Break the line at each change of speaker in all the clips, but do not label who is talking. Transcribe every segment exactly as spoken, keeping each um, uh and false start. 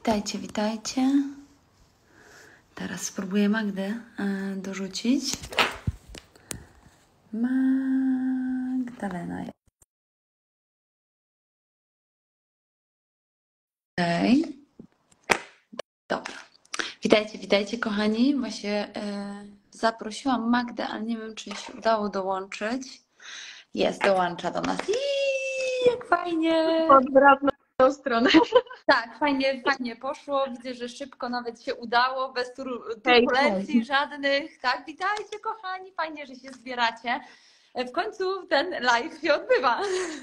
Witajcie, witajcie. Teraz spróbuję Magdę e, dorzucić. Magdalena. Okej. Okay. Dobra. Witajcie, witajcie kochani. Właśnie e, zaprosiłam Magdę, ale nie wiem, czy się udało dołączyć. Jest, dołącza do nas. Iii, jak fajnie.
Odwrotną stronę.
Tak, fajnie, fajnie poszło. Widzę, że szybko nawet się udało, bez tur- turbulencji żadnych. Tak, witajcie kochani, fajnie, że się zbieracie. W końcu ten live się odbywa.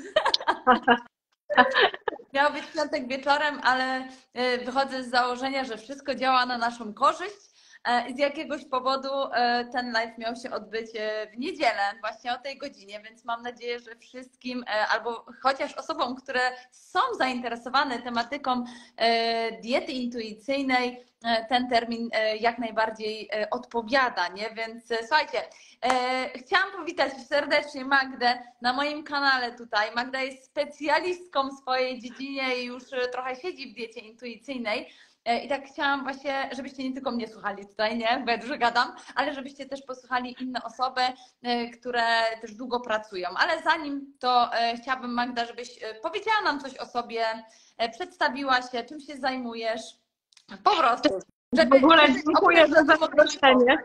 Miał być piątek wieczorem, ale wychodzę z założenia, że wszystko działa na naszą korzyść. I z jakiegoś powodu ten live miał się odbyć w niedzielę, właśnie o tej godzinie, więc mam nadzieję, że wszystkim, albo chociaż osobom, które są zainteresowane tematyką diety intuicyjnej, ten termin jak najbardziej odpowiada, nie? Więc słuchajcie, chciałam powitać serdecznie Magdę na moim kanale tutaj. Magda jest specjalistką w swojej dziedzinie i już trochę siedzi w diecie intuicyjnej. I tak chciałam właśnie, żebyście nie tylko mnie słuchali tutaj, nie? Bo ja dużo gadam, ale żebyście też posłuchali inne osoby, które też długo pracują. Ale zanim to chciałabym, Magda, żebyś powiedziała nam coś o sobie, przedstawiła się, czym się zajmujesz. Po prostu.
Żeby, w ogóle żeby dziękuję za zaproszenie.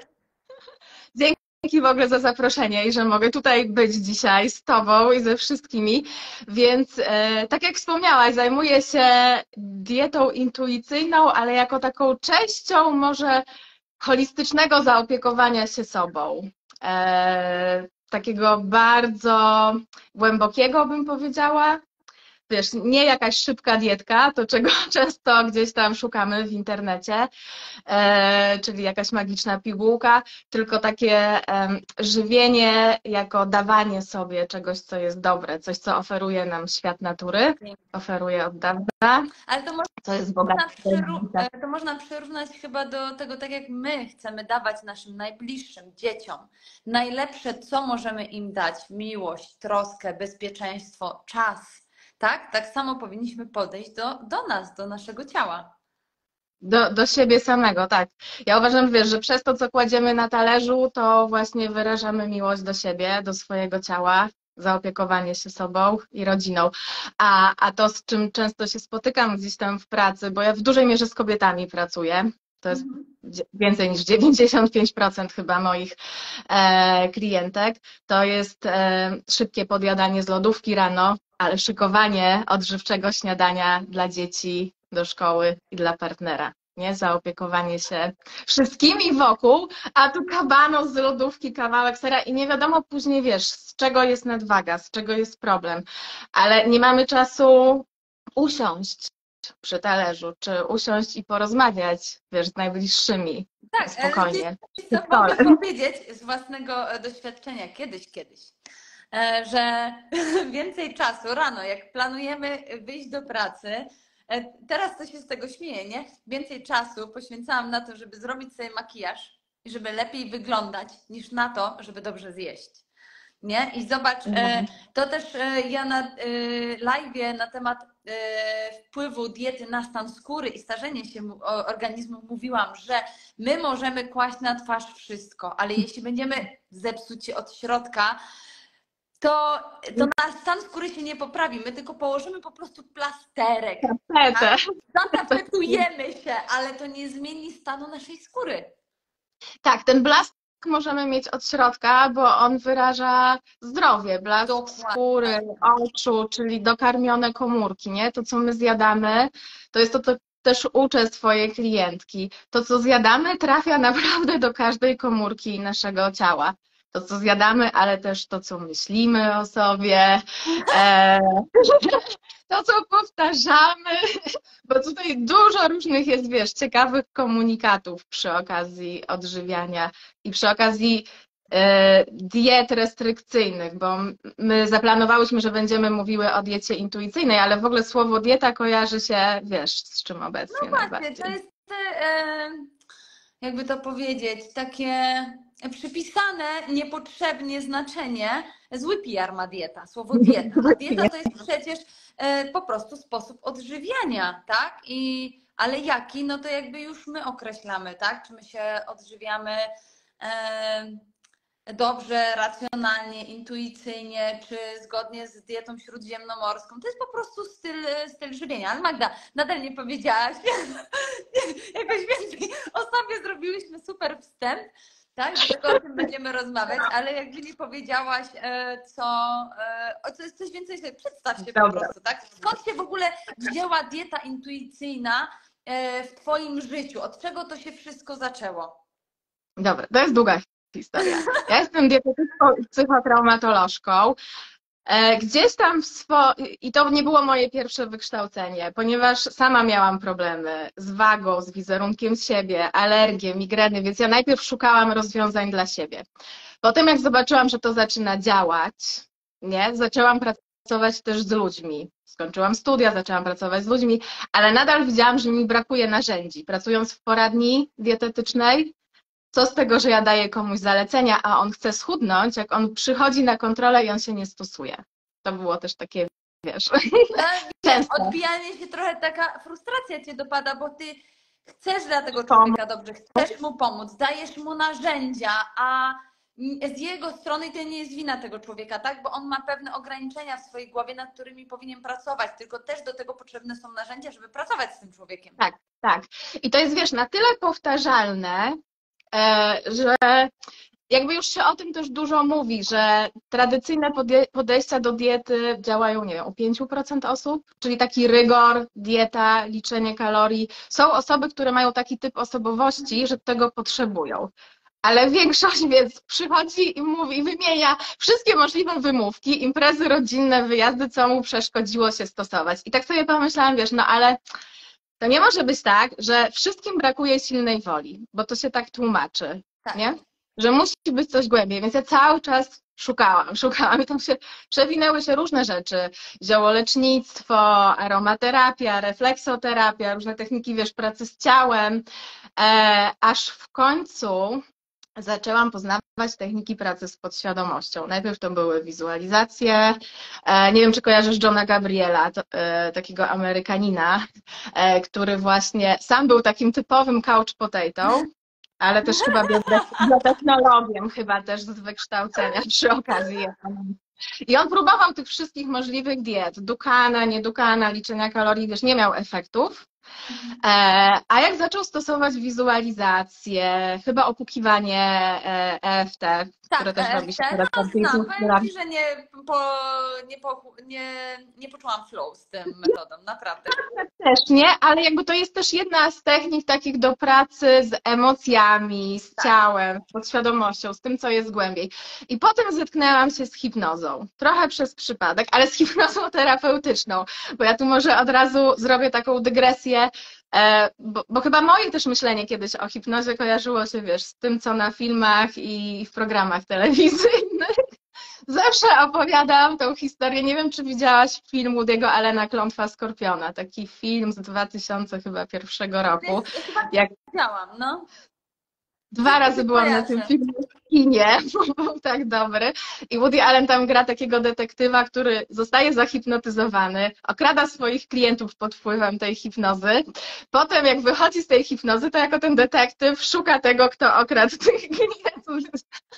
Dzięki w ogóle za zaproszenie i że mogę tutaj być dzisiaj z Tobą i ze wszystkimi. Więc e, tak jak wspomniałaś, zajmuję się dietą intuicyjną, ale jako taką częścią może holistycznego zaopiekowania się sobą. E, takiego bardzo głębokiego, bym powiedziała. Wiesz, nie jakaś szybka dietka, to czego często gdzieś tam szukamy w internecie, e, czyli jakaś magiczna pigułka, tylko takie e, żywienie jako dawanie sobie czegoś, co jest dobre, coś, co oferuje nam świat natury, oferuje od dawna.
Ale to można,
co jest
można przyró- to można przyrównać chyba do tego, tak jak my chcemy dawać naszym najbliższym dzieciom najlepsze, co możemy im dać, miłość, troskę, bezpieczeństwo, czas. Tak? Tak samo powinniśmy podejść do, do nas, do naszego ciała.
Do, do siebie samego, tak. Ja uważam, wiesz, że przez to, co kładziemy na talerzu, to właśnie wyrażamy miłość do siebie, do swojego ciała, zaopiekowanie się sobą i rodziną. A, a to, z czym często się spotykam gdzieś tam w pracy, bo ja w dużej mierze z kobietami pracuję, to jest mhm. więcej niż dziewięćdziesiąt pięć procent chyba moich e, klientek, to jest e, szybkie podjadanie z lodówki rano, ale szykowanie odżywczego śniadania dla dzieci do szkoły i dla partnera, nie? Zaopiekowanie się wszystkimi wokół, a tu kabano z lodówki, kawałek sera i nie wiadomo później, wiesz, z czego jest nadwaga, z czego jest problem, ale nie mamy czasu usiąść przy talerzu, czy usiąść i porozmawiać, wiesz, z najbliższymi, tak, spokojnie.
Co mogę powiedzieć z własnego doświadczenia kiedyś, kiedyś, że więcej czasu rano, jak planujemy wyjść do pracy, teraz to się z tego śmieję, nie? Więcej czasu poświęcałam na to, żeby zrobić sobie makijaż i żeby lepiej wyglądać, niż na to, żeby dobrze zjeść. Nie? I zobacz, to też ja na live na temat wpływu diety na stan skóry i starzenie się organizmu mówiłam, że my możemy kłaść na twarz wszystko, ale jeśli będziemy zepsuci od środka, to, to nasz stan skóry się nie poprawi. My tylko położymy po prostu plasterek. Tak? Zatapetujemy się, ale to nie zmieni stanu naszej skóry.
Tak, ten blask możemy mieć od środka, bo on wyraża zdrowie, blask Dokładnie. skóry, oczu, czyli dokarmione komórki, nie? To, co my zjadamy, to jest to, co też uczę swojej klientki. To, co zjadamy, trafia naprawdę do każdej komórki naszego ciała. To, co zjadamy, ale też to, co myślimy o sobie, e, to, co powtarzamy, bo tutaj dużo różnych jest, wiesz, ciekawych komunikatów przy okazji odżywiania i przy okazji e, diet restrykcyjnych, bo my zaplanowałyśmy, że będziemy mówiły o diecie intuicyjnej, ale w ogóle słowo dieta kojarzy się, wiesz, z czym obecnie
no właśnie,
najbardziej.
To jest, e, jakby to powiedzieć, takie przypisane niepotrzebnie znaczenie, zły P R ma dieta, słowo dieta. A dieta to jest przecież po prostu sposób odżywiania, tak? I, ale jaki, no to jakby już my określamy, tak? Czy my się odżywiamy e, dobrze, racjonalnie, intuicyjnie, czy zgodnie z dietą śródziemnomorską. To jest po prostu styl, styl żywienia. Ale Magda, nadal nie powiedziałaś jakoś więcej. O sobie zrobiłyśmy super wstęp, tak? Tylko o tym będziemy rozmawiać, ale jakby nie powiedziałaś, e, co, e, o co jest coś więcej, sobie przedstaw się po
Dobra.
prostu, tak? Skąd się w ogóle wzięła dieta intuicyjna e, w Twoim życiu? Od czego to się wszystko zaczęło?
Dobra, to jest długa historia. Ja jestem dietetyczką i psychotraumatolożką. E, Gdzieś tam w swo... i to nie było moje pierwsze wykształcenie, ponieważ sama miałam problemy z wagą, z wizerunkiem siebie, alergie, migreny, więc ja najpierw szukałam rozwiązań dla siebie. Potem jak zobaczyłam, że to zaczyna działać, nie, zaczęłam pracować też z ludźmi. Skończyłam studia, zaczęłam pracować z ludźmi, ale nadal widziałam, że mi brakuje narzędzi. Pracując w poradni dietetycznej, co z tego, że ja daję komuś zalecenia, a on chce schudnąć, jak on przychodzi na kontrolę i on się nie stosuje. To było też takie, wiesz, często.
Odbijanie się trochę, taka frustracja cię dopada, bo ty chcesz dla tego człowieka dobrze, chcesz mu pomóc, dajesz mu narzędzia, a z jego strony, i to nie jest wina tego człowieka, tak? Bo on ma pewne ograniczenia w swojej głowie, nad którymi powinien pracować, tylko też do tego potrzebne są narzędzia, żeby pracować z tym człowiekiem.
Tak, tak. I to jest, wiesz, na tyle powtarzalne, że jakby już się o tym też dużo mówi, że tradycyjne podejścia do diety działają, nie wiem, u pięć procent osób, czyli taki rygor, dieta, liczenie kalorii. Są osoby, które mają taki typ osobowości, że tego potrzebują. Ale większość więc przychodzi i mówi, wymienia wszystkie możliwe wymówki, imprezy rodzinne, wyjazdy, co mu przeszkodziło się stosować. I tak sobie pomyślałam, wiesz, no ale to nie może być tak, że wszystkim brakuje silnej woli, bo to się tak tłumaczy,
Tak.
nie? Że musi być coś głębiej, więc ja cały czas szukałam, szukałam i tam się przewinęły się różne rzeczy, ziołolecznictwo, aromaterapia, refleksoterapia, różne techniki, wiesz, pracy z ciałem, e, aż w końcu zaczęłam poznawać techniki pracy z podświadomością. Najpierw to były wizualizacje. Nie wiem, czy kojarzysz Johna Gabriela, to, e, takiego Amerykanina, e, który właśnie sam był takim typowym couch potato, ale też chyba biotechnologiem, chyba też z wykształcenia przy okazji. I on próbował tych wszystkich możliwych diet, dukana, niedukana, liczenia kalorii, wiesz, nie miał efektów. A jak zaczął stosować wizualizację, chyba opukiwanie E F T,
tak,
które też
E F T,
robi się
no,
teraz
znam. Powiem Ci, że nie, po, nie, po, nie, nie poczułam flow z tym metodą, naprawdę.
Też nie, ale jakby to jest też jedna z technik takich do pracy z emocjami, z ciałem, z podświadomością, z tym, co jest głębiej. I potem zetknęłam się z hipnozą, trochę przez przypadek, ale z hipnozą terapeutyczną, bo ja tu może od razu zrobię taką dygresję, bo, bo chyba moje też myślenie kiedyś o hipnozie kojarzyło się, wiesz, z tym, co na filmach i w programach telewizyjnych. Zawsze opowiadam tą historię. Nie wiem, czy widziałaś film Woody'ego Allena Klątwa Skorpiona. Taki film z dwa tysiące chyba pierwszego roku.
Jak widziałam, no.
Dwa razy byłam na tym filmie w kinie, bo był tak dobry. I Woody Allen tam gra takiego detektywa, który zostaje zahipnotyzowany, okrada swoich klientów pod wpływem tej hipnozy. Potem jak wychodzi z tej hipnozy, to jako ten detektyw szuka tego, kto okradł tych klientów.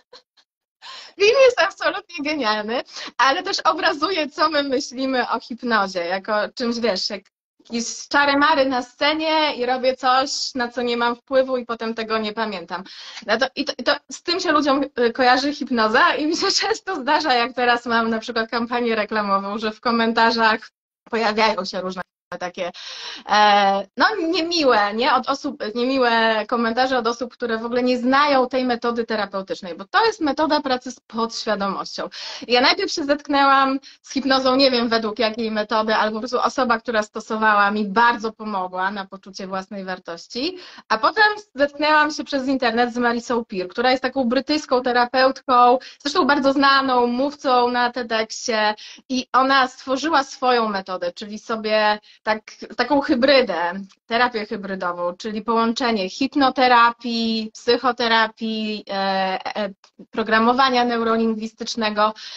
Film jest absolutnie genialny, ale też obrazuje, co my myślimy o hipnozie, jako czymś, wiesz, jak jakieś czary-mary na scenie i robię coś, na co nie mam wpływu i potem tego nie pamiętam. No to, i, to, I to z tym się ludziom kojarzy hipnoza i mi się często zdarza, jak teraz mam na przykład kampanię reklamową, że w komentarzach pojawiają się różne takie e, no niemiłe, nie? Od osób, niemiłe komentarze od osób, które w ogóle nie znają tej metody terapeutycznej, bo to jest metoda pracy z podświadomością. Ja najpierw się zetknęłam z hipnozą, nie wiem według jakiej metody, ale po prostu osoba, która stosowała, mi bardzo pomogła na poczucie własnej wartości, a potem zetknęłam się przez internet z Marisą Peer, która jest taką brytyjską terapeutką, zresztą bardzo znaną, mówcą na TEDxie i ona stworzyła swoją metodę, czyli sobie tak, taką hybrydę, terapię hybrydową, czyli połączenie hipnoterapii, psychoterapii, e, e, programowania neurolingwistycznego.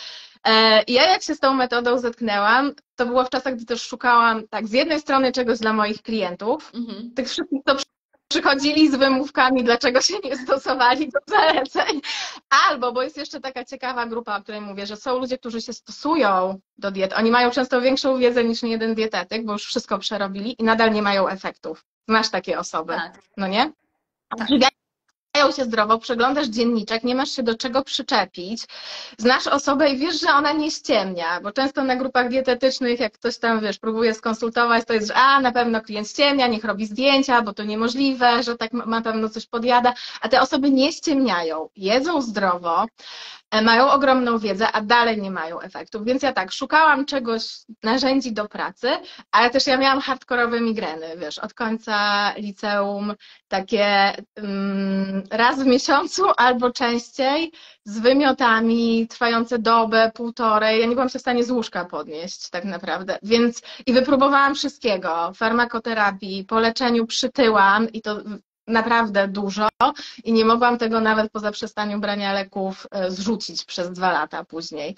E, I ja jak się z tą metodą zetknęłam, to było w czasach, gdy też szukałam, tak, z jednej strony czegoś dla moich klientów,
Mhm.
tych wszystkich, co przychodzili z wymówkami, dlaczego się nie stosowali do zaleceń, albo, bo jest jeszcze taka ciekawa grupa, o której mówię, że są ludzie, którzy się stosują do diet. Oni mają często większą wiedzę niż niejeden dietetyk, bo już wszystko przerobili i nadal nie mają efektów. Znasz takie osoby,
Tak,
no nie?
tak.
Odżywiają się zdrowo, przeglądasz dzienniczek, nie masz się do czego przyczepić, znasz osobę i wiesz, że ona nie ściemnia, bo często na grupach dietetycznych, jak ktoś tam, wiesz, próbuje skonsultować, to jest, że a, na pewno klient ściemnia, niech robi zdjęcia, bo to niemożliwe, że tak na pewno coś podjada, a te osoby nie ściemniają, jedzą zdrowo, mają ogromną wiedzę, a dalej nie mają efektów. Więc ja tak, szukałam czegoś, narzędzi do pracy, ale też ja miałam hardkorowe migreny, wiesz, od końca liceum, takie um, raz w miesiącu albo częściej, z wymiotami, trwające dobę, półtorej. Ja nie byłam się w stanie z łóżka podnieść tak naprawdę, więc i wypróbowałam wszystkiego, farmakoterapii, po leczeniu przytyłam i to naprawdę dużo i nie mogłam tego nawet po zaprzestaniu brania leków zrzucić przez dwa lata później.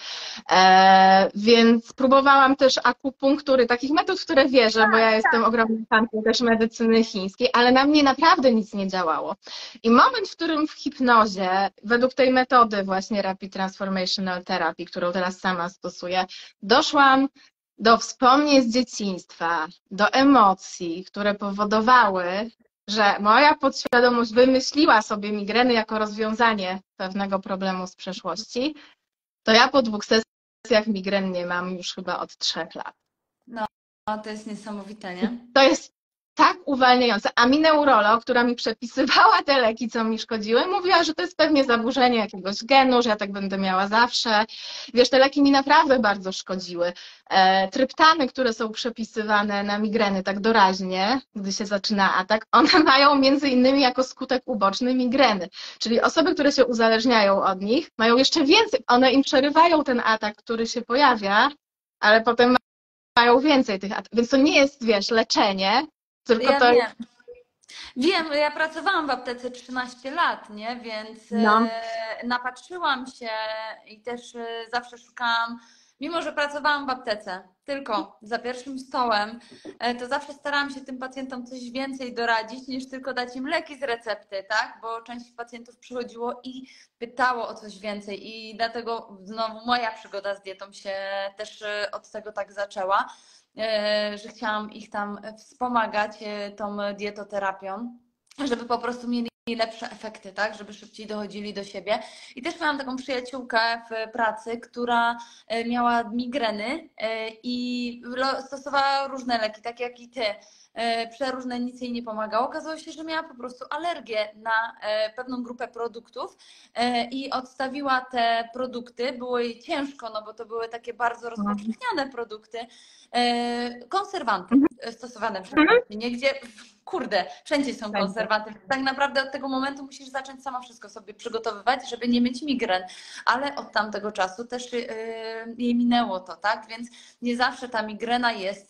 E, więc próbowałam też akupunktury, takich metod, w które wierzę, bo ja jestem ogromną fanką też medycyny chińskiej, ale na mnie naprawdę nic nie działało. I moment, w którym w hipnozie, według tej metody właśnie Rapid Transformational Therapy, którą teraz sama stosuję, doszłam do wspomnień z dzieciństwa, do emocji, które powodowały, że moja podświadomość wymyśliła sobie migreny jako rozwiązanie pewnego problemu z przeszłości, to ja po dwóch sesjach migren nie mam już chyba od trzech lat.
No, to jest niesamowite, nie?
To jest tak uwalniające. A mi neurolog, która mi przepisywała te leki, co mi szkodziły, mówiła, że to jest pewnie zaburzenie jakiegoś genu, że ja tak będę miała zawsze. Wiesz, te leki mi naprawdę bardzo szkodziły. E, tryptany, które są przepisywane na migreny tak doraźnie, gdy się zaczyna atak, one mają między innymi jako skutek uboczny migreny. Czyli osoby, które się uzależniają od nich, mają jeszcze więcej. One im przerywają ten atak, który się pojawia, ale potem mają więcej tych ataków. Więc to nie jest, wiesz, leczenie, tylko
Ja
to
wiem. Wiem, ja pracowałam w aptece trzynaście lat, nie? Więc
no.
e, napatrzyłam się i też e, zawsze szukałam, mimo że pracowałam w aptece, tylko za pierwszym stołem, e, to zawsze starałam się tym pacjentom coś więcej doradzić, niż tylko dać im leki z recepty, tak? Bo część pacjentów przychodziło i pytało o coś więcej i dlatego znowu moja przygoda z dietą się też e, od tego tak zaczęła, że chciałam ich tam wspomagać tą dietoterapią, żeby po prostu mieli lepsze efekty, tak, żeby szybciej dochodzili do siebie. I też miałam taką przyjaciółkę w pracy, która miała migreny i stosowała różne leki, tak jak i ty. Przeróżne, nic jej nie pomagało. Okazało się, że miała po prostu alergię na pewną grupę produktów i odstawiła te produkty. Było jej ciężko, no bo to były takie bardzo rozpowszechniane produkty. Konserwanty stosowane przez nie gdzie, kurde, wszędzie są konserwanty. Tak naprawdę od tego momentu musisz zacząć sama wszystko sobie przygotowywać, żeby nie mieć migren. Ale od tamtego czasu też jej minęło to, tak? Więc nie zawsze ta migrena jest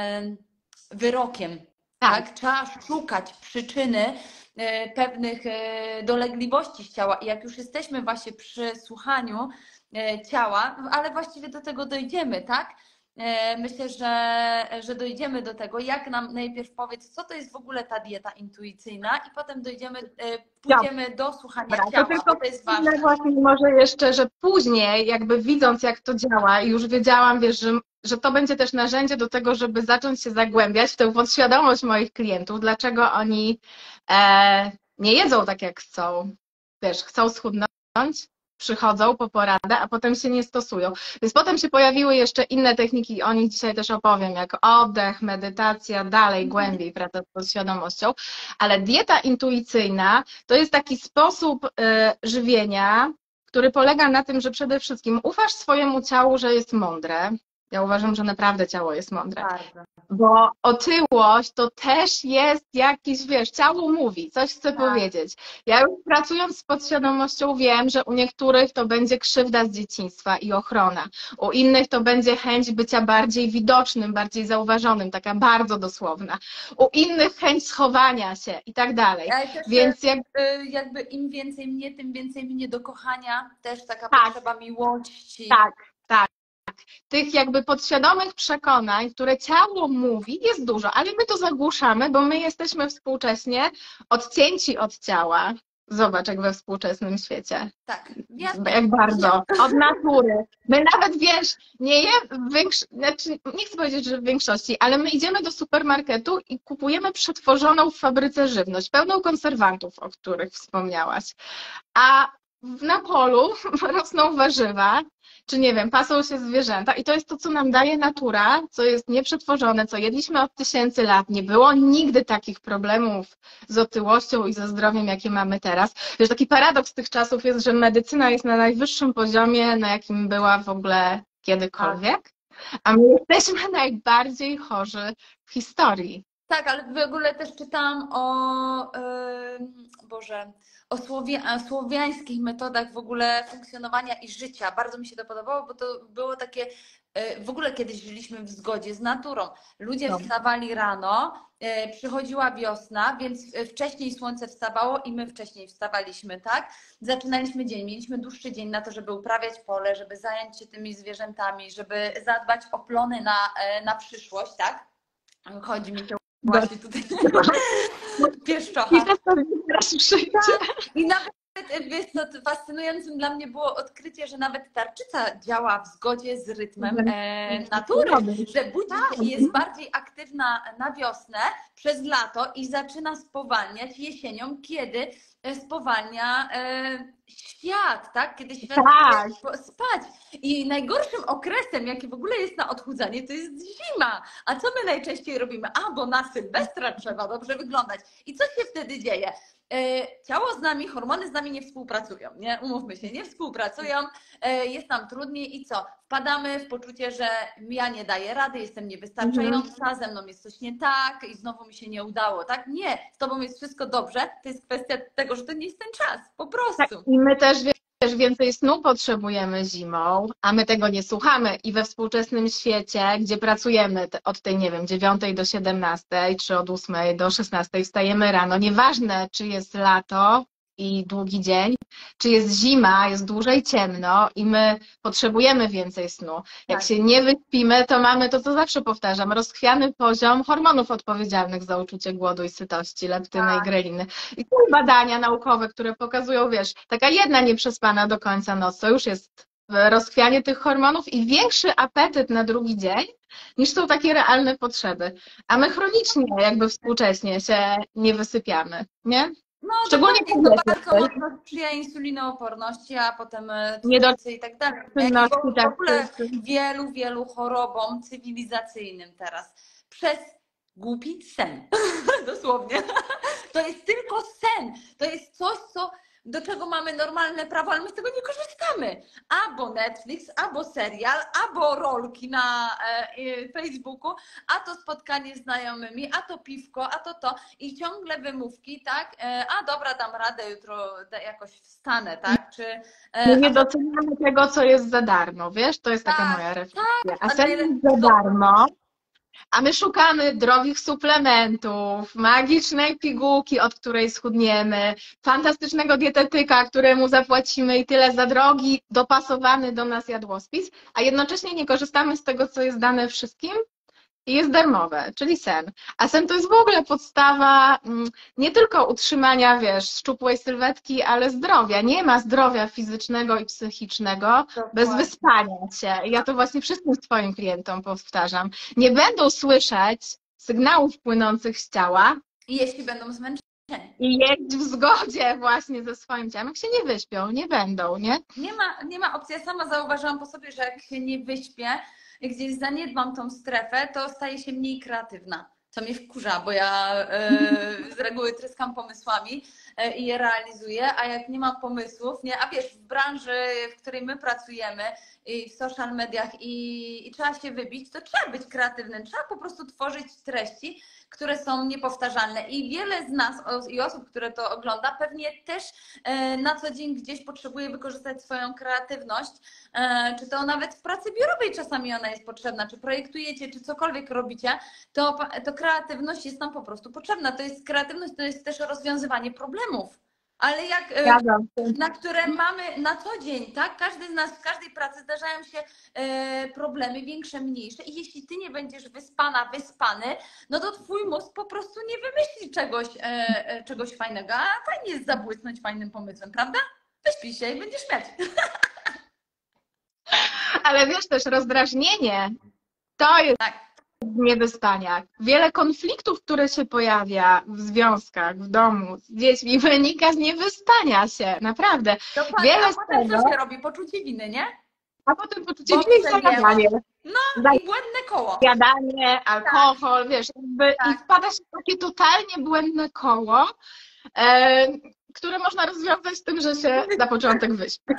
wyrokiem, tak. tak? Trzeba szukać przyczyny pewnych dolegliwości z ciała i jak już jesteśmy właśnie przy słuchaniu ciała, ale właściwie do tego dojdziemy, tak? Myślę, że, że dojdziemy do tego, jak nam najpierw powiedz, co to jest w ogóle ta dieta intuicyjna i potem dojdziemy, pójdziemy do słuchania
Dobra,
ciała,
to tylko
bo to jest ważne.
Właśnie może jeszcze, że później jakby widząc jak to działa i już wiedziałam, wiesz, że, że to będzie też narzędzie do tego, żeby zacząć się zagłębiać w tę podświadomość moich klientów, dlaczego oni e, nie jedzą tak jak chcą, wiesz, chcą schudnąć, przychodzą po poradę, a potem się nie stosują. Więc potem się pojawiły jeszcze inne techniki, o nich dzisiaj też opowiem, jak oddech, medytacja, dalej, głębiej praca z podświadomością, ale dieta intuicyjna to jest taki sposób y, żywienia, który polega na tym, że przede wszystkim ufasz swojemu ciału, że jest mądre. Ja uważam, że naprawdę ciało jest mądre.
Bardzo.
Bo otyłość to też jest jakiś, wiesz, ciało mówi, coś chce
Tak.
powiedzieć. Ja już pracując z podświadomością wiem, że u niektórych to będzie krzywda z dzieciństwa i ochrona. U innych to będzie chęć bycia bardziej widocznym, bardziej zauważonym, taka bardzo dosłowna. U innych chęć schowania się i tak dalej.
Ja też,
Więc jak...
jakby im więcej mnie, tym więcej mnie do kochania. Też taka
Tak.
potrzeba miłości.
Tak. Tych jakby podświadomych przekonań, które ciało mówi, jest dużo, ale my to zagłuszamy, bo my jesteśmy współcześnie odcięci od ciała. Zobacz, jak we współczesnym świecie.
Tak, jasne.
Jak bardzo. Od natury. My nawet, wiesz, nie je w większości, znaczy, nie chcę powiedzieć, że w większości, ale my idziemy do supermarketu i kupujemy przetworzoną w fabryce żywność, pełną konserwantów, o których wspomniałaś. A na polu rosną warzywa, czy nie wiem, pasą się zwierzęta i to jest to, co nam daje natura, co jest nieprzetworzone, co jedliśmy od tysięcy lat. Nie było nigdy takich problemów z otyłością i ze zdrowiem, jakie mamy teraz. Wiesz, taki paradoks tych czasów jest, że medycyna jest na najwyższym poziomie, na jakim była w ogóle kiedykolwiek, a my jesteśmy najbardziej chorzy w historii.
Tak, ale w ogóle też czytałam o, yy, Boże, o słowia, słowiańskich metodach w ogóle funkcjonowania i życia. Bardzo mi się to podobało, bo to było takie, yy, w ogóle kiedyś żyliśmy w zgodzie z naturą. Ludzie
No.
wstawali rano, yy, przychodziła wiosna, więc wcześniej słońce wstawało i my wcześniej wstawaliśmy, tak? Zaczynaliśmy dzień, mieliśmy dłuższy dzień na to, żeby uprawiać pole, żeby zająć się tymi zwierzętami, żeby zadbać o plony na, yy, na przyszłość, tak? Chodzi mi to właśnie tutaj pieszczocha.
I to sobie teraz przyjdzie.
I nawet, wiesz co, fascynującym dla mnie było odkrycie, że nawet tarczyca działa w zgodzie z rytmem e, natury, że budzi się i jest bardziej aktywna na wiosnę przez lato i zaczyna spowalniać jesienią, kiedy spowalnia e, świat, tak? Kiedy świat
Tak.
chce spać. I najgorszym okresem, jaki w ogóle jest na odchudzanie, to jest zima. A co my najczęściej robimy? A, bo na Sylwestra trzeba dobrze wyglądać. I co się wtedy dzieje? Ciało z nami, hormony z nami nie współpracują, nie? Umówmy się, nie współpracują, jest nam trudniej i co? Wpadamy w poczucie, że ja nie daję rady, jestem niewystarczająca, ze mną jest coś nie tak i znowu mi się nie udało, tak? Nie, z tobą jest wszystko dobrze, to jest kwestia tego, że to nie jest ten czas, po prostu.
Tak, i my też, wiesz, więcej snu potrzebujemy zimą, a my tego nie słuchamy i we współczesnym świecie, gdzie pracujemy od tej, nie wiem, dziewiątej do siedemnastej, czy od ósmej do szesnastej wstajemy rano, nieważne, czy jest lato i długi dzień, czy jest zima, jest dłużej ciemno i my potrzebujemy więcej snu. Jak
Tak.
się nie wyspimy, to mamy to, co zawsze powtarzam, rozchwiany poziom hormonów odpowiedzialnych za uczucie głodu i sytości, leptyny
Tak.
i greliny. I są badania naukowe, które pokazują, wiesz, taka jedna nieprzespana do końca noc, to już jest rozchwianie tych hormonów i większy apetyt na drugi dzień, niż są takie realne potrzeby. A my chronicznie, jakby współcześnie się nie wysypiamy, nie?
No,
Szczególnie
dokładnie, to bardzo mocno sprzyja insulinooporności, a potem cukrzycy i tak dalej. W
tak,
ogóle wielu, wielu chorobom cywilizacyjnym teraz przez głupi sen. Dosłownie. To jest tylko sen. To jest coś, co, do czego mamy normalne prawo, ale my z tego nie korzystamy. Albo Netflix, albo serial, albo rolki na e, Facebooku, a to spotkanie z znajomymi, a to piwko, a to to. I ciągle wymówki, tak? E, a dobra, dam radę, jutro jakoś wstanę, tak? Czy, e,
My nie
a to...
doceniamy tego, co jest za darmo, wiesz? To jest taka
tak,
moja refleksja.
tak,
A
a
sen
najlepiej
jest za darmo. A my szukamy drogich suplementów, magicznej pigułki, od której schudniemy, fantastycznego dietetyka, któremu zapłacimy i tyle za drogi, dopasowany do nas jadłospis, a jednocześnie nie korzystamy z tego, co jest dane wszystkim i jest darmowe, czyli sen. A sen to jest w ogóle podstawa nie tylko utrzymania, wiesz, szczupłej sylwetki, ale zdrowia. Nie ma zdrowia fizycznego i psychicznego
Dokładnie.
bez wyspania się. Ja to właśnie wszystkim swoim klientom powtarzam. Nie będą słyszeć sygnałów płynących z ciała.
I jeśli będą zmęczeni.
I jeść w zgodzie właśnie ze swoim ciałem. Jak się nie wyśpią, nie będą, nie?
Nie ma, nie ma opcji. Ja sama zauważyłam po sobie, że jak się nie wyśpię, jak gdzieś zaniedbam tą strefę, to staję się mniej kreatywna. Co mnie wkurza, bo ja e, z reguły tryskam pomysłami e, i je realizuję, a jak nie mam pomysłów, nie, a wiesz, w branży, w której my pracujemy i w social mediach i, i trzeba się wybić, to trzeba być kreatywnym, trzeba po prostu tworzyć treści, które są niepowtarzalne i wiele z nas i osób, które to ogląda, pewnie też na co dzień gdzieś potrzebuje wykorzystać swoją kreatywność, czy to nawet w pracy biurowej czasami ona jest potrzebna, czy projektujecie, czy cokolwiek robicie, to, to kreatywność jest nam po prostu potrzebna. To jest kreatywność, to jest też rozwiązywanie problemów. ale jak e,
Zgadzam się.
na które mamy na co dzień, tak? Każdy z nas w każdej pracy zdarzają się e, problemy, większe, mniejsze. I jeśli ty nie będziesz wyspana, wyspany, no to twój mózg po prostu nie wymyśli czegoś, e, e, czegoś fajnego. A fajnie jest zabłysnąć fajnym pomysłem, prawda? Wyśpij się i będziesz miać.
Ale wiesz też, rozdrażnienie to jest
Tak.
niewyspania. Wiele konfliktów, które się pojawia w związkach, w domu, z dziećmi, wynika z niewyspania się. Naprawdę.
Dokładnie.
Wiele
A
z
potem
tego,
co się robi? Poczucie winy, nie?
a potem poczucie
Bo
winy i
przegięłaś.
zajadanie.
No i błędne koło.
Zajadanie, alkohol, wiesz, jakby
Tak.
i wpada się w takie totalnie błędne koło, e, które można rozwiązać tym, że się na początek wyśpi.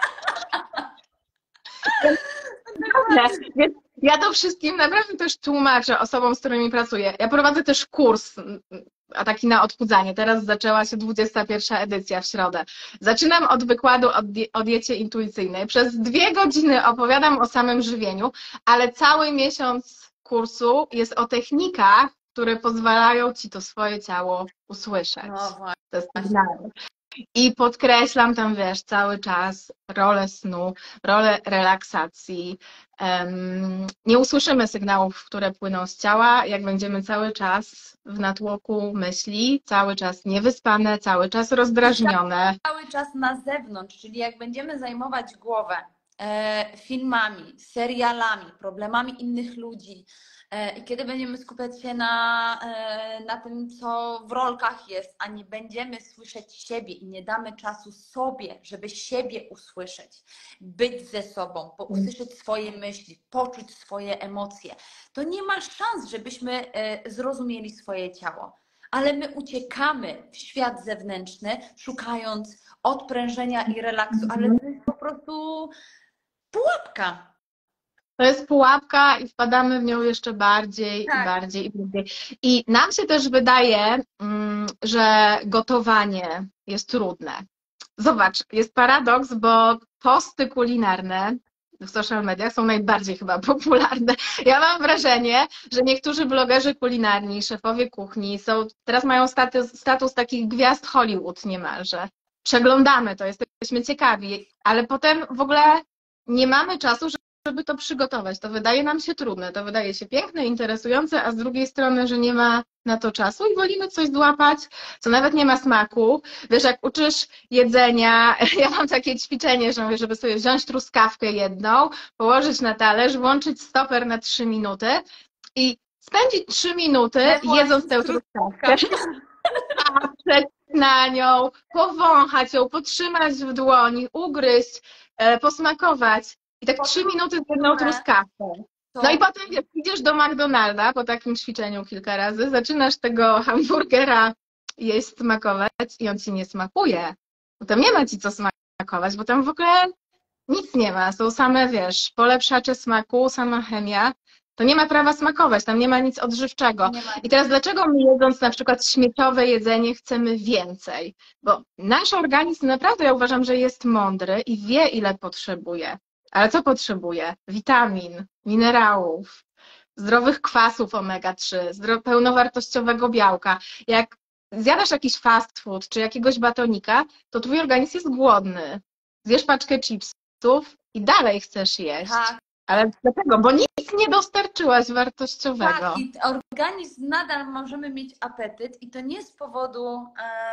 Dokładnie.
Więc ja to wszystkim naprawdę też tłumaczę osobom, z którymi pracuję. Ja prowadzę też kurs, a taki na odchudzanie. Teraz zaczęła się dwudziesta pierwsza edycja w środę. Zaczynam od wykładu o, die o diecie intuicyjnej. Przez dwie godziny opowiadam o samym żywieniu, ale cały miesiąc kursu jest o technikach, które pozwalają ci to swoje ciało usłyszeć.
No właśnie.
To jest sygnały. I podkreślam tam, wiesz, cały czas rolę snu, rolę relaksacji. Um, nie usłyszymy sygnałów, które płyną z ciała, jak będziemy cały czas w natłoku myśli, cały czas niewyspane, cały czas rozdrażnione.
Cały czas na zewnątrz, czyli jak będziemy zajmować głowę e, filmami, serialami, problemami innych ludzi e, i kiedy będziemy skupiać się na, e, na tym, co w rolkach jest, a nie będziemy słyszeć siebie i nie damy czasu sobie, żeby siebie usłyszeć, być ze sobą, po, usłyszeć swoje myśli, poczuć swoje emocje, to nie ma szans, żebyśmy e, zrozumieli swoje ciało. Ale my uciekamy w świat zewnętrzny, szukając odprężenia i relaksu, ale to jest po prostu pułapka.
To jest pułapka i wpadamy w nią jeszcze bardziej
Tak.
i bardziej i bardziej. I nam się też wydaje, że gotowanie jest trudne. Zobacz, jest paradoks, bo posty kulinarne w social mediach są najbardziej chyba popularne. Ja mam wrażenie, że niektórzy blogerzy kulinarni, szefowie kuchni są, teraz mają status, status takich gwiazd Hollywood niemalże. Przeglądamy to, jesteśmy ciekawi, ale potem w ogóle nie mamy czasu, żeby to przygotować. To wydaje nam się trudne, to wydaje się piękne, interesujące, a z drugiej strony, że nie ma na to czasu i wolimy coś złapać, co nawet nie ma smaku. Wiesz, jak uczysz jedzenia, ja mam takie ćwiczenie, że mówię, żeby sobie wziąć truskawkę jedną, położyć na talerz, włączyć stoper na trzy minuty i spędzić trzy minuty jedząc tę truskawkę. Patrzeć na nią, powąchać ją, potrzymać w dłoni, ugryźć, posmakować. I tak trzy minuty z jedną truskawką. No i potem wiesz, idziesz do McDonalda po takim ćwiczeniu kilka razy, zaczynasz tego hamburgera jeść, smakować i on ci nie smakuje. Potem nie ma ci co smakować, bo tam w ogóle nic nie ma. Są same, wiesz, polepszacze smaku, sama chemia. To nie ma prawa smakować, tam nie ma nic odżywczego. I teraz dlaczego my jedząc na przykład śmieciowe jedzenie chcemy więcej? Bo nasz organizm naprawdę, ja uważam, że jest mądry i wie, ile potrzebuje. Ale co potrzebuje? Witamin, minerałów, zdrowych kwasów omega trzy, pełnowartościowego białka. Jak zjadasz jakiś fast food czy jakiegoś batonika, to twój organizm jest głodny. Zjesz paczkę chipsów i dalej chcesz jeść.
Tak.
Ale dlaczego? Bo nic nie dostarczyłaś wartościowego.
Tak, i organizm nadal możemy mieć apetyt i to nie z powodu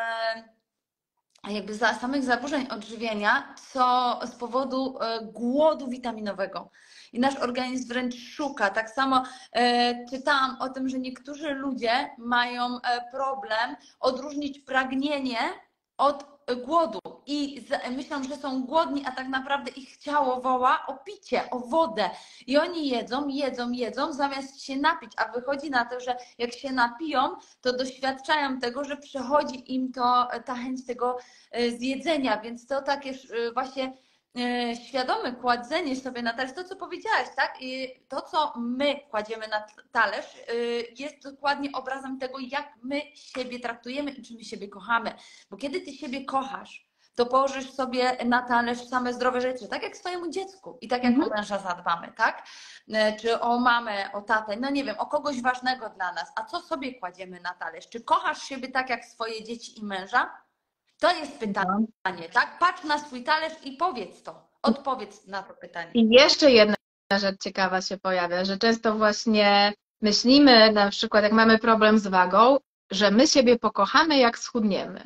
e, jakby za samych zaburzeń odżywiania, co z powodu e, głodu witaminowego. I nasz organizm wręcz szuka. Tak samo e, czytałam o tym, że niektórzy ludzie mają e, problem odróżnić pragnienie od głodu i myślą, że są głodni, a tak naprawdę ich ciało woła o picie, o wodę. I oni jedzą, jedzą, jedzą, zamiast się napić, a wychodzi na to, że jak się napiją, to doświadczają tego, że przechodzi im to, ta chęć tego zjedzenia, więc to takie właśnie świadome kładzenie sobie na talerz, to co powiedziałaś, tak? I to, co my kładziemy na talerz, jest dokładnie obrazem tego, jak my siebie traktujemy i czy my siebie kochamy. Bo kiedy ty siebie kochasz, to położysz sobie na talerz same zdrowe rzeczy, tak jak swojemu dziecku i tak jak
Mhm.
o męża zadbamy, tak? Czy o mamę, o tatę, no nie wiem, o kogoś ważnego dla nas. A co sobie kładziemy na talerz? Czy kochasz siebie tak jak swoje dzieci i męża? To jest
No.
pytanie, tak? Patrz na swój talerz i powiedz to. Odpowiedz na to pytanie.
I jeszcze jedna rzecz ciekawa się pojawia, że często właśnie myślimy, na przykład jak mamy problem z wagą, że my siebie pokochamy, jak schudniemy.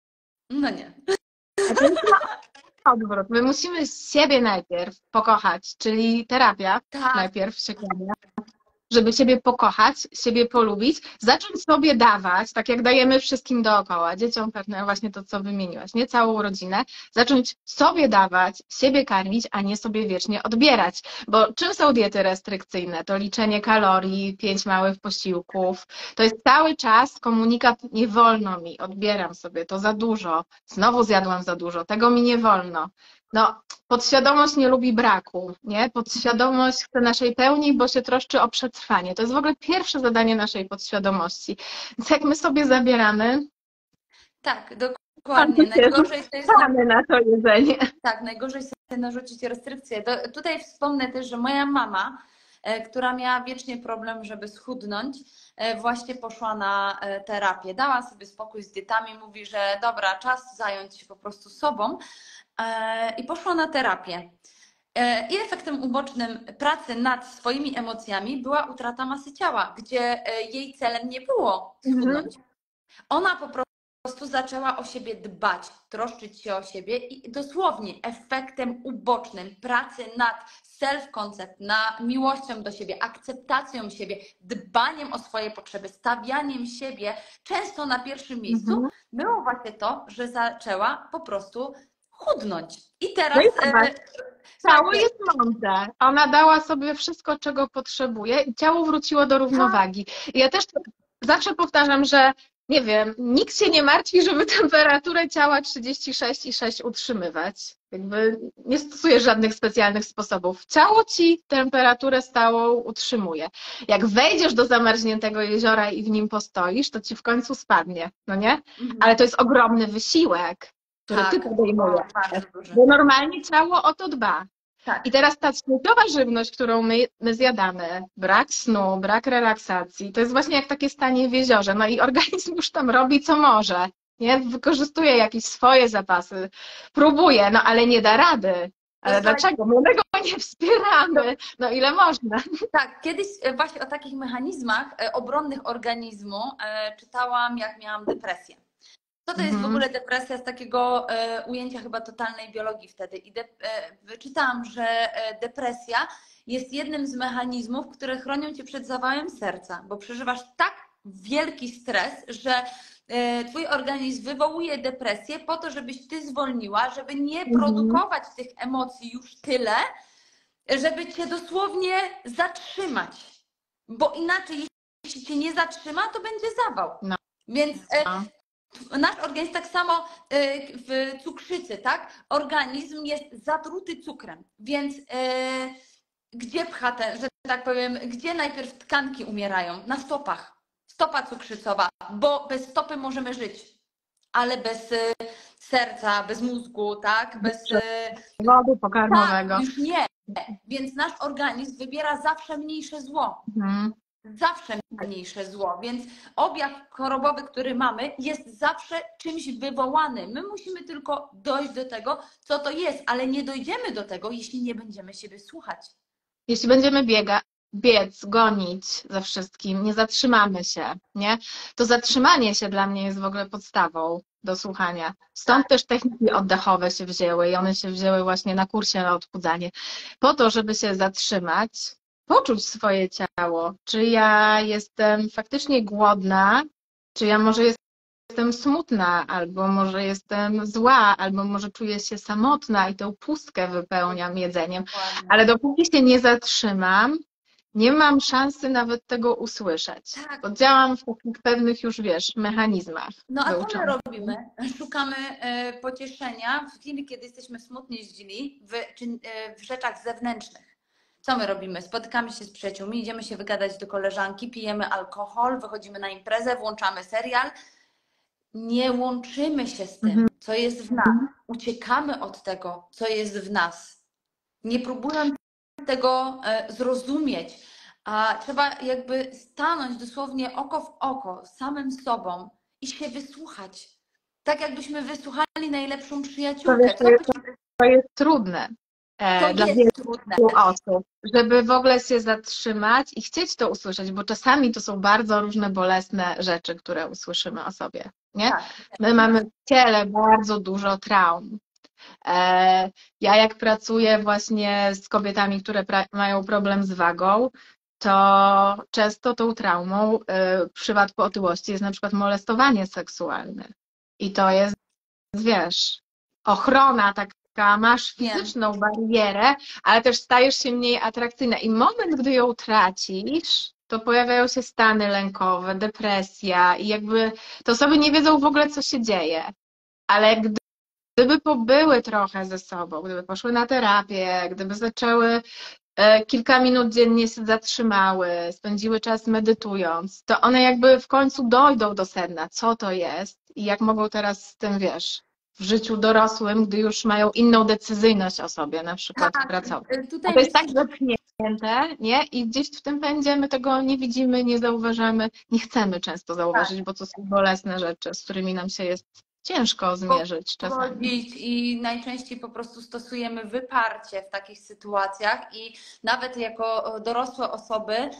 No nie.
A to jest na odwrót. My musimy siebie najpierw pokochać, czyli terapia
Tak,
najpierw się kłania, żeby siebie pokochać, siebie polubić, zacząć sobie dawać, tak jak dajemy wszystkim dookoła, dzieciom, partnerom, właśnie to, co wymieniłaś, nie całą rodzinę, zacząć sobie dawać, siebie karmić, a nie sobie wiecznie odbierać. Bo czym są diety restrykcyjne? To liczenie kalorii, pięć małych posiłków, to jest cały czas komunikat, nie wolno mi, odbieram sobie, to za dużo, znowu zjadłam za dużo, tego mi nie wolno. No, podświadomość nie lubi braku, nie? Podświadomość chce naszej pełni, bo się troszczy o przetrwanie. To jest w ogóle pierwsze zadanie naszej podświadomości. Więc jak my sobie zabieramy,
tak, dokładnie. Najgorzej to jest
mamy na to jedzenie.
tak, najgorzej sobie narzucić restrykcje. Do, tutaj wspomnę też, że moja mama, e, która miała wiecznie problem, żeby schudnąć, e, właśnie poszła na e, terapię. Dała sobie spokój z dietami, mówi, że dobra, czas zająć się po prostu sobą e, i poszła na terapię. E, I efektem ubocznym pracy nad swoimi emocjami była utrata masy ciała, gdzie e, jej celem nie było schudnąć. Ona po prostu zaczęła o siebie dbać, troszczyć się o siebie i dosłownie efektem ubocznym pracy nad self-concept, na miłością do siebie, akceptacją siebie, dbaniem o swoje potrzeby, stawianiem siebie często na pierwszym miejscu,
Mhm.
było właśnie to, że zaczęła po prostu chudnąć. I teraz...
No i zobacz,
e,
ciało
tak,
jest mądre. Ona dała sobie wszystko, czego potrzebuje i ciało wróciło do równowagi. I ja też zawsze powtarzam, że nie wiem, nikt się nie martwi, żeby temperaturę ciała trzydzieści sześć i sześć utrzymywać. Jakby nie stosuje żadnych specjalnych sposobów. Ciało ci temperaturę stałą utrzymuje. Jak wejdziesz do zamarzniętego jeziora i w nim postoisz, to ci w końcu spadnie, no nie?
Mhm.
Ale to jest ogromny wysiłek, który
Tak,
ty podejmujesz.
bardzo duży.
Bo normalnie ciało o to dba.
Tak.
I teraz ta śmieciowa żywność, którą my, my zjadamy, brak snu, brak relaksacji, to jest właśnie jak takie stanie w jeziorze. No i organizm już tam robi co może, nie? Wykorzystuje jakieś swoje zapasy, próbuje, no ale nie da rady. Ale
To
dlaczego? My tego nie wspieramy. No ile można.
Tak, kiedyś e, właśnie o takich mechanizmach e, obronnych organizmu e, czytałam, jak miałam depresję. Co to jest w
Mhm.
ogóle depresja z takiego e, ujęcia chyba totalnej biologii wtedy? I de, e, wyczytałam, że e, depresja jest jednym z mechanizmów, które chronią cię przed zawałem serca, bo przeżywasz tak wielki stres, że e, twój organizm wywołuje depresję po to, żebyś ty zwolniła, żeby nie
Mhm.
produkować tych emocji już tyle, żeby cię dosłownie zatrzymać. Bo inaczej, jeśli cię nie zatrzyma, to będzie zawał.
No.
Więc e,
No.
nasz organizm tak samo e, w cukrzycy, tak? Organizm jest zatruty cukrem. Więc e, gdzie pcha ten, że tak powiem, gdzie najpierw tkanki umierają? Na stopach. Stopa cukrzycowa, bo bez stopy możemy żyć, ale bez e, serca, bez mózgu, tak? Bez e,
Wody pokarmowego.
tak, już nie. Więc nasz organizm wybiera zawsze mniejsze zło.
Mhm.
Zawsze mniejsze zło. Więc objaw chorobowy, który mamy, jest zawsze czymś wywołany. My musimy tylko dojść do tego, co to jest, ale nie dojdziemy do tego, jeśli nie będziemy siebie słuchać.
Jeśli będziemy biega, biec, gonić za wszystkim, nie zatrzymamy się, nie? To zatrzymanie się dla mnie jest w ogóle podstawą do słuchania. Stąd też techniki oddechowe się wzięły i one się wzięły właśnie na kursie na odchudzanie. Po to, żeby się zatrzymać, poczuć swoje ciało. Czy ja jestem faktycznie głodna, czy ja może jestem smutna, albo może jestem zła, albo może czuję się samotna i tę pustkę wypełniam jedzeniem. Ale dopóki się nie zatrzymam, nie mam szansy nawet tego usłyszeć.
Tak.
Bo działam w takich pewnych już, wiesz, mechanizmach.
No a co my
wyuczonych.
robimy? Szukamy e, pocieszenia w chwili, kiedy jesteśmy smutni, źli, w, czy, e, w rzeczach zewnętrznych. Co my robimy? Spotykamy się z przyjaciółmi, idziemy się wygadać do koleżanki, pijemy alkohol, wychodzimy na imprezę, włączamy serial. Nie łączymy się z tym,
Mhm.
co jest w nas. Uciekamy od tego, co jest w nas. Nie próbując tego e, zrozumieć, a trzeba jakby stanąć dosłownie oko w oko z samym sobą i się wysłuchać. tak jakbyśmy wysłuchali najlepszą
To
przyjaciółkę.
wiesz, to
Co
jest,
byśmy...
to jest trudne
To
e, dla
jest
wielu
trudne.
osób, żeby w ogóle się zatrzymać i chcieć to usłyszeć, bo czasami to są bardzo różne bolesne rzeczy, które usłyszymy o sobie, nie?
Tak.
My mamy w ciele bardzo dużo traum. E, Ja jak pracuję właśnie z kobietami, które pra mają problem z wagą, to często tą traumą e, w przypadku otyłości jest na przykład molestowanie seksualne. I to jest, wiesz, ochrona taka, masz
Wiem.
fizyczną barierę, ale też stajesz się mniej atrakcyjna. I moment, gdy ją tracisz, to pojawiają się stany lękowe, depresja i jakby te osoby nie wiedzą w ogóle, co się dzieje. Ale gdy Gdyby pobyły trochę ze sobą, gdyby poszły na terapię, gdyby zaczęły e, kilka minut dziennie się zatrzymały, spędziły czas medytując, to one jakby w końcu dojdą do sedna, co to jest i jak mogą teraz z tym, wiesz, w życiu dorosłym, gdy już mają inną decyzyjność o sobie, na przykład
Tak,
pracować.
y,
A
tutaj
to jest
myślę,
tak zamknięte, nie? I gdzieś w tym pędzie my tego nie widzimy, nie zauważamy, nie chcemy często zauważyć, bo to są bolesne rzeczy, z którymi nam się jest ciężko zmierzyć czasami.
pogodzić i najczęściej po prostu stosujemy wyparcie w takich sytuacjach i nawet jako dorosłe osoby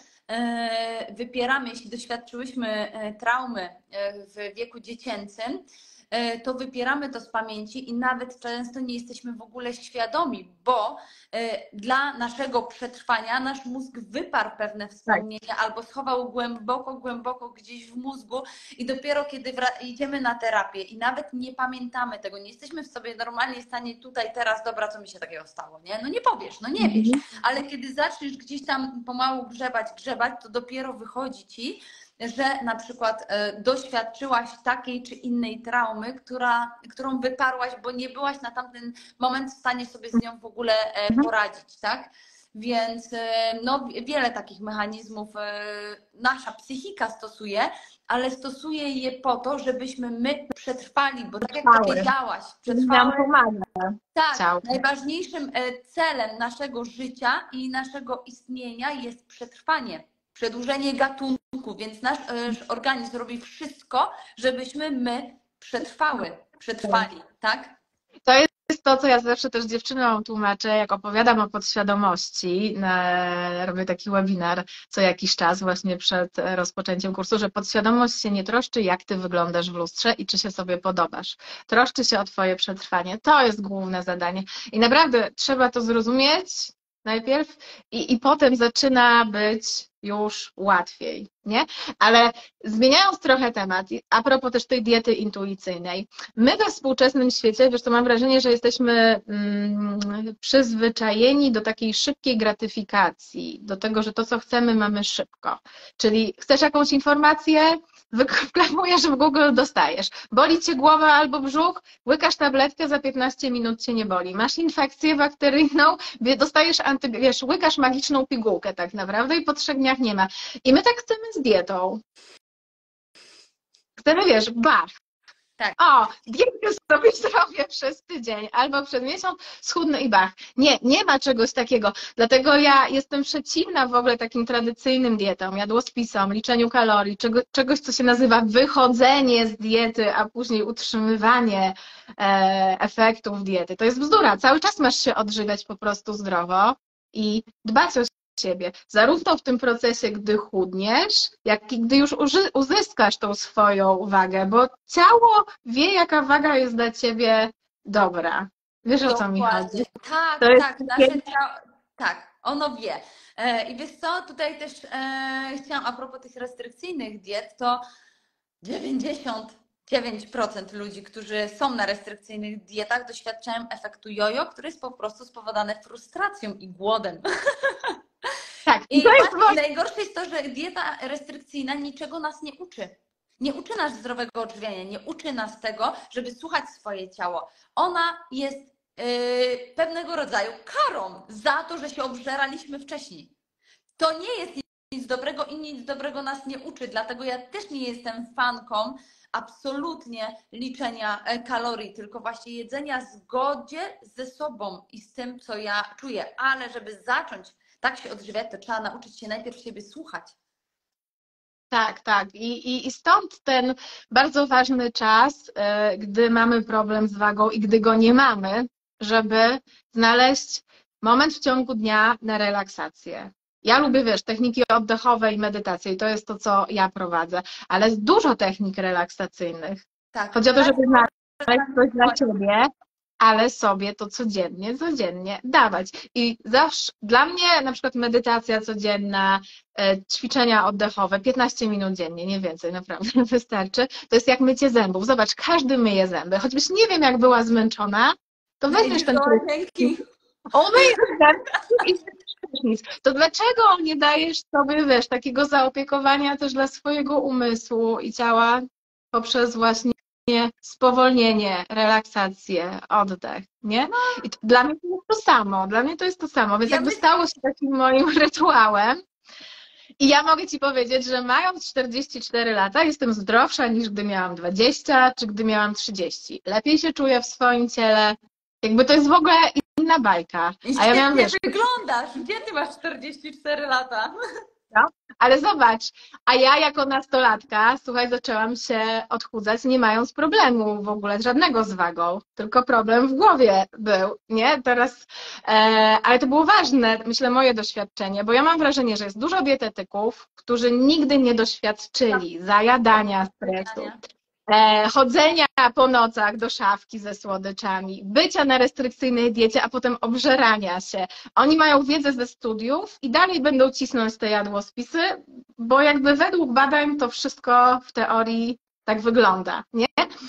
e, wypieramy, jeśli doświadczyłyśmy e, traumy e, w wieku dziecięcym, e, to wypieramy to z pamięci i nawet często nie jesteśmy w ogóle świadomi, bo e, dla naszego przetrwania nasz mózg wyparł pewne
Tak.
wspomnienia albo schował głęboko, głęboko gdzieś w mózgu i dopiero kiedy idziemy na terapię i nawet nie pamiętamy tego, nie jesteśmy w sobie normalnie w stanie tutaj, teraz, dobra, co mi się takiego stało, nie? No nie powiesz, no nie wiesz,
Mhm.
ale kiedy zaczniesz gdzieś tam pomału grzebać, grzebać, to dopiero wychodzi ci, że na przykład e, doświadczyłaś takiej czy innej traumy, która, którą wyparłaś, bo nie byłaś na tamten moment w stanie sobie z nią w ogóle e,
Mhm.
poradzić, tak? Więc e, no, wiele takich mechanizmów e, nasza psychika stosuje, ale stosuje je po to, żebyśmy my przetrwali, bo tak jak
Trwały.
powiedziałaś,
Czyli nam
przetrwały,
pomaga
tak,
ciało.
najważniejszym e, celem naszego życia i naszego istnienia jest przetrwanie, przedłużenie gatunku, więc nasz e, organizm robi wszystko, żebyśmy my przetrwały, przetrwali, tak?
To jest to, co ja zawsze też dziewczynom tłumaczę, jak opowiadam o podświadomości. Na, robię taki webinar co jakiś czas właśnie przed rozpoczęciem kursu, że podświadomość się nie troszczy, jak ty wyglądasz w lustrze i czy się sobie podobasz. Troszczy się o twoje przetrwanie. To jest główne zadanie. I naprawdę trzeba to zrozumieć najpierw i, i potem zaczyna być już łatwiej, nie? Ale zmieniając trochę temat, a propos też tej diety intuicyjnej, my we współczesnym świecie, wiesz, to mam wrażenie, że jesteśmy mm, przyzwyczajeni do takiej szybkiej gratyfikacji, do tego, że to, co chcemy, mamy szybko. Czyli chcesz jakąś informację, wyklepujesz w Google, dostajesz. Boli cię głowa albo brzuch, łykasz tabletkę, za piętnaście minut cię nie boli. Masz infekcję bakteryjną, dostajesz anty, wiesz, łykasz magiczną pigułkę tak naprawdę i po trzech dniach nie ma. I my tak chcemy z dietą. Chcemy, wiesz, bach.
Tak.
O, dietę sobie zrobię przez tydzień albo przez miesiąc, schudnę i bach. Nie, nie ma czegoś takiego. Dlatego ja jestem przeciwna w ogóle takim tradycyjnym dietom, jadłospisom, liczeniu kalorii, czego, czegoś, co się nazywa wychodzenie z diety, a później utrzymywanie e, efektów diety. To jest bzdura. Cały czas masz się odżywiać po prostu zdrowo i dbać o siebie, zarówno w tym procesie, gdy chudniesz, jak i gdy już uzyskasz tą swoją wagę, bo ciało wie, jaka waga jest dla ciebie dobra. Wiesz, o co mi chodzi?
Dokładnie. Tak,
To jest
tak, nasze
takie...
ciało, tak, ono wie. E, I wiesz co, tutaj też e, chciałam a propos tych restrykcyjnych diet, to dziewięćdziesiąt dziewięć procent ludzi, którzy są na restrykcyjnych dietach, doświadczają efektu jojo, który jest po prostu spowodowany frustracją i głodem.
Tak,
I
to jest
właśnie najgorsze jest to, że dieta restrykcyjna niczego nas nie uczy. Nie uczy nas zdrowego odżywiania, nie uczy nas tego, żeby słuchać swoje ciało. Ona jest yy, pewnego rodzaju karą za to, że się obżeraliśmy wcześniej. To nie jest nic dobrego i nic dobrego nas nie uczy, dlatego ja też nie jestem fanką absolutnie liczenia kalorii, tylko właśnie jedzenia w zgodzie ze sobą i z tym, co ja czuję. Ale żeby zacząć tak się odżywiać, to trzeba nauczyć się najpierw siebie słuchać.
Tak, tak. I, i, I stąd ten bardzo ważny czas, e, gdy mamy problem z wagą i gdy go nie mamy, żeby znaleźć moment w ciągu dnia na relaksację. Ja lubię, wiesz, techniki oddechowe i medytację i to jest to, co ja prowadzę, ale jest dużo technik relaksacyjnych.
Tak,
Chodzi o to, żeby znaleźć
tak,
coś dla siebie, ale sobie to codziennie, codziennie dawać. I zawsze dla mnie na przykład medytacja codzienna, e, ćwiczenia oddechowe, piętnaście minut dziennie, nie więcej, naprawdę wystarczy. To jest jak mycie zębów. Zobacz, każdy myje zęby. Choćbyś nie wiem, jak była zmęczona, to weźmiesz ten
dzięki.
umyj zęby i nic. To dlaczego nie dajesz sobie, wiesz, takiego zaopiekowania też dla swojego umysłu i ciała poprzez właśnie spowolnienie, relaksację, oddech, nie? I to, dla mnie to jest to samo, dla mnie to jest to samo, więc
Ja
jakby
myślę-
stało się takim moim rytuałem i ja mogę Ci powiedzieć, że mając czterdzieści cztery lata jestem zdrowsza niż gdy miałam dwadzieścia czy gdy miałam trzydzieści. Lepiej się czuję w swoim ciele, jakby to jest w ogóle inna bajka.
I
A ja miałam,
świetnie
wiesz,
wyglądasz. Gdzie ty masz czterdzieści cztery lata?
ale zobacz, a ja jako nastolatka, słuchaj, zaczęłam się odchudzać, nie mając problemu w ogóle żadnego z wagą, tylko problem w głowie był, nie? Teraz, e, ale to było ważne, myślę, moje doświadczenie, bo ja mam wrażenie, że jest dużo dietetyków, którzy nigdy nie doświadczyli zajadania stresu, e, chodzenia po nocach do szafki ze słodyczami, bycia na restrykcyjnej diecie, a potem obżerania się. Oni mają wiedzę ze studiów i dalej będą cisnąć te jadłospisy, bo jakby według badań to wszystko w teorii tak wygląda, nie?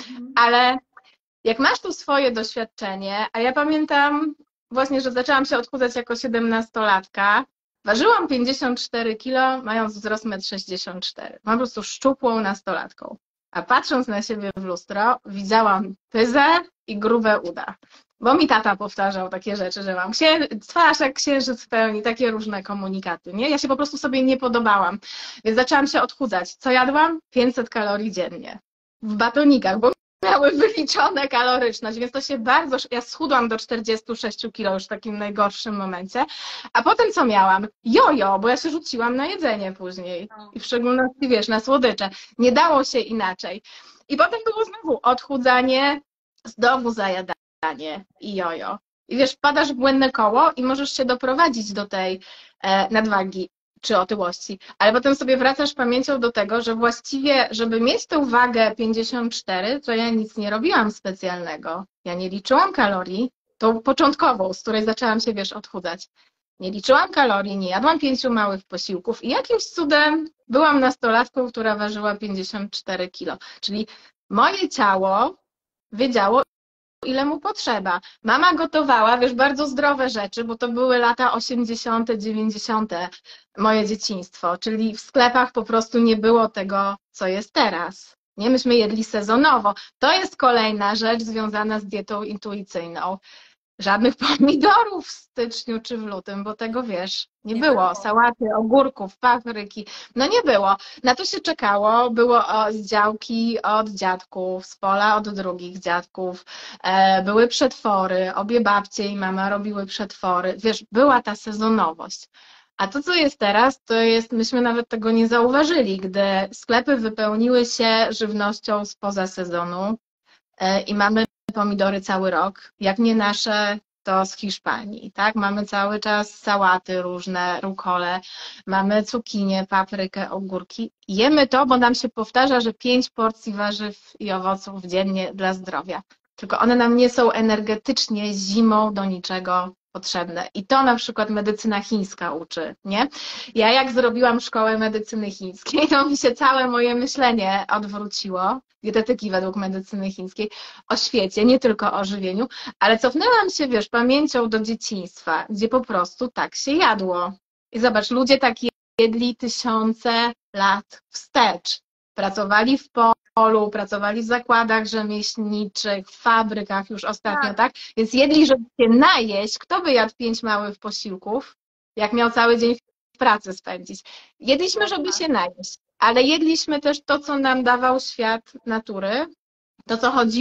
Ale jak masz tu swoje doświadczenie, a ja pamiętam właśnie, że zaczęłam się odchudzać jako siedemnastolatka, ważyłam pięćdziesiąt cztery kilo, mając wzrost jeden sześćdziesiąt cztery. Mam po prostu szczupłą nastolatką. A patrząc na siebie w lustro, widziałam pyzę i grube uda. Bo mi tata powtarzał takie rzeczy, że mam księ... twarz jak księżyc w pełni, takie różne komunikaty, nie? Ja się po prostu sobie nie podobałam. Więc zaczęłam się odchudzać. Co jadłam? pięćset kalorii dziennie. W batonikach, bo miały wyliczone kaloryczność, więc to się bardzo... Ja schudłam do czterdziestu sześciu kilo już w takim najgorszym momencie. A potem co miałam? Jojo, bo ja się rzuciłam na jedzenie później. I w szczególności, wiesz, na słodycze. Nie dało się inaczej. I potem było znowu odchudzanie, znowu zajadanie i jojo. I wiesz, wpadasz w błędne koło i możesz się doprowadzić do tej e, nadwagi czy otyłości. Ale potem sobie wracasz pamięcią do tego, że właściwie, żeby mieć tę wagę pięćdziesiąt cztery, to ja nic nie robiłam specjalnego. Ja nie liczyłam kalorii, tą początkową, z której zaczęłam się, wiesz, odchudzać. Nie liczyłam kalorii, nie jadłam pięciu małych posiłków i jakimś cudem byłam nastolatką, która ważyła pięćdziesiąt cztery kilo. Czyli moje ciało wiedziało, ile mu potrzeba. Mama gotowała, wiesz, bardzo zdrowe rzeczy, bo to były lata osiemdziesiąte, dziewięćdziesiąte, moje dzieciństwo, czyli w sklepach po prostu nie było tego, co jest teraz. Nie, myśmy jedli sezonowo. To jest kolejna rzecz związana z dietą intuicyjną. Żadnych pomidorów w styczniu czy w lutym, bo tego, wiesz, nie, nie było. było. Sałaty, ogórków, papryki, no nie było. Na to się czekało, było z działki od dziadków, z pola od drugich dziadków, e, były przetwory, obie babcie i mama robiły przetwory, wiesz, była ta sezonowość. A to, co jest teraz, to jest, myśmy nawet tego nie zauważyli, gdy sklepy wypełniły się żywnością spoza sezonu e, i mamy pomidory cały rok, jak nie nasze, to z Hiszpanii, tak? Mamy cały czas sałaty różne, rukole, mamy cukinię, paprykę, ogórki. Jemy to, bo nam się powtarza, że pięć porcji warzyw i owoców dziennie dla zdrowia. Tylko one nam nie są energetycznie zimą do niczego potrzebne. I to na przykład medycyna chińska uczy, nie? Ja jak zrobiłam szkołę medycyny chińskiej, to mi się całe moje myślenie odwróciło, dietetyki według medycyny chińskiej, o świecie, nie tylko o żywieniu, ale cofnęłam się, wiesz, pamięcią do dzieciństwa, gdzie po prostu tak się jadło. I zobacz, ludzie tak jedli tysiące lat wstecz. Pracowali w polu, pracowali w zakładach rzemieślniczych, w fabrykach już ostatnio, tak? tak? Więc jedli, żeby się najeść. Kto by jadł pięć małych posiłków, jak miał cały dzień w pracy spędzić? Jedliśmy, żeby się najeść, ale jedliśmy też to, co nam dawał świat natury, to, co chodziło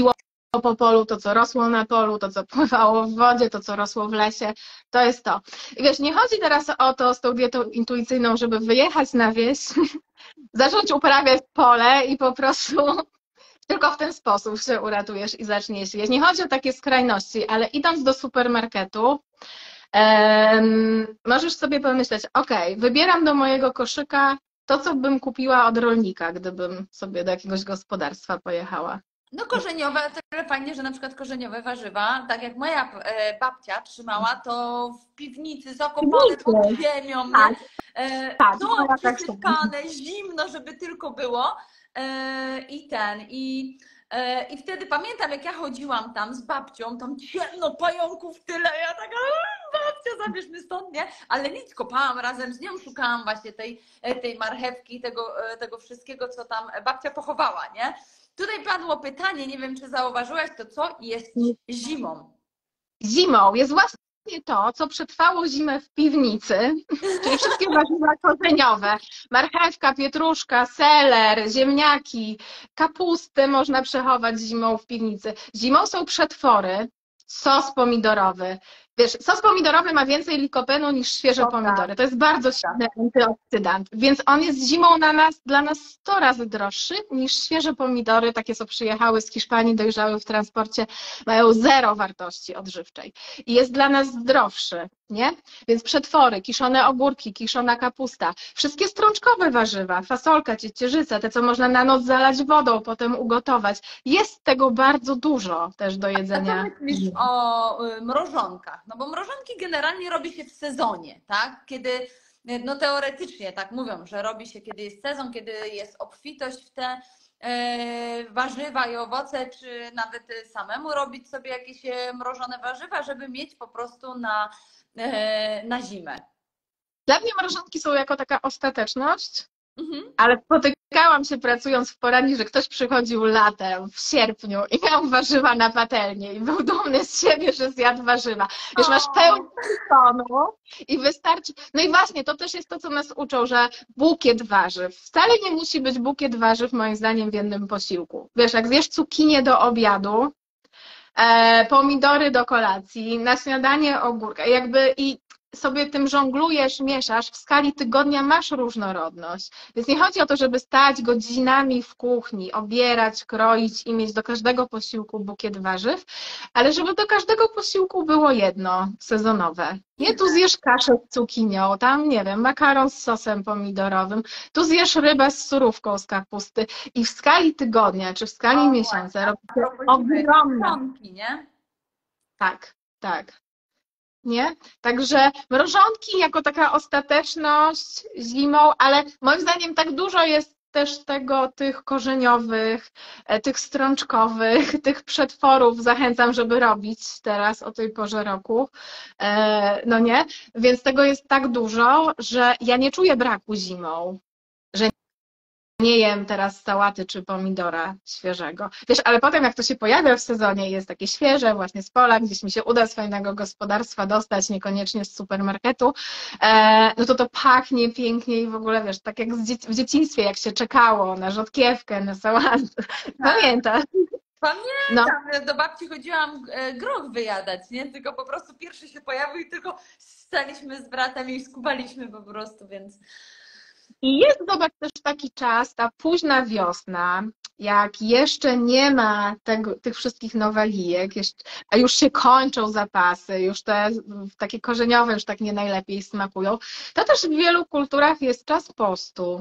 po polu, to co rosło na polu, to co pływało w wodzie, to co rosło w lesie, to jest to. I wiesz, nie chodzi teraz o to z tą dietą intuicyjną, żeby wyjechać na wieś, zacząć uprawiać pole i po prostu tylko w ten sposób się uratujesz i zaczniesz jeść. Nie chodzi o takie skrajności, ale idąc do supermarketu, um, możesz sobie pomyśleć, ok, wybieram do mojego koszyka to, co bym kupiła od rolnika, gdybym sobie do jakiegoś gospodarstwa pojechała.
No korzeniowe, tyle fajnie, że na przykład korzeniowe warzywa, tak jak moja e, babcia trzymała, to w piwnicy zakopane pod ziemią, nie?
Tak,
E,
tak,
no,
moja tak
przysypane, zimno, żeby tylko było. E, I ten, i, e, i wtedy pamiętam, jak ja chodziłam tam z babcią, tam ciemno, pająków tyle, ja taka, babcia, zabierz mnie stąd, nie? Ale nic, kopałam razem z nią, szukałam właśnie tej, tej marchewki, tego, tego wszystkiego, co tam babcia pochowała, nie? Tutaj padło pytanie, nie wiem, czy zauważyłaś to, co jest zimą.
Zimą jest właśnie to, co przetrwało zimę w piwnicy, czyli wszystkie warzywa korzeniowe. Marchewka, pietruszka, seler, ziemniaki, kapustę można przechować zimą w piwnicy. Zimą są przetwory, sos pomidorowy. Wiesz, sos pomidorowy ma więcej likopenu niż świeże
Dobra.
pomidory. To jest bardzo silny antyoksydant, więc on jest zimą na nas, dla nas sto razy droższy niż świeże pomidory, takie co przyjechały z Hiszpanii, dojrzały w transporcie, mają zero wartości odżywczej i jest dla nas zdrowszy, nie? Więc przetwory, kiszone ogórki, kiszona kapusta, wszystkie strączkowe warzywa, fasolka, ciecierzyca, te co można na noc zalać wodą, potem ugotować. Jest tego bardzo dużo też do jedzenia.
A co myślisz o mrożonkach? No bo mrożonki generalnie robi się w sezonie, tak? Kiedy, no teoretycznie tak mówią, że robi się, kiedy jest sezon, kiedy jest obfitość w te e, warzywa i owoce, czy nawet samemu robić sobie jakieś mrożone warzywa, żeby mieć po prostu na, e, na zimę.
Dla mnie mrożonki są jako taka ostateczność,
Mhm.
ale spotykałam się pracując w poradni, że ktoś przychodził latem, w sierpniu i miał warzywa na patelni i był dumny z siebie, że zjadł warzywa. Wiesz, masz pełen tonu i wystarczy. No i właśnie, to też jest to, co nas uczą, że bukiet warzyw. Wcale nie musi być bukiet warzyw, moim zdaniem, w jednym posiłku. Wiesz, jak zjesz cukinię do obiadu, e, pomidory do kolacji, na śniadanie ogórka, jakby i sobie tym żonglujesz, mieszasz, w skali tygodnia masz różnorodność. Więc nie chodzi o to, żeby stać godzinami w kuchni, obierać, kroić i mieć do każdego posiłku bukiet warzyw, ale żeby do każdego posiłku było jedno sezonowe. Nie tu zjesz kaszę z cukinią, tam nie wiem, makaron z sosem pomidorowym, tu zjesz rybę z surówką z kapusty i w skali tygodnia czy w skali
O,
miesiąca robi się
Robimy
ogromna.
mrożonki, nie?
Tak, tak. Nie? Także mrożonki jako taka ostateczność zimą, ale moim zdaniem tak dużo jest też tego, tych korzeniowych, tych strączkowych, tych przetworów. Zachęcam, żeby robić teraz o tej porze roku. No nie? Więc tego jest tak dużo, że ja nie czuję braku zimą, że nie jem teraz sałaty czy pomidora świeżego. Wiesz, ale potem jak to się pojawia w sezonie i jest takie świeże, właśnie z pola, gdzieś mi się uda z fajnego gospodarstwa dostać, niekoniecznie z supermarketu, no to to pachnie pięknie i w ogóle, wiesz, tak jak w dzieciństwie, jak się czekało na rzodkiewkę, na sałatę. Pamiętasz?
Pamiętam, no. Do babci chodziłam groch wyjadać, nie? Tylko po prostu pierwszy się pojawił i tylko staliśmy z bratem i skubaliśmy po prostu, więc...
I jest, zobacz, też taki czas, ta późna wiosna, jak jeszcze nie ma tego, tych wszystkich nowalijek, jeszcze, a już się kończą zapasy, już te takie korzeniowe już tak nie najlepiej smakują, to też w wielu kulturach jest czas postu.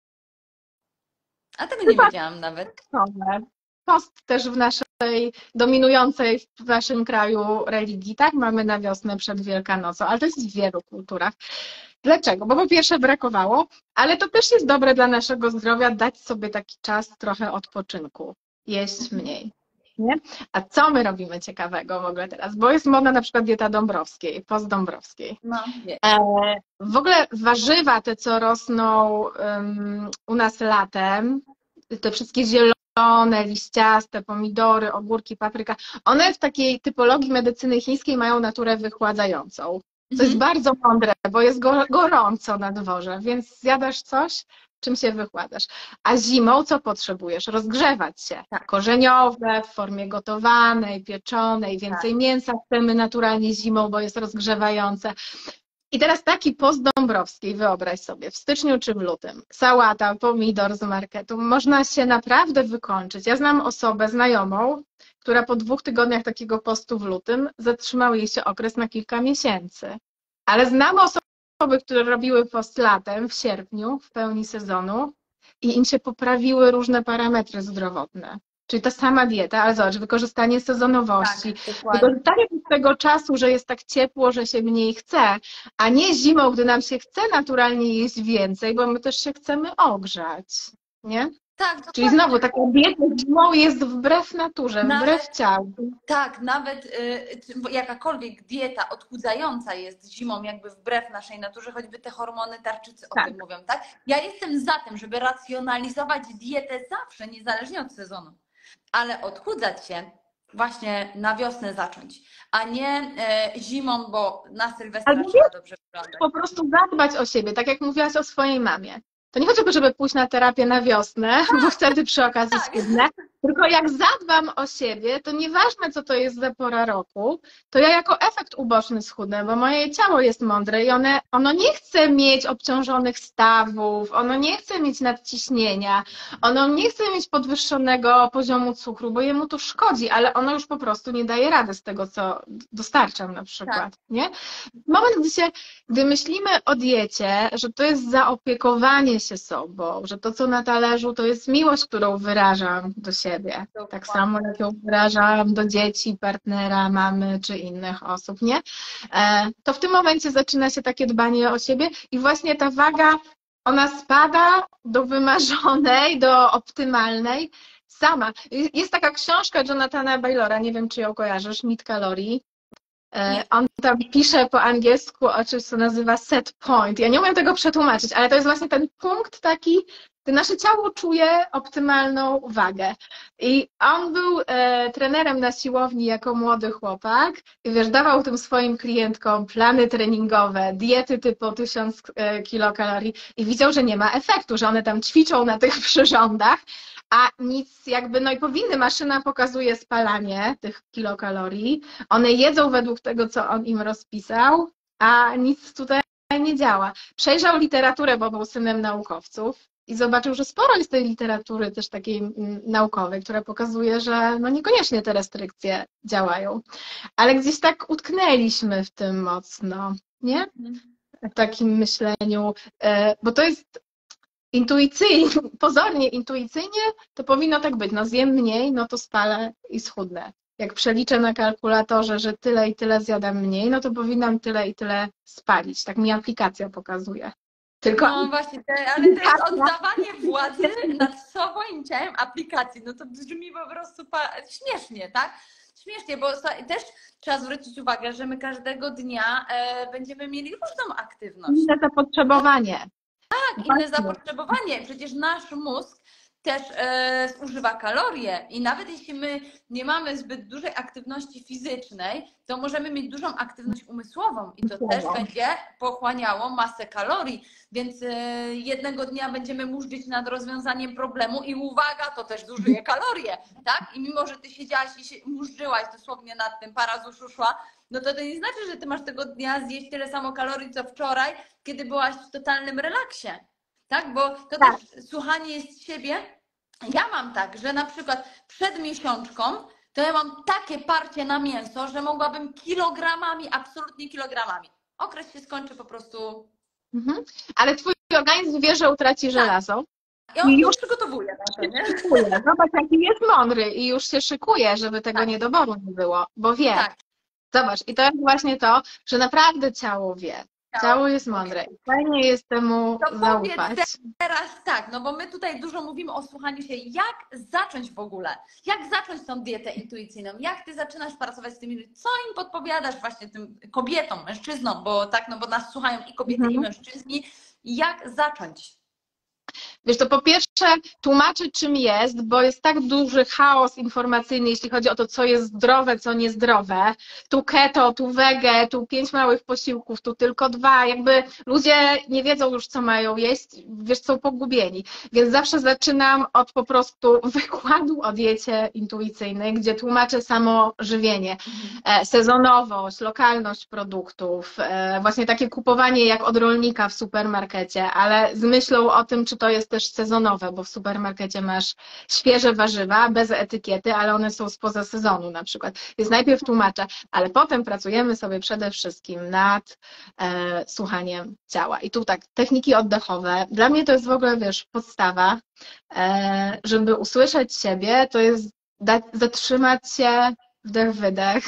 A tego nie Chyba wiedziałam nawet.
Post też w naszej dominującej w naszym kraju religii, tak? Mamy na wiosnę przed Wielkanocą, ale to jest w wielu kulturach. Dlaczego? Bo po pierwsze brakowało, ale to też jest dobre dla naszego zdrowia dać sobie taki czas trochę odpoczynku, jeść mniej. Nie? A co my robimy ciekawego w ogóle teraz? Bo jest moda na przykład dieta Dąbrowskiej, post Dąbrowskiej.
No,
e, w ogóle warzywa, te co rosną um, u nas latem, te wszystkie zielone, liściaste, pomidory, ogórki, papryka, one w takiej typologii medycyny chińskiej mają naturę wychładzającą. To jest bardzo mądre, bo jest gorąco na dworze, więc zjadasz coś, czym się wychładzasz. A zimą co potrzebujesz? Rozgrzewać się.
Tak.
Korzeniowe, w formie gotowanej, pieczonej, więcej
Tak.
mięsa chcemy naturalnie zimą, bo jest rozgrzewające. I teraz taki post Dąbrowskiej, wyobraź sobie, w styczniu czy w lutym, sałata, pomidor z marketu, można się naprawdę wykończyć. Ja znam osobę, znajomą, która po dwóch tygodniach takiego postu w lutym zatrzymał jej się okres na kilka miesięcy. Ale znam osoby, które robiły post latem, w sierpniu, w pełni sezonu i im się poprawiły różne parametry zdrowotne. Czyli ta sama dieta, ale zobacz, wykorzystanie sezonowości,
Tak, dokładnie.
wykorzystanie tego czasu, że jest tak ciepło, że się mniej chce, a nie zimą, gdy nam się chce naturalnie jeść więcej, bo my też się chcemy ogrzać, nie?
Tak,
Czyli
dokładnie.
znowu taka dieta zimą jest wbrew naturze,
Nawet-
wbrew ciału.
Tak, nawet y, czy- bo jakakolwiek dieta odchudzająca jest zimą jakby wbrew naszej naturze, choćby te hormony tarczycy o
Tak.
tym mówią, tak? Ja jestem za tym, żeby racjonalizować dietę zawsze, niezależnie od sezonu, ale odchudzać się właśnie na wiosnę zacząć, a nie e, zimą, bo na Sylwestra
Albo
trzeba dobrze wyglądać.
Po prostu zadbać o siebie, tak jak mówiłaś o swojej mamie. To nie chodzi o to, żeby pójść na terapię na wiosnę, bo wtedy przy okazji
Tak.
schudnę, tylko jak zadbam o siebie, to nieważne, co to jest za pora roku, to ja jako efekt uboczny schudnę, bo moje ciało jest mądre i one, ono nie chce mieć obciążonych stawów, ono nie chce mieć nadciśnienia, ono nie chce mieć podwyższonego poziomu cukru, bo jemu to szkodzi, ale ono już po prostu nie daje rady z tego, co dostarczam na przykład,
Tak.
nie? Moment, gdy się, gdy myślimy o diecie, że to jest zaopiekowanie się sobą, że to, co na talerzu, to jest miłość, którą wyrażam do siebie. Tak
Dokładnie.
samo, jak ją wyrażam do dzieci, partnera, mamy czy innych osób, nie? E, To w tym momencie zaczyna się takie dbanie o siebie i właśnie ta waga, ona spada do wymarzonej, do optymalnej sama. Jest taka książka Jonathana Baylora, nie wiem, czy ją kojarzysz, Mit kalorii.
Nie.
On tam pisze po angielsku o czymś, co nazywa set point. Ja nie umiem tego przetłumaczyć, ale to jest właśnie ten punkt taki, gdy nasze ciało czuje optymalną wagę. I on był e, trenerem na siłowni jako młody chłopak i wiesz, dawał tym swoim klientkom plany treningowe, diety typu tysiąc e, kilokalorii i widział, że nie ma efektu, że one tam ćwiczą na tych przyrządach, a nic jakby, no i powinny, maszyna pokazuje spalanie tych kilokalorii, one jedzą według tego, co on im rozpisał, a nic tutaj nie działa. Przejrzał literaturę, bo był synem naukowców i zobaczył, że sporo jest tej literatury też takiej mm, naukowej, która pokazuje, że no niekoniecznie te restrykcje działają. Ale gdzieś tak utknęliśmy w tym mocno, nie? W takim myśleniu, e, bo to jest intuicyjnie, pozornie intuicyjnie, to powinno tak być. No zjem mniej, no to spalę i schudnę. Jak przeliczę na kalkulatorze, że tyle i tyle zjadam mniej, no to powinnam tyle i tyle spalić. Tak mi aplikacja pokazuje. Tylko
No właśnie, te, ale to jest oddawanie władzy nad swoim ciałem aplikacji. No to brzmi po prostu pa- śmiesznie, tak? Śmiesznie, bo sa- też trzeba zwrócić uwagę, że my każdego dnia e, będziemy mieli różną aktywność.
inne zapotrzebowanie.
Tak, inne zapotrzebowanie. Przecież nasz mózg też e, zużywa kalorie i nawet jeśli my nie mamy zbyt dużej aktywności fizycznej, to możemy mieć dużą aktywność umysłową i to też
Umysłową.
będzie pochłaniało masę kalorii, więc e, jednego dnia będziemy mużdżyć nad rozwiązaniem problemu i uwaga, to też zużyje kalorie, tak? I mimo, że ty siedziałaś i się mużdżyłaś dosłownie nad tym, para z uszu szła, no to to nie znaczy, że ty masz tego dnia zjeść tyle samo kalorii, co wczoraj, kiedy byłaś w totalnym relaksie. Tak, bo to
Tak.
też słuchanie jest siebie. Ja mam tak, że na przykład przed miesiączką to ja mam takie parcie na mięso, że mogłabym kilogramami, absolutnie kilogramami. Okres się skończy po prostu.
Mhm. Ale twój organizm wie, że utraci żelazo.
Ja on
I
się
już
przygotowuje na to, nie?
szykuje. Zobacz, jaki jest mądry i już się szykuje, żeby tego
Tak.
niedoboru nie było, bo wie.
Tak.
Zobacz, i to jest właśnie to, że naprawdę ciało wie. Ciało jest mądre i fajnie jest temu
To
zaufać.
powiedz teraz tak, no bo my tutaj dużo mówimy o słuchaniu się. Jak zacząć w ogóle? Jak zacząć tą dietę intuicyjną? Jak ty zaczynasz pracować z tymi ludźmi? Co im podpowiadasz właśnie tym kobietom, mężczyznom? Bo tak, no bo nas słuchają i kobiety,
Mhm.
i mężczyźni. Jak zacząć?
Wiesz, to po pierwsze tłumaczy, czym jest, bo jest tak duży chaos informacyjny, jeśli chodzi o to, co jest zdrowe, co niezdrowe. Tu keto, tu wege, tu pięć małych posiłków, tu tylko dwa. Jakby ludzie nie wiedzą już, co mają jeść, wiesz, są pogubieni. Więc zawsze zaczynam od po prostu wykładu o diecie intuicyjnej, gdzie tłumaczę samo żywienie, e, sezonowość, lokalność produktów, e, właśnie takie kupowanie jak od rolnika w supermarkecie, ale z myślą o tym, czy to jest też sezonowe, bo w supermarkecie masz świeże warzywa bez etykiety, ale one są spoza sezonu na przykład. Więc najpierw tłumaczę, ale potem pracujemy sobie przede wszystkim nad e, słuchaniem ciała. I tu tak, techniki oddechowe. Dla mnie to jest w ogóle, wiesz, podstawa, e, żeby usłyszeć siebie, to jest dać, zatrzymać się, wdech, wydech.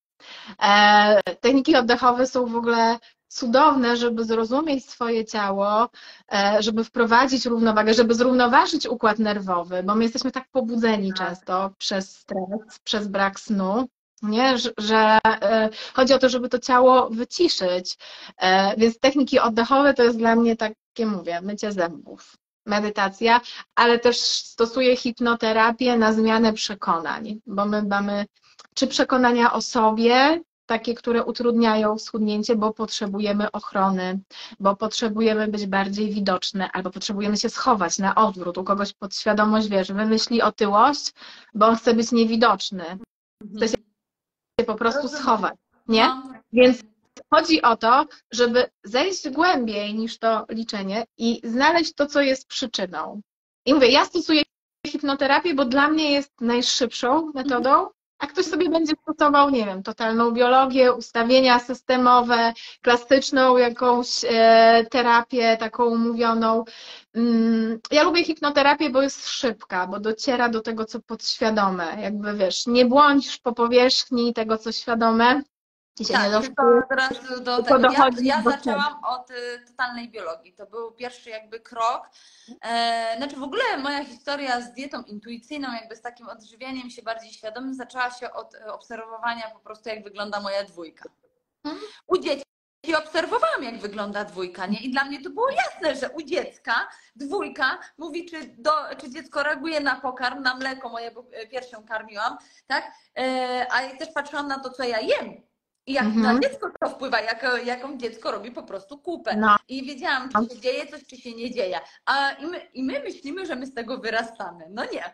E, techniki oddechowe są w ogóle cudowne, żeby zrozumieć swoje ciało, e, żeby wprowadzić równowagę, żeby zrównoważyć układ nerwowy, bo my jesteśmy tak pobudzeni często przez stres, przez brak snu, nie? Że, że e, chodzi o to, żeby to ciało wyciszyć. E, więc techniki oddechowe to jest dla mnie takie, mówię, mycie zębów, medytacja, ale też stosuję hipnoterapię na zmianę przekonań, bo my mamy czy przekonania o sobie, takie, które utrudniają schudnięcie, bo potrzebujemy ochrony, bo potrzebujemy być bardziej widoczne, albo potrzebujemy się schować na odwrót. U kogoś podświadomość, wiesz, wymyśli otyłość, bo on chce być niewidoczny. Chce się po prostu schować, nie? Więc chodzi o to, żeby zejść głębiej niż to liczenie i znaleźć to, co jest przyczyną. I mówię, ja stosuję hipnoterapię, bo dla mnie jest najszybszą metodą, a ktoś sobie będzie stosował, nie wiem, totalną biologię, ustawienia systemowe, klasyczną jakąś e, terapię taką umówioną. Mm, ja lubię hipnoterapię, bo jest szybka, bo dociera do tego, co podświadome. Jakby wiesz, nie błądzisz po powierzchni tego, co świadome. Ci się nie
Tak, tylko
doszło,
teraz do
tylko
tego. Ja,
dochodzi
ja
do
zaczęłam od y, totalnej biologii. To był pierwszy jakby krok. E, znaczy w ogóle moja historia z dietą intuicyjną, jakby z takim odżywianiem się bardziej świadomym, zaczęła się od e, obserwowania po prostu, jak wygląda moja dwójka. U dzieci obserwowałam, jak wygląda dwójka, nie? I dla mnie to było jasne, że u dziecka dwójka mówi, czy, do, czy dziecko reaguje na pokarm, na mleko moje, bo piersią karmiłam, tak? E, a ja też patrzyłam na to, co ja jem. I jak
Mhm.
na dziecko to wpływa, jak, jaką dziecko robi po prostu kupę.
No.
I wiedziałam, czy się dzieje coś, czy się nie dzieje. A i my, i my myślimy, że my z tego wyrastamy. No nie.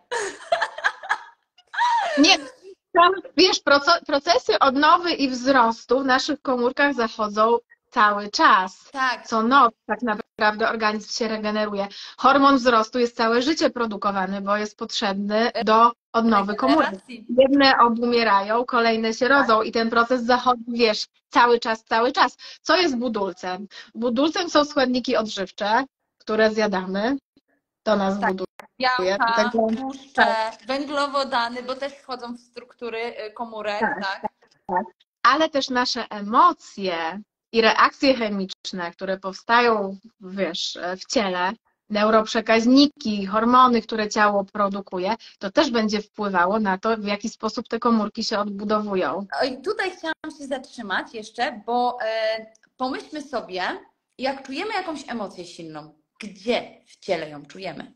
Nie, tam, wiesz, procesy odnowy i wzrostu w naszych komórkach zachodzą cały czas.
Tak.
Co noc tak naprawdę organizm się regeneruje. Hormon wzrostu jest całe życie produkowany, bo jest potrzebny do odnowy komórek.
Regeneracji.
Jedne obumierają, kolejne się rodzą i ten proces zachodzi, wiesz, cały czas, cały czas. Co jest budulcem? Budulcem są składniki odżywcze, które zjadamy. To nas
Tak.
buduje.
Białka,
Dlatego-
tłuszcze, węglowodany, bo też wchodzą w struktury y, komórek,
Tak.
tak?
Ale też nasze emocje i reakcje chemiczne, które powstają, wiesz, w ciele, neuroprzekaźniki, hormony, które ciało produkuje, to też będzie wpływało na to, w jaki sposób te komórki się odbudowują.
I tutaj chciałam się zatrzymać jeszcze, bo e, pomyślmy sobie, jak czujemy jakąś emocję silną, gdzie w ciele ją czujemy?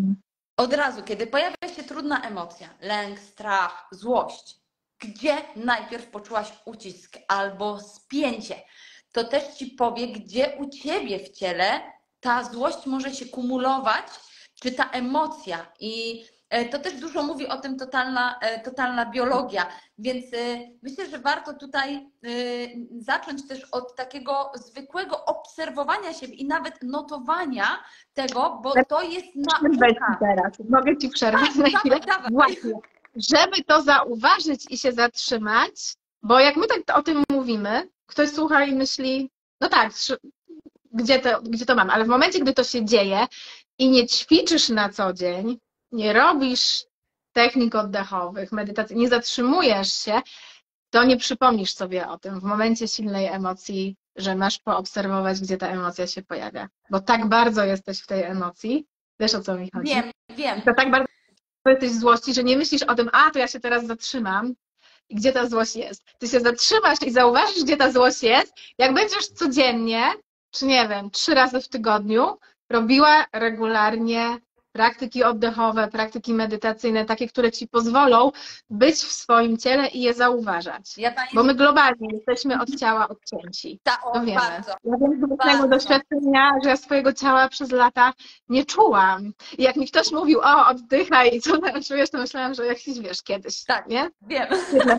Od razu, kiedy pojawia się trudna emocja, lęk, strach, złość, gdzie najpierw poczułaś ucisk albo spięcie, to też Ci powie, gdzie u Ciebie w ciele ta złość może się kumulować, czy ta emocja. I to też dużo mówi o tym totalna, totalna biologia, więc myślę, że warto tutaj zacząć też od takiego zwykłego obserwowania siebie i nawet notowania tego, bo to jest nauka.
Teraz. Mogę Ci przerwać na chwilę?
Dawaj, dawaj.
Właśnie. Żeby to zauważyć i się zatrzymać, bo jak my tak o tym mówimy, ktoś słucha i myśli, no tak, gdzie to, gdzie to mam, ale w momencie, gdy to się dzieje i nie ćwiczysz na co dzień, nie robisz technik oddechowych, medytacji, nie zatrzymujesz się, to nie przypomnisz sobie o tym w momencie silnej emocji, że masz poobserwować, gdzie ta emocja się pojawia. Bo tak bardzo jesteś w tej emocji, wiesz, o co mi chodzi?
Wiem, wiem.
To tak bardzo jesteś w złości, że nie myślisz o tym, a to ja się teraz zatrzymam i gdzie ta złość jest. Ty się zatrzymasz i zauważysz, gdzie ta złość jest, jak będziesz codziennie, czy nie wiem, trzy razy w tygodniu robiła regularnie praktyki oddechowe, praktyki medytacyjne, takie, które ci pozwolą być w swoim ciele i je zauważać.
Ja
Bo
pamiętam,
my globalnie jesteśmy od ciała odcięci.
ta, o,
To wiemy.
bardzo,
Ja wiem z własnego
bardzo.
doświadczenia, że ja swojego ciała przez lata nie czułam. I jak mi ktoś mówił, o, oddychaj i co tam czujesz, to myślałam, że jakiś, wiesz, kiedyś,
Tak,
nie?
wiem.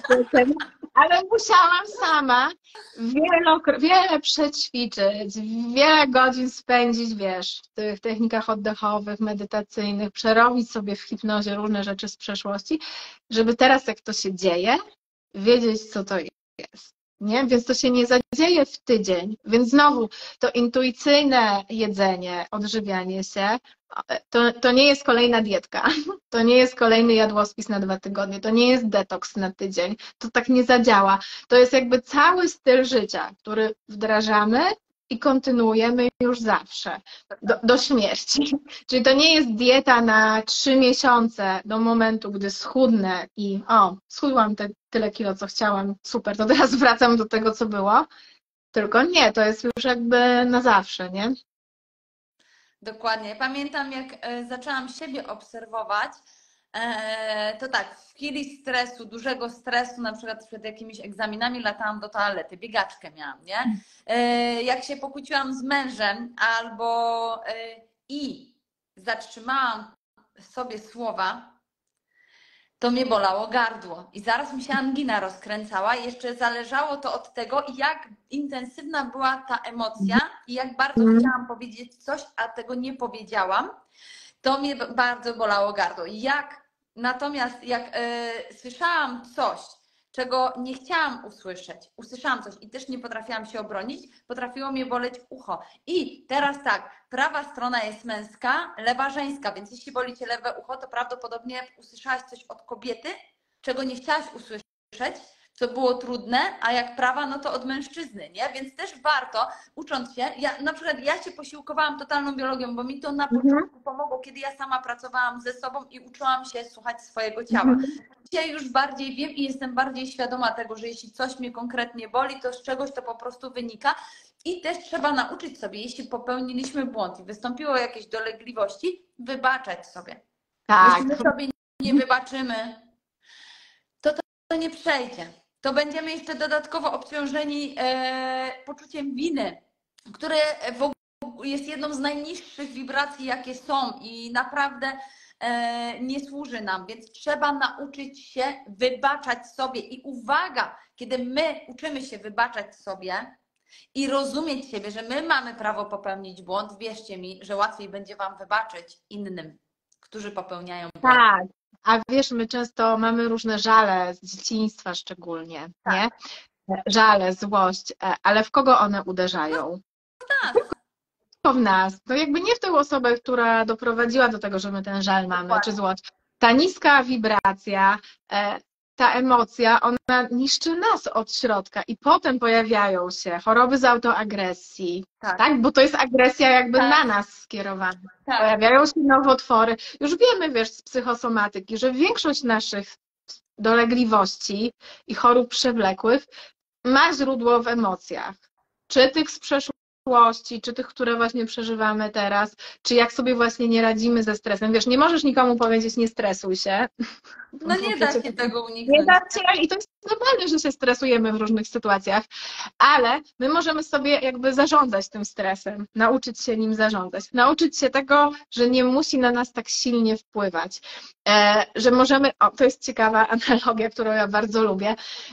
Ale musiałam sama wielokro- wiele przećwiczyć, wiele godzin spędzić, wiesz, w tych technikach oddechowych, medytacyjnych, przerobić sobie w hipnozie różne rzeczy z przeszłości, żeby teraz, jak to się dzieje, wiedzieć, co to jest. Nie? Więc to się nie zadzieje w tydzień. Więc znowu to intuicyjne jedzenie, odżywianie się, to, to nie jest kolejna dietka. To nie jest kolejny jadłospis na dwa tygodnie. To nie jest detoks na tydzień. To tak nie zadziała. To jest jakby cały styl życia, który wdrażamy i kontynuujemy już zawsze, do, do śmierci. Czyli to nie jest dieta na trzy miesiące do momentu, gdy schudnę i o, schudłam te, tyle kilo, co chciałam, super, to teraz wracam do tego, co było. Tylko nie, to jest już jakby na zawsze, nie?
Dokładnie. Pamiętam, jak e, zaczęłam siebie obserwować, e, to tak, w chwili stresu, dużego stresu, na przykład przed jakimiś egzaminami latałam do toalety, biegaczkę miałam, nie? E, Jak się pokłóciłam z mężem albo e, i zatrzymałam sobie słowa, to mnie bolało gardło i zaraz mi się angina rozkręcała i jeszcze zależało to od tego, jak intensywna była ta emocja i jak bardzo
Mhm.
chciałam powiedzieć coś, a tego nie powiedziałam, to mnie b- bardzo bolało gardło. Jak natomiast jak e, słyszałam coś, czego nie chciałam usłyszeć, usłyszałam coś i też nie potrafiłam się obronić, potrafiło mnie boleć ucho. I teraz tak, prawa strona jest męska, lewa żeńska, więc jeśli boli cię lewe ucho, to prawdopodobnie usłyszałaś coś od kobiety, czego nie chciałaś usłyszeć, co było trudne, a jak prawa, no to od mężczyzny, nie? Więc też warto, ucząc się, ja na przykład ja się posiłkowałam totalną biologią, bo mi to na
Mhm.
początku pomogło, kiedy ja sama pracowałam ze sobą i uczyłam się słuchać swojego ciała.
Mhm.
Dzisiaj już bardziej wiem i jestem bardziej świadoma tego, że jeśli coś mnie konkretnie boli, to z czegoś to po prostu wynika. I też trzeba nauczyć sobie, jeśli popełniliśmy błąd i wystąpiło jakieś dolegliwości, wybaczać sobie.
Tak.
Jeśli my sobie nie wybaczymy, to to, to nie przejdzie. To będziemy jeszcze dodatkowo obciążeni e, poczuciem winy, które w ogóle jest jedną z najniższych wibracji, jakie są i naprawdę e, nie służy nam, więc trzeba nauczyć się wybaczać sobie. I uwaga, kiedy my uczymy się wybaczać sobie i rozumieć siebie, że my mamy prawo popełnić błąd, wierzcie mi, że łatwiej będzie Wam wybaczyć innym, którzy popełniają błąd.
Tak. A wiesz, my często mamy różne żale z dzieciństwa szczególnie, nie? Żale, złość, e, ale w kogo one uderzają?
Tak,
Tylko w nas. To jakby nie w tę osobę, która doprowadziła do tego, że my ten żal mamy,
Dokładnie.
czy złość. Ta niska wibracja, e, ta emocja, ona niszczy nas od środka i potem pojawiają się choroby z autoagresji,
tak,
tak? Bo to jest agresja jakby
Tak.
na nas skierowana.
tak.
Pojawiają się nowotwory. Już wiemy, wiesz, z psychosomatyki, że większość naszych dolegliwości i chorób przewlekłych ma źródło w emocjach. Czy tych z przeszłości, czy tych, które właśnie przeżywamy teraz, czy jak sobie właśnie nie radzimy ze stresem. Wiesz, nie możesz nikomu powiedzieć, nie stresuj się.
No nie da się tego uniknąć.
Nie da się i to jest normalne, że się stresujemy w różnych sytuacjach, ale my możemy sobie jakby zarządzać tym stresem, nauczyć się nim zarządzać, nauczyć się tego, że nie musi na nas tak silnie wpływać, e, że możemy, o, to jest ciekawa analogia, którą ja bardzo lubię,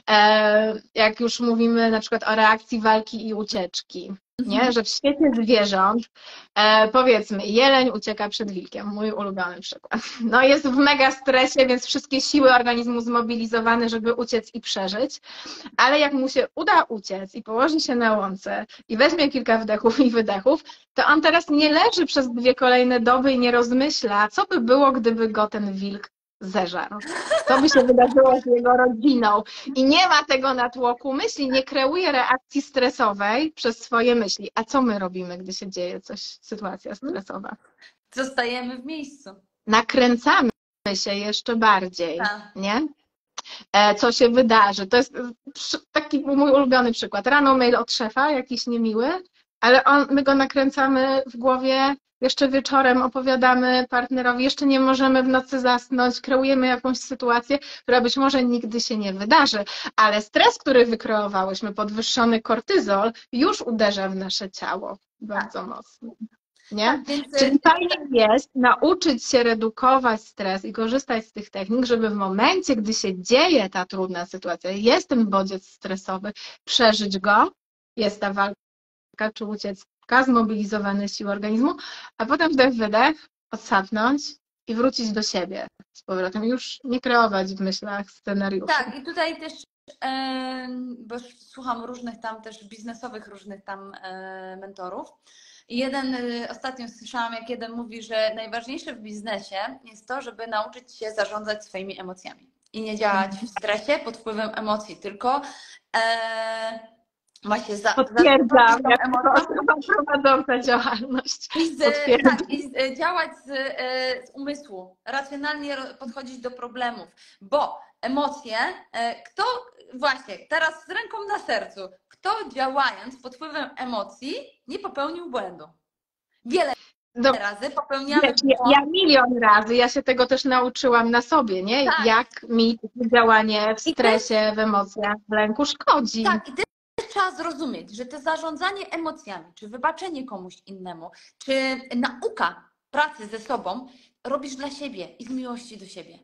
e, jak już mówimy na przykład o reakcji walki i ucieczki. Nie? Że w świecie zwierząt, e, powiedzmy, jeleń ucieka przed wilkiem, mój ulubiony przykład. No jest w mega stresie, więc wszystkie siły organizmu zmobilizowane, żeby uciec i przeżyć, ale jak mu się uda uciec i położy się na łące i weźmie kilka wdechów i wydechów, to on teraz nie leży przez dwie kolejne doby i nie rozmyśla, co by było, gdyby go ten wilk zeżarł. Co by się wydarzyło z jego rodziną. I nie ma tego natłoku myśli, nie kreuje reakcji stresowej przez swoje myśli. A co my robimy, gdy się dzieje coś, sytuacja stresowa?
Zostajemy w miejscu.
Nakręcamy się jeszcze bardziej,
Tak.
nie? E, co się wydarzy. To jest taki mój ulubiony przykład. Rano mail od szefa, jakiś niemiły, ale on, my go nakręcamy w głowie, jeszcze wieczorem opowiadamy partnerowi, jeszcze nie możemy w nocy zasnąć, kreujemy jakąś sytuację, która być może nigdy się nie wydarzy, ale stres, który wykreowałyśmy, podwyższony kortyzol, już uderza w nasze ciało bardzo
Tak.
mocno. Nie?
Tak, więc
Czyli fajnie jest nauczyć się redukować stres i korzystać z tych technik, żeby w momencie, gdy się dzieje ta trudna sytuacja, jest ten bodziec stresowy, przeżyć go, jest ta walka czy ucieczka, zmobilizowane siły organizmu, a potem wdech, wydech, odsapnąć i wrócić do siebie z powrotem. Już nie kreować w myślach scenariuszy.
tak, i tutaj też, e, bo słucham różnych tam też biznesowych, różnych tam e, mentorów. I jeden, e, ostatnio słyszałam, jak jeden mówi, że najważniejsze w biznesie jest to, żeby nauczyć się zarządzać swoimi emocjami i nie działać w stresie pod wpływem emocji, tylko e, właśnie za,
Potwierdzam,
za
jak
emocją
osoba prowadząca działalność.
i, z,
Potwierdzam.
tak, i z, działać z, e, z umysłu, racjonalnie ro- podchodzić do problemów, bo emocje, e, kto właśnie teraz z ręką na sercu, kto działając pod wpływem emocji nie popełnił błędu? Wiele
Do,
razy popełniamy
wiesz, ja,
błąd.
ja milion razy, ja się tego też nauczyłam na sobie, nie?
Tak.
Jak mi działanie w
I to jest-
stresie, w emocjach, w lęku szkodzi.
Tak, i też trzeba zrozumieć, że to zarządzanie emocjami, czy wybaczenie komuś innemu, czy nauka pracy ze sobą robisz dla siebie i z miłości do siebie,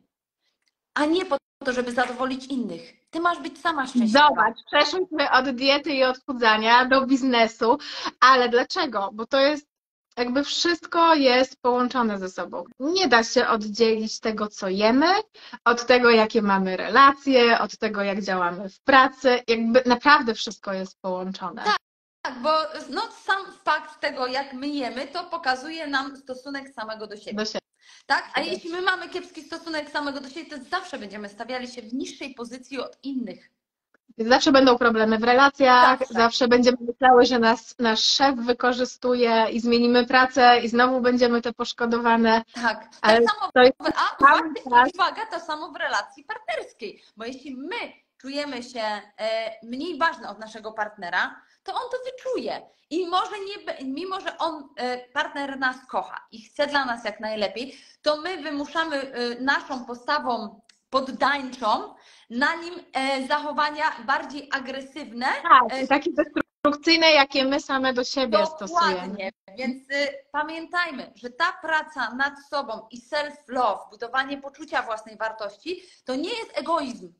a nie po to, żeby zadowolić innych. Ty masz być sama szczęśliwa.
Zobacz, przeszłyśmy od diety i odchudzania do biznesu, ale dlaczego? Bo to jest jakby wszystko jest połączone ze sobą. Nie da się oddzielić tego, co jemy, od tego, jakie mamy relacje, od tego, jak działamy w pracy. Jakby naprawdę wszystko jest połączone.
Tak. Tak, bo no, sam fakt tego, jak my jemy, to pokazuje nam stosunek samego do siebie.
Do siebie.
Tak? A jeśli my mamy kiepski stosunek samego do siebie, to zawsze będziemy stawiali się w niższej pozycji od innych.
Zawsze będą problemy w relacjach,
Zawsze.
zawsze będziemy myślały, że nas nasz szef wykorzystuje i zmienimy pracę i znowu będziemy te poszkodowane.
Tak.
Ale
Tak samo,
to jest
a
cały
uwaga,
czas-
uwaga, to samo w relacji partnerskiej, bo jeśli my czujemy się e, mniej ważne od naszego partnera, to on to wyczuje. I może nie, be- mimo że on, e, partner nas kocha i chce dla nas jak najlepiej, to my wymuszamy e, naszą postawą poddańczą na nim e, zachowania bardziej agresywne.
Tak,
e,
i takie destrukcyjne, jakie my same do siebie stosujemy.
Dokładnie. Więc y, pamiętajmy, że ta praca nad sobą i self-love, budowanie poczucia własnej wartości, to nie jest egoizm.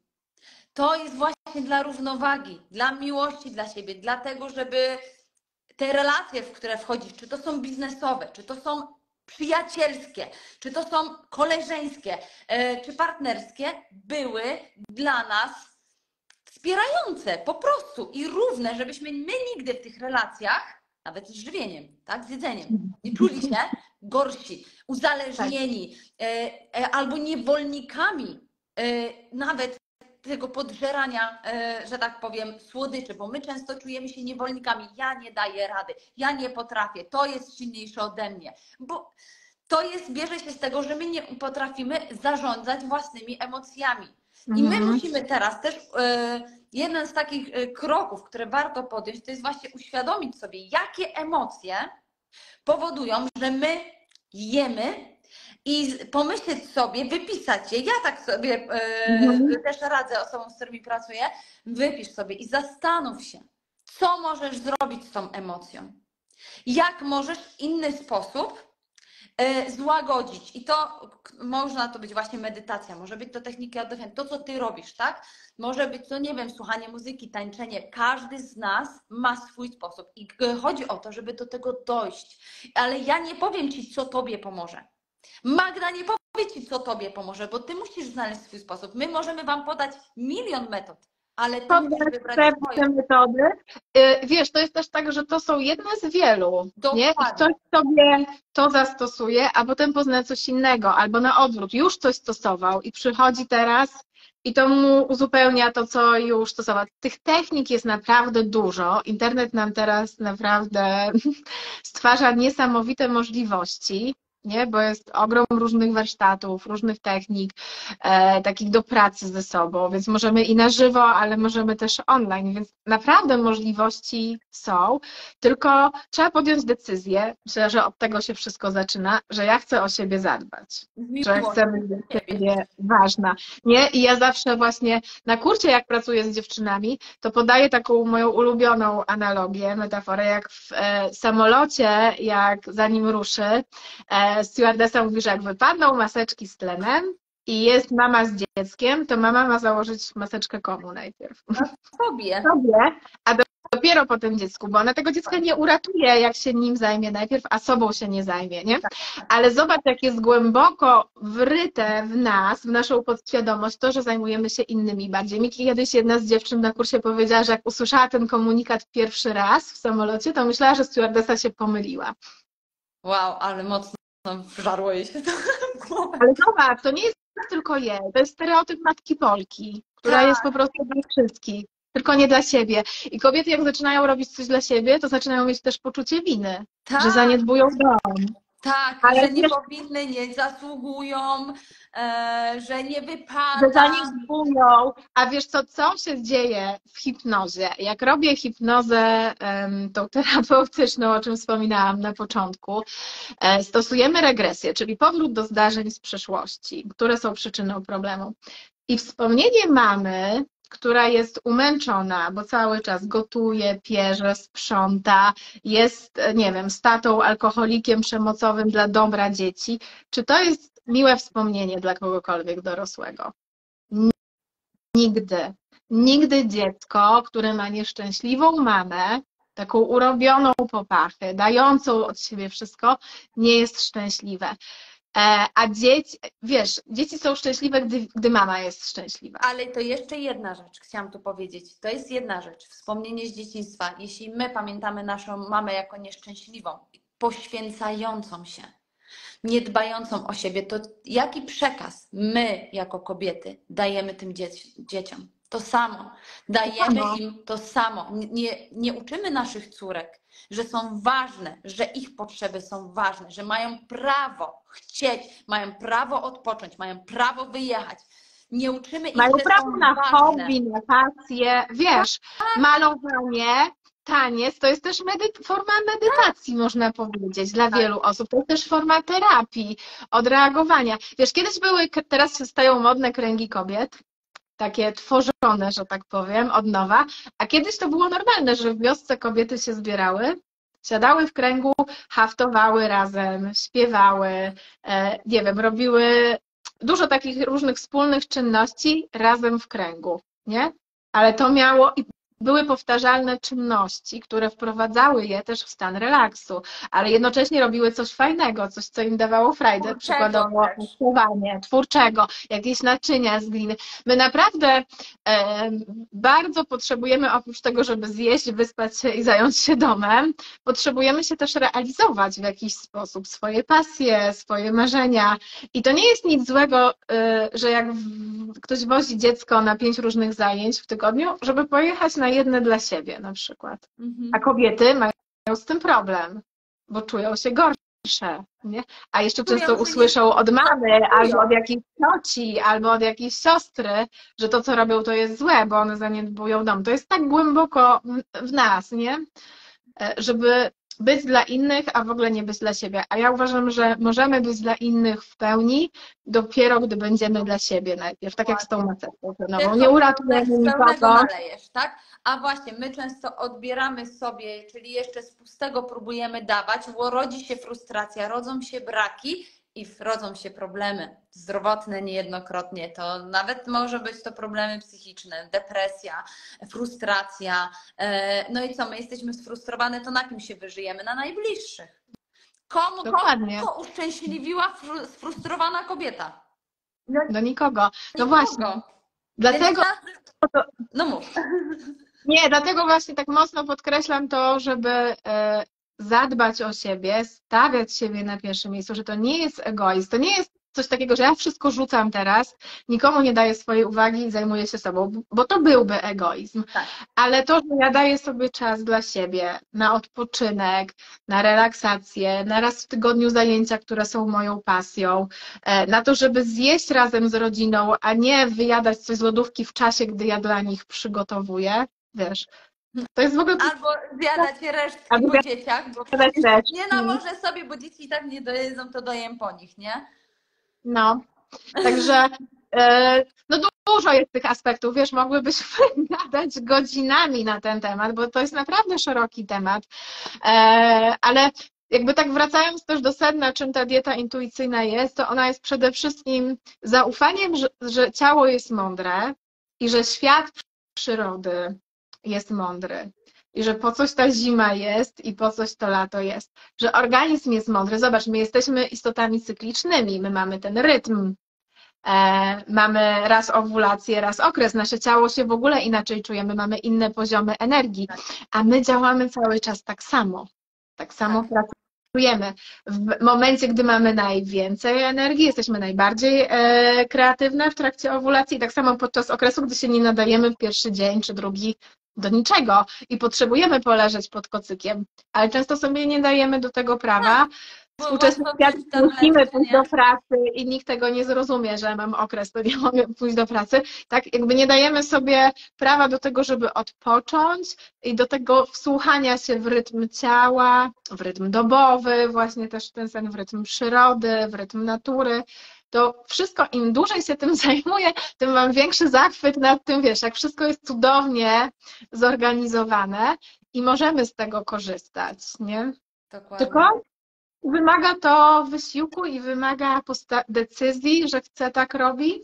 To jest właśnie dla równowagi, dla miłości dla siebie, dlatego, żeby te relacje, w które wchodzisz, czy to są biznesowe, czy to są przyjacielskie, czy to są koleżeńskie, y, czy partnerskie, były dla nas wspierające po prostu i równe, żebyśmy my nigdy w tych relacjach, nawet z żywieniem, tak, z jedzeniem, nie czuli się gorsi, uzależnieni e, e, albo niewolnikami e, nawet tego podżerania, e, że tak powiem, słodyczy, bo my często czujemy się niewolnikami. Ja nie daję rady, ja nie potrafię, to jest silniejsze ode mnie, bo to jest, bierze się z tego, że my nie potrafimy zarządzać własnymi emocjami. I my
Mhm.
musimy teraz też, e, jeden z takich e, kroków, które warto podjąć, to jest właśnie uświadomić sobie, jakie emocje powodują, że my jemy i z- pomyśleć sobie, wypisać je. Ja tak sobie e,
Mhm.
też radzę osobom, z którymi pracuję, wypisz sobie i zastanów się, co możesz zrobić z tą emocją. Jak możesz w inny sposób e, złagodzić. I to k- można to być właśnie medytacja, może być to techniki oddechowe, to co ty robisz, tak? Może być to, nie wiem, słuchanie muzyki, tańczenie. Każdy z nas ma swój sposób i g- chodzi o to, żeby do tego dojść. Ale ja nie powiem ci, co tobie pomoże. Magda nie powie ci, co tobie pomoże, bo ty musisz znaleźć swój sposób. My możemy wam podać milion metod, ale ty musisz
Podać
wybrać
te
swoją.
metody. Y, Wiesz, to jest też tak, że to są jedne z wielu, nie? I
Dokładnie.
ktoś sobie to zastosuje, a potem pozna coś innego, albo na odwrót, już coś stosował i przychodzi teraz i to mu uzupełnia to, co już stosował. Tych technik jest naprawdę dużo. Internet nam teraz naprawdę stwarza niesamowite możliwości. nie? Bo jest ogrom różnych warsztatów, różnych technik, e, takich do pracy ze sobą, więc możemy i na żywo, ale możemy też online, więc naprawdę możliwości są, tylko trzeba podjąć decyzję, myślę, że od tego się wszystko zaczyna, że ja chcę o siebie zadbać,
Z
że chcę
miłością
być
do
dla
siebie.
siebie ważna, nie? I ja zawsze właśnie na kurcie, jak pracuję z dziewczynami, to podaję taką moją ulubioną analogię, metaforę, jak w e, samolocie, jak zanim ruszy, e, stewardessa mówi, że jak wypadną maseczki z tlenem i jest mama z dzieckiem, to mama ma założyć maseczkę komu najpierw?
Sobie.
Sobie, a dopiero po tym dziecku, bo ona tego dziecka nie uratuje, jak się nim zajmie najpierw, a sobą się nie zajmie, nie? Ale zobacz, jak jest głęboko wryte w nas, w naszą podświadomość, to, że zajmujemy się innymi bardziej. Mi kiedyś jedna z dziewczyn na kursie powiedziała, że jak usłyszała ten komunikat pierwszy raz w samolocie, to myślała, że stewardessa się pomyliła.
Wow, ale mocno wżarło jej się to w głowę.
Ale zobacz, to nie jest tylko jej, to jest stereotyp matki Polki, która
Tak.
jest po prostu dla wszystkich, tylko nie dla siebie. I kobiety, jak zaczynają robić coś dla siebie, to zaczynają mieć też poczucie winy,
Tak.
że zaniedbują dom.
Tak,
Ale
że nie
wiesz-
powinny, nie zasługują, e, że nie
Że
wypada.
zaniedbują. A wiesz co, co się dzieje w hipnozie? Jak robię hipnozę em, tą terapeutyczną, o czym wspominałam na początku, e, stosujemy regresję, czyli powrót do zdarzeń z przeszłości, które są przyczyną problemu. I wspomnienie mamy, która jest umęczona, bo cały czas gotuje, pierze, sprząta, jest, nie wiem, statą, alkoholikiem przemocowym dla dobra dzieci. Czy to jest miłe wspomnienie dla kogokolwiek dorosłego? Nigdy. Nigdy dziecko, które ma nieszczęśliwą mamę, taką urobioną popachę, dającą od siebie wszystko, nie jest szczęśliwe. A dzieci, wiesz, dzieci są szczęśliwe, gdy, gdy mama jest szczęśliwa.
Ale to jeszcze jedna rzecz, chciałam tu powiedzieć. To jest jedna rzecz, wspomnienie z dzieciństwa. Jeśli my pamiętamy naszą mamę jako nieszczęśliwą, poświęcającą się, nie dbającą o siebie, to jaki przekaz my jako kobiety dajemy tym dzieci, dzieciom? To samo. Dajemy
samo.
im to samo. Nie, nie uczymy naszych córek, że są ważne, że ich potrzeby są ważne, że mają prawo chcieć, mają prawo odpocząć, mają prawo wyjechać. Nie uczymy ich,
Mają
że
prawo
są
na
ważne.
hobby, na pasję, wiesz, malowanie, taniec, to jest też medy- forma medytacji, można powiedzieć, dla
Tak.
wielu osób. To jest też forma terapii, odreagowania. Wiesz, kiedyś były, teraz się stają modne kręgi kobiet, takie tworzone, że tak powiem, od nowa, a kiedyś to było normalne, że w wiosce kobiety się zbierały, siadały w kręgu, haftowały razem, śpiewały, e, nie wiem, robiły dużo takich różnych wspólnych czynności razem w kręgu, nie? Ale to miało i były powtarzalne czynności, które wprowadzały je też w stan relaksu, ale jednocześnie robiły coś fajnego, coś, co im dawało frajdę,
Twórczego
przykładowo
też.
rysowanie, twórczego, jakieś naczynia z gliny. My naprawdę e, bardzo potrzebujemy, oprócz tego, żeby zjeść, wyspać się i zająć się domem, potrzebujemy się też realizować w jakiś sposób, swoje pasje, swoje marzenia. I to nie jest nic złego, e, że jak w, ktoś wozi dziecko na pięć różnych zajęć w tygodniu, żeby pojechać na jedne dla siebie na przykład.
Mhm.
A kobiety mają z tym problem, bo czują się gorsze, nie? A jeszcze
Czują
często
się
usłyszą od mamy,
nie-
albo od jakiejś cioci, albo od jakiejś siostry, że to, co robią, to jest złe, bo one zaniedbują dom. To jest tak głęboko w, w nas, nie? E, Żeby być dla innych, a w ogóle nie być dla siebie. A ja uważam, że możemy być dla innych w pełni dopiero, gdy będziemy dla siebie najpierw, tak jak z tą maseczką tonową.
Tylko
Nie uratujemy
z pełnego
nikogo.
malejesz, tak? A właśnie, my często odbieramy sobie, czyli jeszcze z pustego próbujemy dawać, bo rodzi się frustracja, rodzą się braki i rodzą się problemy zdrowotne niejednokrotnie. To nawet może być to problemy psychiczne, depresja, frustracja. No i co, my jesteśmy sfrustrowane, to na kim się wyżyjemy? Na najbliższych. Komu,
Dokładnie.
kogo uszczęśliwiła fru- sfrustrowana kobieta?
Do nikogo. No
Nikogo.
właśnie. Dlatego,
Więc ja- No mów.
nie, dlatego właśnie tak mocno podkreślam to, żeby e, zadbać o siebie, stawiać siebie na pierwszym miejscu, że to nie jest egoizm, to nie jest coś takiego, że ja wszystko rzucam teraz, nikomu nie daję swojej uwagi i zajmuję się sobą, bo to byłby egoizm.
Tak.
Ale to, że ja daję sobie czas dla siebie, na odpoczynek, na relaksację, na raz w tygodniu zajęcia, które są moją pasją, na to, żeby zjeść razem z rodziną, a nie wyjadać coś z lodówki w czasie, gdy ja dla nich przygotowuję, wiesz, to jest w ogóle...
Albo zjadać resztki
Albo
po dzieciach, bo
zjadać resztki.
nie nałożę sobie, bo dzieci i tak nie dojedzą, to dojem po nich, nie?
No, także e, no dużo jest tych aspektów, wiesz, mogłybyśmy gadać godzinami na ten temat, bo to jest naprawdę szeroki temat, e, ale jakby tak wracając też do sedna, czym ta dieta intuicyjna jest, to ona jest przede wszystkim zaufaniem, że, że ciało jest mądre i że świat przyrody jest mądry. I że po coś ta zima jest i po coś to lato jest. Że organizm jest mądry. Zobacz, my jesteśmy istotami cyklicznymi, my mamy ten rytm, e, mamy raz owulację, raz okres, nasze ciało się w ogóle inaczej czuje, my mamy inne poziomy energii, a my działamy cały czas tak samo. Tak samo
Tak.
pracujemy. W momencie, gdy mamy najwięcej energii, jesteśmy najbardziej e, kreatywne w trakcie owulacji, tak samo podczas okresu, gdy się nie nadajemy w pierwszy dzień czy drugi do niczego i potrzebujemy poleżeć pod kocykiem, ale często sobie nie dajemy do tego prawa. Współczesny świat, musimy pójść do pracy i nikt tego nie zrozumie, że mam okres, to nie mogę pójść do pracy. Tak jakby nie dajemy sobie prawa do tego, żeby odpocząć i do tego wsłuchania się w rytm ciała, w rytm dobowy, właśnie też ten sen, w rytm przyrody, w rytm natury. To wszystko, im dłużej się tym zajmuję, tym mam większy zachwyt nad tym, wiesz, jak wszystko jest cudownie zorganizowane i możemy z tego korzystać, nie?
Dokładnie.
Tylko wymaga to wysiłku i wymaga decyzji, że chcę tak robić,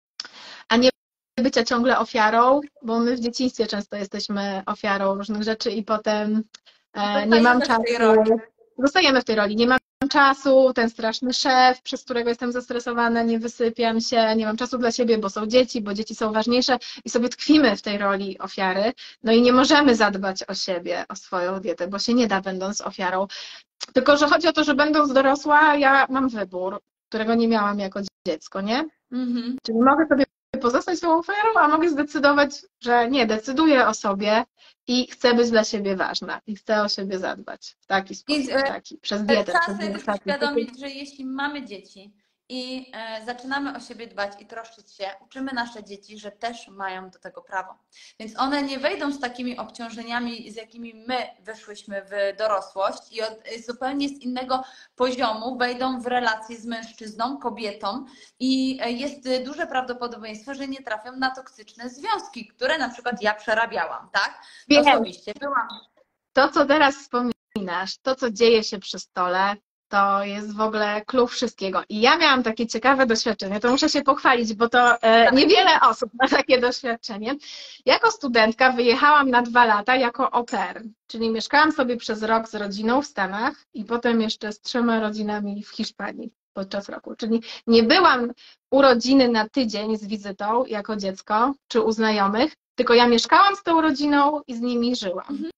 a nie bycia ciągle ofiarą, bo my w dzieciństwie często jesteśmy ofiarą różnych rzeczy i potem e, nie mam czasu. Zostajemy w tej roli. Nie mam czasu, ten straszny szef, przez którego jestem zestresowana, nie wysypiam się, nie mam czasu dla siebie, bo są dzieci, bo dzieci są ważniejsze i sobie tkwimy w tej roli ofiary. No i nie możemy zadbać o siebie, o swoją dietę, bo się nie da, będąc ofiarą. Tylko że chodzi o to, że będąc dorosła, ja mam wybór, którego nie miałam jako dziecko, nie?
Mhm.
Czyli mogę sobie pozostać tą ofiarą, a mogę zdecydować, że nie, decyduję o sobie i chcę być dla siebie ważna i chcę o siebie zadbać w taki sposób,
I,
taki, przez dietę.
Trzeba
Przez
sobie
dietę.
uświadomić, że jeśli mamy dzieci i e, zaczynamy o siebie dbać i troszczyć się, uczymy nasze dzieci, że też mają do tego prawo. Więc one nie wejdą z takimi obciążeniami, z jakimi my wyszłyśmy w dorosłość i od zupełnie z innego poziomu wejdą w relacje z mężczyzną, kobietą i jest duże prawdopodobieństwo, że nie trafią na toksyczne związki, które na przykład ja przerabiałam, tak?
Wiem.
Osobiście byłam.
To, co teraz wspominasz, to, co dzieje się przy stole, to jest w ogóle klucz wszystkiego. I ja miałam takie ciekawe doświadczenie, to muszę się pochwalić, bo to e, niewiele osób ma takie doświadczenie. Jako studentka wyjechałam na dwa lata jako au pair, czyli mieszkałam sobie przez rok z rodziną w Stanach i potem jeszcze z trzema rodzinami w Hiszpanii podczas roku. Czyli nie byłam u rodziny na tydzień z wizytą jako dziecko, czy u znajomych, tylko ja mieszkałam z tą rodziną i z nimi żyłam.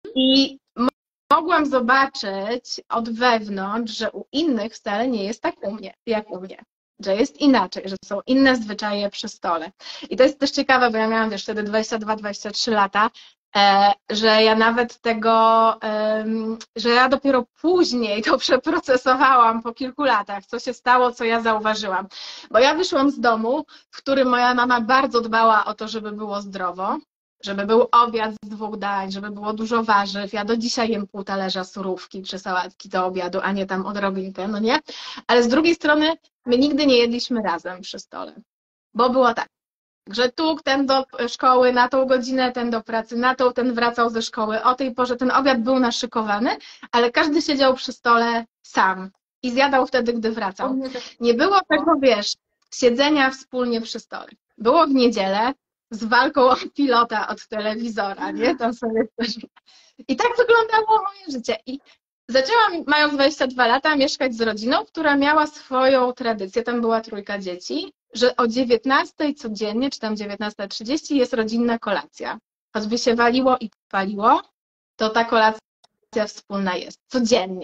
I mogłam zobaczyć od wewnątrz, że u innych wcale nie jest tak u mnie, jak u mnie. Że jest inaczej, że są inne zwyczaje przy stole. I to jest też ciekawe, bo ja miałam wiesz, wtedy dwadzieścia dwa dwadzieścia trzy lata, e, że ja nawet tego, e, że ja dopiero później to przeprocesowałam po kilku latach, co się stało, co ja zauważyłam. Bo ja wyszłam z domu, w którym moja mama bardzo dbała o to, żeby było zdrowo, żeby był obiad z dwóch dań, żeby było dużo warzyw. Ja do dzisiaj jem pół talerza surówki czy sałatki do obiadu, a nie tam odrobinkę, no nie? Ale z drugiej strony my nigdy nie jedliśmy razem przy stole, bo było tak, że tu ten do szkoły na tą godzinę, ten do pracy na tą, ten wracał ze szkoły o tej porze, ten obiad był naszykowany, ale każdy siedział przy stole sam i zjadał wtedy, gdy wracał. Nie było tego, wiesz, siedzenia wspólnie przy stole. Było w niedzielę, z walką o pilota od telewizora, nie? Tam sobie też... I tak wyglądało moje życie. I zaczęłam, mając dwadzieścia dwa lata, mieszkać z rodziną, która miała swoją tradycję, tam była trójka dzieci, że o dziewiętnastej codziennie, czy tam dziewiętnasta trzydzieści jest rodzinna kolacja. Choćby się waliło i paliło, to ta kolacja wspólna jest. Codziennie.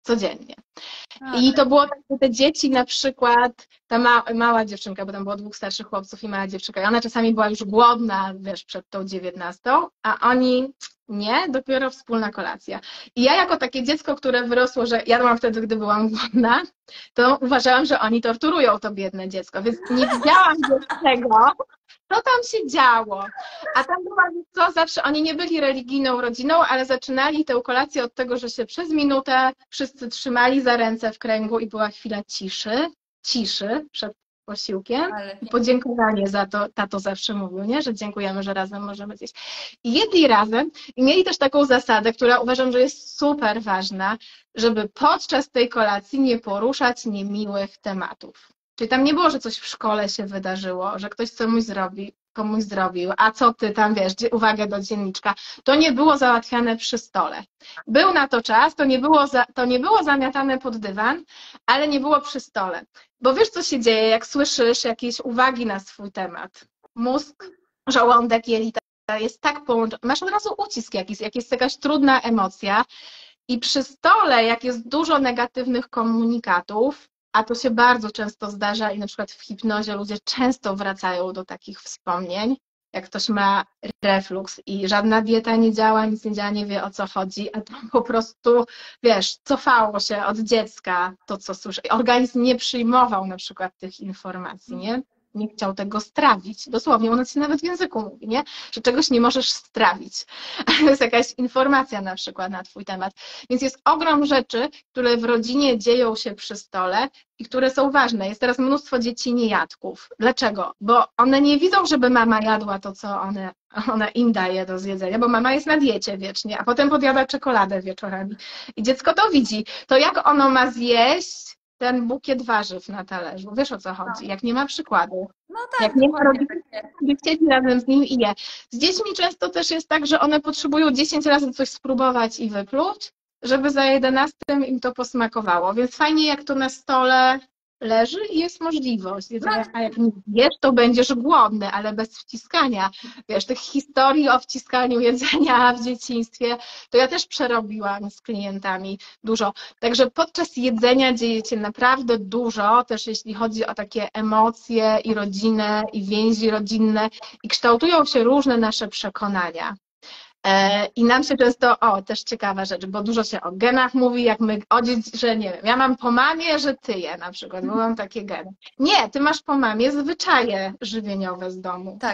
codziennie.
A,
I to było tak, że te dzieci na przykład, ta ma, mała dziewczynka, bo tam było dwóch starszych chłopców i mała dziewczynka, i ona czasami była już głodna, wiesz, przed tą dziewiętnastą, a oni nie, dopiero wspólna kolacja. I ja jako takie dziecko, które wyrosło, że jadłam wtedy, gdy byłam głodna, to uważałam, że oni torturują to biedne dziecko, więc nie widziałam tego, co tam się działo. A tam była, co zawsze, oni nie byli religijną rodziną, ale zaczynali tę kolację od tego, że się przez minutę wszyscy trzymali za ręce w kręgu i była chwila ciszy, ciszy przed posiłkiem.
ale
I podziękowanie za to, tato zawsze mówił, nie? Że dziękujemy, że razem możemy zjeść. I jedli razem i mieli też taką zasadę, która uważam, że jest super ważna, żeby podczas tej kolacji nie poruszać niemiłych tematów. Czyli tam nie było, że coś w szkole się wydarzyło, że ktoś komuś zrobi, komuś zrobił, a co ty tam wiesz, uwagę do dzienniczka. To nie było załatwiane przy stole. Był na to czas, to nie było, za, to nie było zamiatane pod dywan, ale nie było przy stole. Bo wiesz, co się dzieje, jak słyszysz jakieś uwagi na swój temat. Mózg, żołądek, jelita jest tak połączony, masz od razu ucisk jakiś, jak jest jakaś trudna emocja i przy stole, jak jest dużo negatywnych komunikatów, a to się bardzo często zdarza i na przykład w hipnozie ludzie często wracają do takich wspomnień, jak ktoś ma refluks i żadna dieta nie działa, nic nie działa, nie wie o co chodzi, a tam po prostu, wiesz, cofało się od dziecka to, co słyszy. Organizm nie przyjmował na przykład tych informacji, nie? Nie chciał tego strawić. Dosłownie, ona ci nawet w języku mówi, nie? Że czegoś nie możesz strawić. To jest jakaś informacja na przykład na twój temat. Więc jest ogrom rzeczy, które w rodzinie dzieją się przy stole i które są ważne. Jest teraz mnóstwo dzieci niejadków. Dlaczego? Bo one nie widzą, żeby mama jadła to, co one, ona im daje do zjedzenia, bo mama jest na diecie wiecznie, a potem podjada czekoladę wieczorami. I dziecko to widzi. To jak ono ma zjeść ten bukiet warzyw na talerzu? Wiesz, o co chodzi? Jak nie ma przykładu.
no tak,
Jak nie ma
dokładnie
rodziców,
takie.
siedzi razem z nim i je. Z dziećmi często też jest tak, że one potrzebują dziesięć razy coś spróbować i wypluć, żeby za jedenastym im to posmakowało. Więc fajnie, jak to na stole leży i jest możliwość jedzenia, a jak nie jesz, to będziesz głodny, ale bez wciskania. Wiesz, tych historii o wciskaniu jedzenia w dzieciństwie, to ja też przerobiłam z klientami dużo. Także podczas jedzenia dzieje się naprawdę dużo, też jeśli chodzi o takie emocje i rodzinę, i więzi rodzinne, i kształtują się różne nasze przekonania. I nam się często, o, też ciekawa rzecz, bo dużo się o genach mówi, jak my, o dzieci, że nie wiem, ja mam po mamie, że ty je na przykład, bo mam takie geny. Nie, ty masz po mamie zwyczaje żywieniowe z domu.
Tak.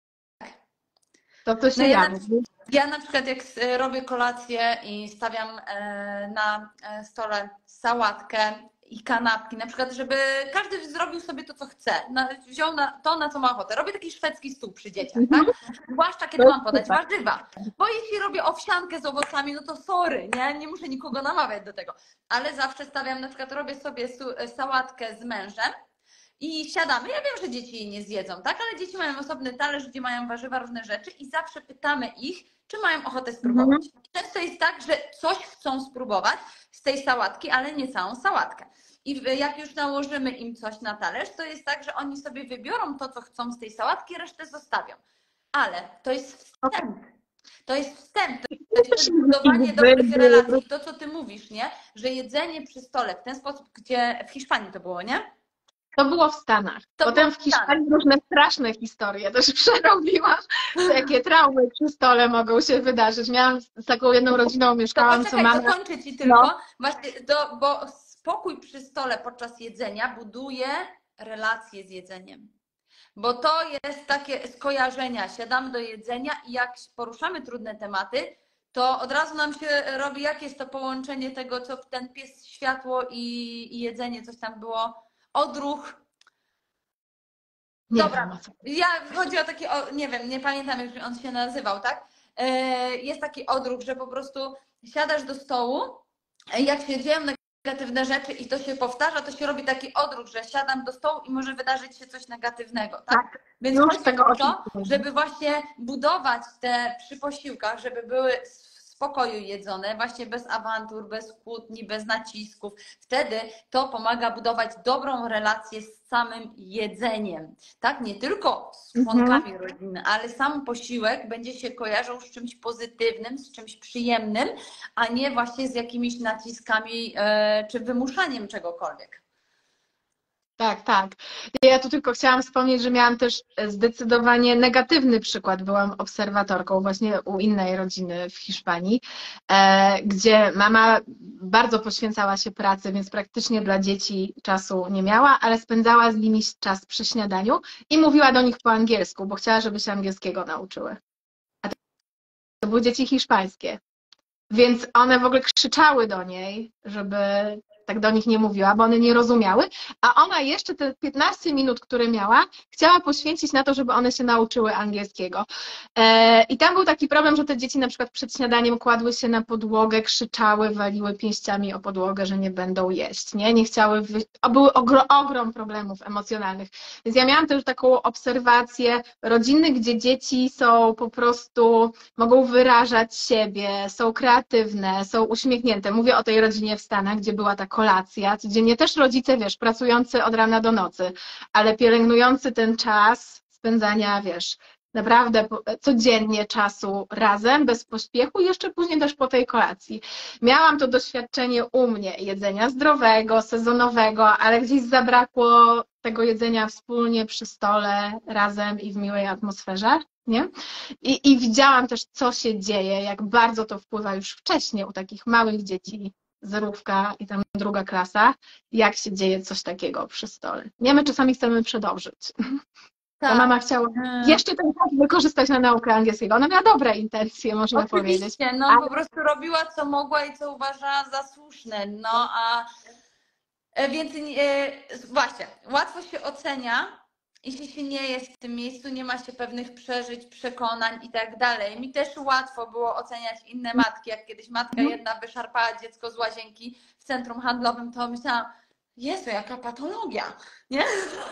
To to się
No ja,
ja
na,
mówi.
ja na przykład jak robię kolację i stawiam na stole sałatkę i kanapki, na przykład, żeby każdy zrobił sobie to, co chce, wziął na to, na co ma ochotę. Robię taki szwedzki stół przy dzieciach, tak? Zwłaszcza kiedy mam podać warzywa. Bo jeśli robię owsiankę z owocami, no to sorry, nie? Nie muszę nikogo namawiać do tego. Ale zawsze stawiam, na przykład robię sobie sałatkę z mężem i siadamy. Ja wiem, że dzieci jej nie zjedzą, tak? Ale dzieci mają osobny talerz, gdzie mają warzywa, różne rzeczy i zawsze pytamy ich, czy mają ochotę spróbować. I często jest tak, że coś chcą spróbować z tej sałatki, ale nie całą sałatkę. I jak już nałożymy im coś na talerz, to jest tak, że oni sobie wybiorą to, co chcą z tej sałatki, resztę zostawią. Ale to jest wstęp. To jest wstęp. To jest budowanie dobrych relacji. To, co ty mówisz, nie? Że jedzenie przy stole w ten sposób, gdzie w Hiszpanii to było, nie?
To było w Stanach.
To
Potem
w
w Hiszpanii różne straszne historie też przerobiłam, jakie traumy przy stole mogą się wydarzyć. Miałam z taką jedną rodziną, mieszkałam,
to
co
poczekaj,
mama...
dokończę ci tylko,
No.
właśnie, do, bo spokój przy stole podczas jedzenia buduje relacje z jedzeniem. Bo to jest takie skojarzenia, siadamy do jedzenia i jak poruszamy trudne tematy, to od razu nam się robi, jakie jest to połączenie tego, co ten pies, światło i, i jedzenie, coś tam było, odruch.
Nie
Dobra,
wiem, o co.
ja chodzi o taki, o, nie wiem, nie pamiętam jak on się nazywał, tak? Jest taki odruch, że po prostu siadasz do stołu, jak się dzieją negatywne rzeczy i to się powtarza, to się robi taki odruch, że siadam do stołu i może wydarzyć się coś negatywnego, tak?
Tak,
Więc
już
chodzi
tego
o to,
oczekuję.
żeby właśnie budować te przy posiłkach, żeby były spokoju jedzone, właśnie bez awantur, bez kłótni, bez nacisków. Wtedy to pomaga budować dobrą relację z samym jedzeniem. Tak, nie tylko z członkami
Mhm.
rodziny, ale sam posiłek będzie się kojarzył z czymś pozytywnym, z czymś przyjemnym, a nie właśnie z jakimiś naciskami e, czy wymuszaniem czegokolwiek.
Tak, tak. Ja tu tylko chciałam wspomnieć, że miałam też zdecydowanie negatywny przykład. Byłam obserwatorką właśnie u innej rodziny w Hiszpanii, e, gdzie mama bardzo poświęcała się pracy, więc praktycznie dla dzieci czasu nie miała, ale spędzała z nimi czas przy śniadaniu i mówiła do nich po angielsku, bo chciała, żeby się angielskiego nauczyły. A to były dzieci hiszpańskie. Więc one w ogóle krzyczały do niej, żeby tak do nich nie mówiła, bo one nie rozumiały, a ona jeszcze te piętnaście minut, które miała, chciała poświęcić na to, żeby one się nauczyły angielskiego. I tam był taki problem, że te dzieci na przykład przed śniadaniem kładły się na podłogę, krzyczały, waliły pięściami o podłogę, że nie będą jeść, nie, nie chciały, wy... były ogrom, ogrom problemów emocjonalnych. Więc ja miałam też taką obserwację rodziny, gdzie dzieci są po prostu, mogą wyrażać siebie, są kreatywne, są uśmiechnięte. Mówię o tej rodzinie w Stanach, gdzie była ta kolacja, codziennie też rodzice, wiesz, pracujący od rana do nocy, ale pielęgnujący ten czas spędzania, wiesz, naprawdę codziennie czasu razem, bez pośpiechu i jeszcze później też po tej kolacji. Miałam to doświadczenie u mnie, jedzenia zdrowego, sezonowego, ale gdzieś zabrakło tego jedzenia wspólnie przy stole, razem i w miłej atmosferze, nie? I, I widziałam też, co się dzieje, jak bardzo to wpływa już wcześniej u takich małych dzieci, zerówka i tam druga klasa, jak się dzieje coś takiego przy stole. Nie, my czasami chcemy przedobrzyć. Ta
Tak.
mama chciała jeszcze ten czas wykorzystać na naukę angielskiego. Ona miała dobre intencje, można
Oczywiście,
powiedzieć.
Oczywiście, no ale... po prostu robiła, co mogła i co uważała za słuszne. No a więc e, właśnie, łatwo się ocenia, jeśli się nie jest w tym miejscu, nie ma się pewnych przeżyć, przekonań i tak dalej. Mi też łatwo było oceniać inne matki, jak kiedyś matka jedna wyszarpała dziecko z łazienki w centrum handlowym, to myślałam, Jezu, jaka patologia, nie?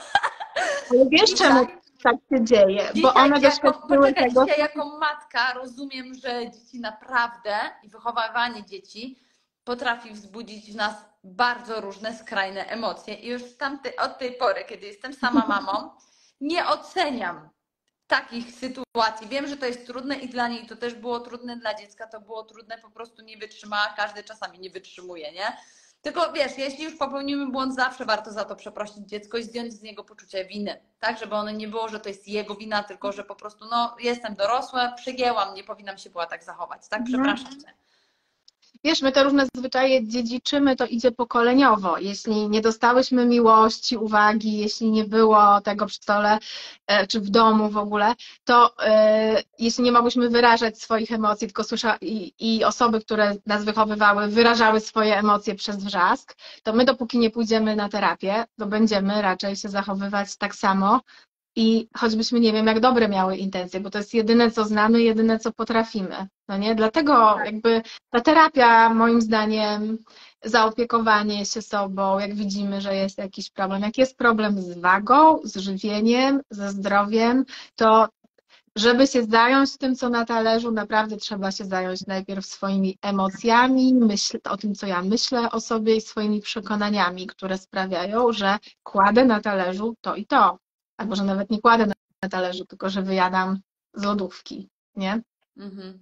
Ale wiesz, czemu tak się dzieje? Bo
Dzisiaj,
one doświadczyły
poczekaj,
tego...
dzisiaj jako matka rozumiem, że dzieci naprawdę i wychowywanie dzieci potrafi wzbudzić w nas bardzo różne skrajne emocje. I już tamty, od tej pory, kiedy jestem sama mamą, nie oceniam takich sytuacji. Wiem, że to jest trudne i dla niej to też było trudne, dla dziecka to było trudne, po prostu nie wytrzymała, każdy czasami nie wytrzymuje, nie? Tylko wiesz, jeśli już popełnimy błąd, zawsze warto za to przeprosić dziecko i zdjąć z niego poczucie winy, tak? Żeby ono nie było, że to jest jego wina, tylko że po prostu, no, jestem dorosła, przygięłam, nie powinnam się była tak zachować, tak? Przepraszam cię.
Wiesz, my te różne zwyczaje dziedziczymy, to idzie pokoleniowo. Jeśli nie dostałyśmy miłości, uwagi, jeśli nie było tego przy stole, czy w domu w ogóle, to e, jeśli nie mogłyśmy wyrażać swoich emocji, tylko słysza i, i osoby, które nas wychowywały, wyrażały swoje emocje przez wrzask, to my dopóki nie pójdziemy na terapię, to będziemy raczej się zachowywać tak samo. I choćbyśmy nie wiem, jak dobre miały intencje, bo to jest jedyne, co znamy, jedyne, co potrafimy. No nie? Dlatego jakby ta terapia, moim zdaniem, zaopiekowanie się sobą, jak widzimy, że jest jakiś problem, jak jest problem z wagą, z żywieniem, ze zdrowiem, to żeby się zająć tym, co na talerzu, naprawdę trzeba się zająć najpierw swoimi emocjami, myśl, o tym, co ja myślę o sobie i swoimi przekonaniami, które sprawiają, że kładę na talerzu to i to. Albo że nawet nie kładę na talerzu, tylko że wyjadam z lodówki, nie?
Mhm.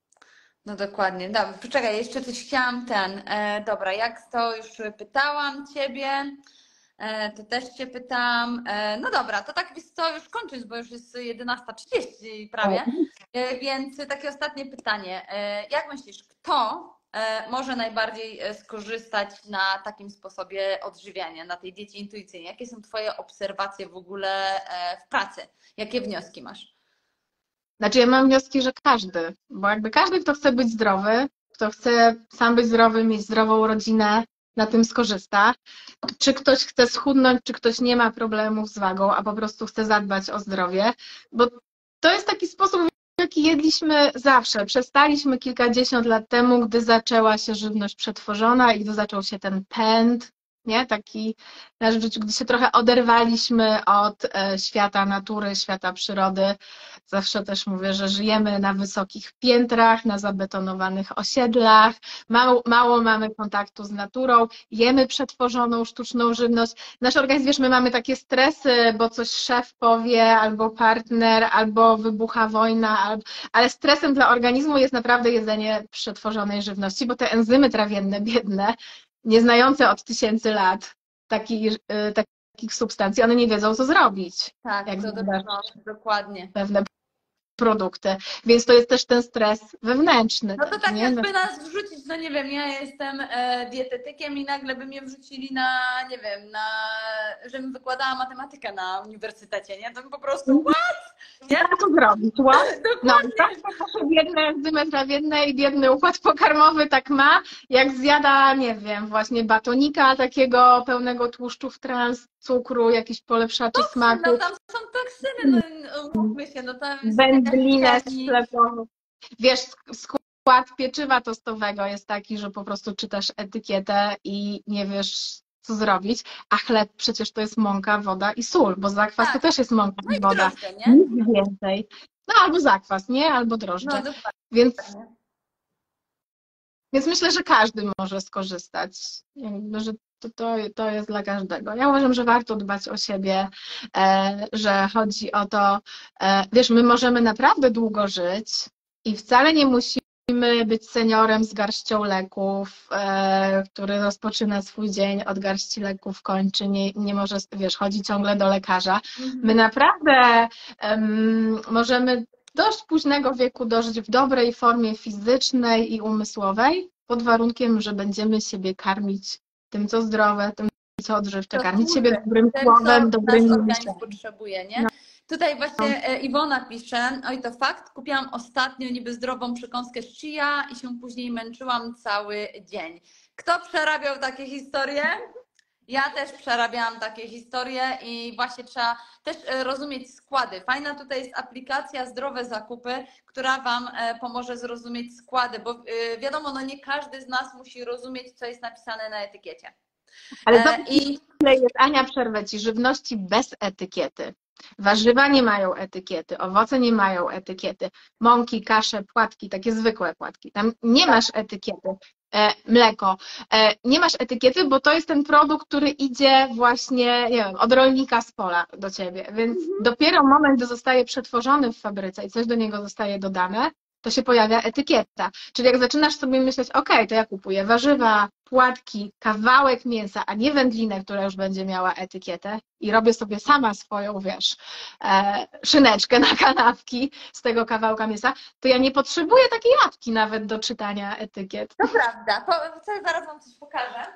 No dokładnie. Dobra, poczekaj, jeszcze coś chciałam ten. E, dobra, jak to już pytałam Ciebie, e, to też Cię pytam. E, no dobra, to tak wiesz co, już kończąc, bo już jest jedenasta trzydzieści prawie, e, więc takie ostatnie pytanie. E, jak myślisz, kto może najbardziej skorzystać na takim sposobie odżywiania, na tej diecie intuicyjnej? Jakie są Twoje obserwacje w ogóle w pracy? Jakie wnioski masz?
Znaczy ja mam wnioski, że każdy, bo jakby każdy, kto chce być zdrowy, kto chce sam być zdrowy, mieć zdrową rodzinę, na tym skorzysta. Czy ktoś chce schudnąć, czy ktoś nie ma problemów z wagą, a po prostu chce zadbać o zdrowie, bo to jest taki sposób, jaki jedliśmy zawsze. Przestaliśmy kilkadziesiąt lat temu, gdy zaczęła się żywność przetworzona i gdy zaczął się ten pęd nie? Taki nasz w życiu, gdy się trochę oderwaliśmy od e, świata natury, świata przyrody. Zawsze też mówię, że żyjemy na wysokich piętrach, na zabetonowanych osiedlach, mało, mało mamy kontaktu z naturą, jemy przetworzoną, sztuczną żywność. Nasz organizm, wiesz, my mamy takie stresy, bo coś szef powie, albo partner, albo wybucha wojna, albo... ale stresem dla organizmu jest naprawdę jedzenie przetworzonej żywności, bo te enzymy trawienne, biedne, nieznające od tysięcy lat takich, takich substancji, one nie wiedzą, co zrobić,
Tak,
jak
to do,
zjadasz
no, dokładnie.
pewne produkty. Więc to jest też ten stres wewnętrzny.
No to
też,
tak
nie?
jakby nas wrzucić, no nie wiem, ja jestem e, dietetykiem i nagle by mnie wrzucili na, nie wiem, na, żebym wykładała matematykę na uniwersytecie, nie? To bym po prostu, what? Nie?
Jak to zrobić? What? No,
Dokładnie.
tak, to nasze biedne enzymy trawienne i biedny układ pokarmowy tak ma, jak zjada, nie wiem, właśnie batonika takiego pełnego tłuszczów trans, cukru, jakiś polepszaczy smaku,
No tam są toksyny, no umówmy się, no tam jest
wędlinę
jakaś chemii.
sklepową. Wiesz, skład pieczywa tostowego jest taki, że po prostu czytasz etykietę i nie wiesz, co zrobić, a chleb przecież to jest mąka, woda i sól, bo zakwas to
Tak.
też jest mąka
No
i
i
woda.
drożdże, nie?
Nic więcej. No albo zakwas, nie? Albo drożdże.
No dokładnie.
Więc, więc myślę, że każdy może skorzystać. Jakby, że to, to, to jest dla każdego. Ja uważam, że warto dbać o siebie, e, że chodzi o to, e, wiesz, my możemy naprawdę długo żyć i wcale nie musimy być seniorem z garścią leków, e, który rozpoczyna swój dzień od garści leków, kończy, nie, nie może, wiesz, chodzi ciągle do lekarza.
Mhm.
My naprawdę em, możemy dość późnego wieku dożyć w dobrej formie fizycznej i umysłowej, pod warunkiem, że będziemy siebie karmić tym, co zdrowe, tym, co odżywcze,
To
karmić
służy
siebie dobrym
tym,
słowem,
co
dobrymi
nasz organizm
myślami.
potrzebuje, nie? Tutaj właśnie e, Iwona pisze, oj to fakt, kupiłam ostatnio niby zdrową przekąskę z chia i się później męczyłam cały dzień. Kto przerabiał takie historie? Ja też przerabiałam takie historie i właśnie trzeba też e, rozumieć składy. Fajna tutaj jest aplikacja Zdrowe Zakupy, która Wam e, pomoże zrozumieć składy, bo e, wiadomo, no nie każdy z nas musi rozumieć, co jest napisane na etykiecie.
Ale
E,
zobacz,
I
ile jest, Ania, przerwę Ci, żywności bez etykiety. Warzywa nie mają etykiety, owoce nie mają etykiety, mąki, kasze, płatki, takie zwykłe płatki. Tam nie masz etykiety. E, mleko. E, nie masz etykiety, bo to jest ten produkt, który idzie właśnie, nie wiem, od rolnika z pola do Ciebie. Więc dopiero moment, gdy zostaje przetworzony w fabryce i coś do niego zostaje dodane, to się pojawia etykieta. Czyli jak zaczynasz sobie myśleć, ok, to ja kupuję warzywa, płatki, kawałek mięsa, a nie wędlinę, która już będzie miała etykietę i robię sobie sama swoją, wiesz, e, szyneczkę na kanapki z tego kawałka mięsa, to ja nie potrzebuję takiej apki nawet do czytania etykiet.
to prawda, to, to zaraz Wam coś pokażę.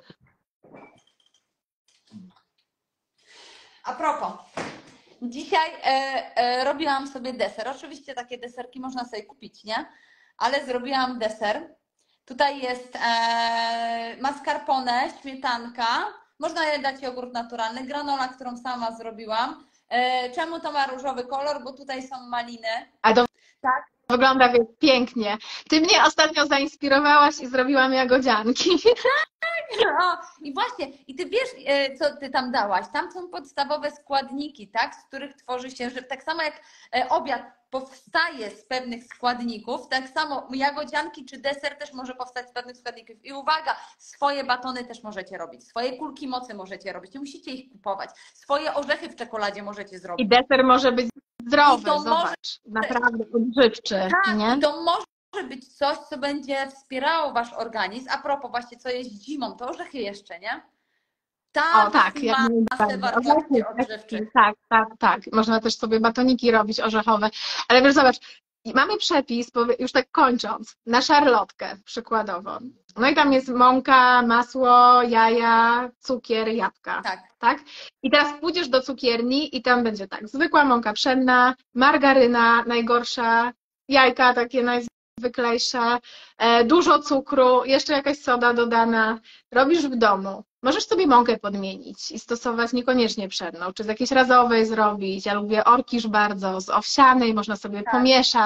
A propos, dzisiaj e, e, robiłam sobie deser. Oczywiście takie deserki można sobie kupić, nie? Ale zrobiłam deser. Tutaj jest e, mascarpone, śmietanka. Można je dać jogurt naturalny, granola, którą sama zrobiłam. E, czemu to ma różowy kolor? Bo tutaj są maliny.
A to
Tak.
wygląda więc pięknie. Ty mnie ostatnio zainspirowałaś i zrobiłam jagodzianki.
O, i właśnie, i ty wiesz, e, co ty tam dałaś? Tam są podstawowe składniki, tak, z których tworzy się żyw. Tak samo jak e, obiad powstaje z pewnych składników, tak samo jagodzianki czy deser też może powstać z pewnych składników. I uwaga, swoje batony też możecie robić, swoje kulki mocy możecie robić, nie musicie ich kupować. Swoje orzechy w czekoladzie możecie zrobić.
I deser może być zdrowy,
I to
zobacz,
może-
naprawdę odżywczy,
Tak,
nie?
i to może być coś, co będzie wspierało wasz organizm. A propos właśnie, co jest zimą, to orzechy jeszcze, nie? Tam
O tak, jak
masę
najbardziej.
wartości
Orzechy,
odżywczych.
tak, tak, tak. Można też sobie batoniki robić orzechowe. Ale wiesz, zobacz, i mamy przepis, powie- już tak kończąc, na szarlotkę przykładowo. No i tam jest mąka, masło, jaja, cukier, jabłka.
Tak.
Tak? I teraz pójdziesz do cukierni i tam będzie tak, zwykła mąka pszenna, margaryna najgorsza, jajka takie najzwyklejsze, e, dużo cukru, jeszcze jakaś soda dodana. Robisz w domu. Możesz sobie mąkę podmienić i stosować niekoniecznie pszenną, czy z jakiejś razowej zrobić. Ja lubię orkisz bardzo, z owsianej, można sobie
Tak.
pomieszać.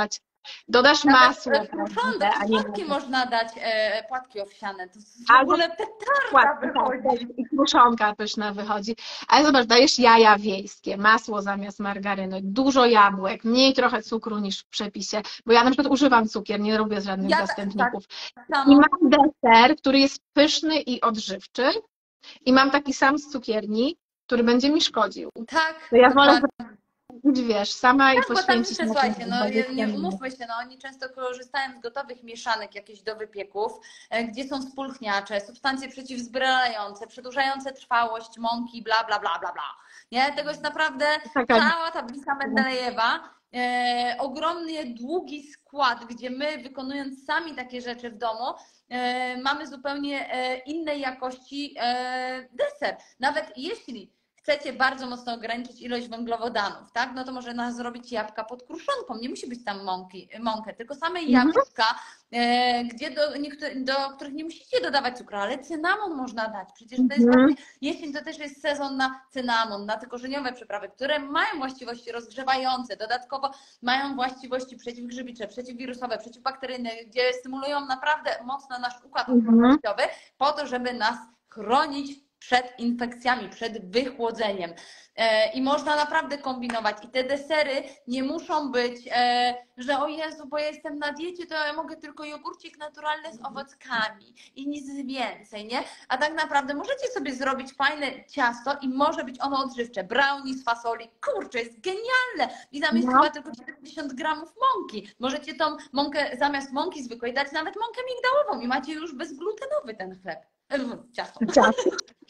Dodasz
Nawet
masło
e, kruszonko,
prawdziwe, a
to
nie
płatki można dać, e, płatki owsiane. To w
albo
ogóle petarda
płatki, tak,
wychodzi.
tak, i kruszonka pyszna wychodzi. Ale zobacz, dajesz jaja wiejskie, masło zamiast margaryny, dużo jabłek, mniej trochę cukru niż w przepisie, bo ja na przykład używam cukier, nie robię żadnych
Ja tak, tak
zastępników. I
samo.
mam deser, który jest pyszny i odżywczy i mam taki sam z cukierni, który będzie mi szkodził.
Tak,
To ja wolę
dokładnie.
być, wiesz, sama i
Tak, bo tam
poświęcić
jeszcze,
na tym
słuchajcie, no nie
dwadzieścia
nie
minut.
umówmy się, no oni często korzystają z gotowych mieszanek jakieś do wypieków, e, gdzie są spulchniacze, substancje przeciwzbrylające, przedłużające trwałość mąki, bla, bla, bla, bla, bla. Nie? Tego jest naprawdę
Taka
cała tablica Mendelejewa. E, ogromnie długi skład, gdzie my wykonując sami takie rzeczy w domu, e, mamy zupełnie e, innej jakości e, deser. Nawet jeśli chcecie bardzo mocno ograniczyć ilość węglowodanów, tak? No to można zrobić jabłka pod kruszonką. Nie musi być tam mąki, mąkę, tylko same
Mhm.
jabłka, e, gdzie do, niektórych, do których nie musicie dodawać cukru, ale cynamon można dać. Przecież to jest
Mhm.
właśnie, jesień to też jest sezon na cynamon, na te korzeniowe przyprawy, które mają właściwości rozgrzewające, dodatkowo mają właściwości przeciwgrzybicze, przeciwwirusowe, przeciwbakteryjne, gdzie stymulują naprawdę mocno nasz układ
Mhm.
odpornościowy po to, żeby nas chronić przed infekcjami, przed wychłodzeniem. E, I można naprawdę kombinować. I te desery nie muszą być, e, że o Jezu, bo ja jestem na diecie, to ja mogę tylko jogurcik naturalny z owockami i nic więcej, nie? A tak naprawdę możecie sobie zrobić fajne ciasto i może być ono odżywcze. Brownie z fasoli, kurczę, jest genialne! I tam jest
No.
chyba tylko siedemdziesiąt gramów mąki. Możecie tą mąkę zamiast mąki zwykłej dać nawet mąkę migdałową i macie już bezglutenowy ten chleb. E, Ciasto.
Ciasto.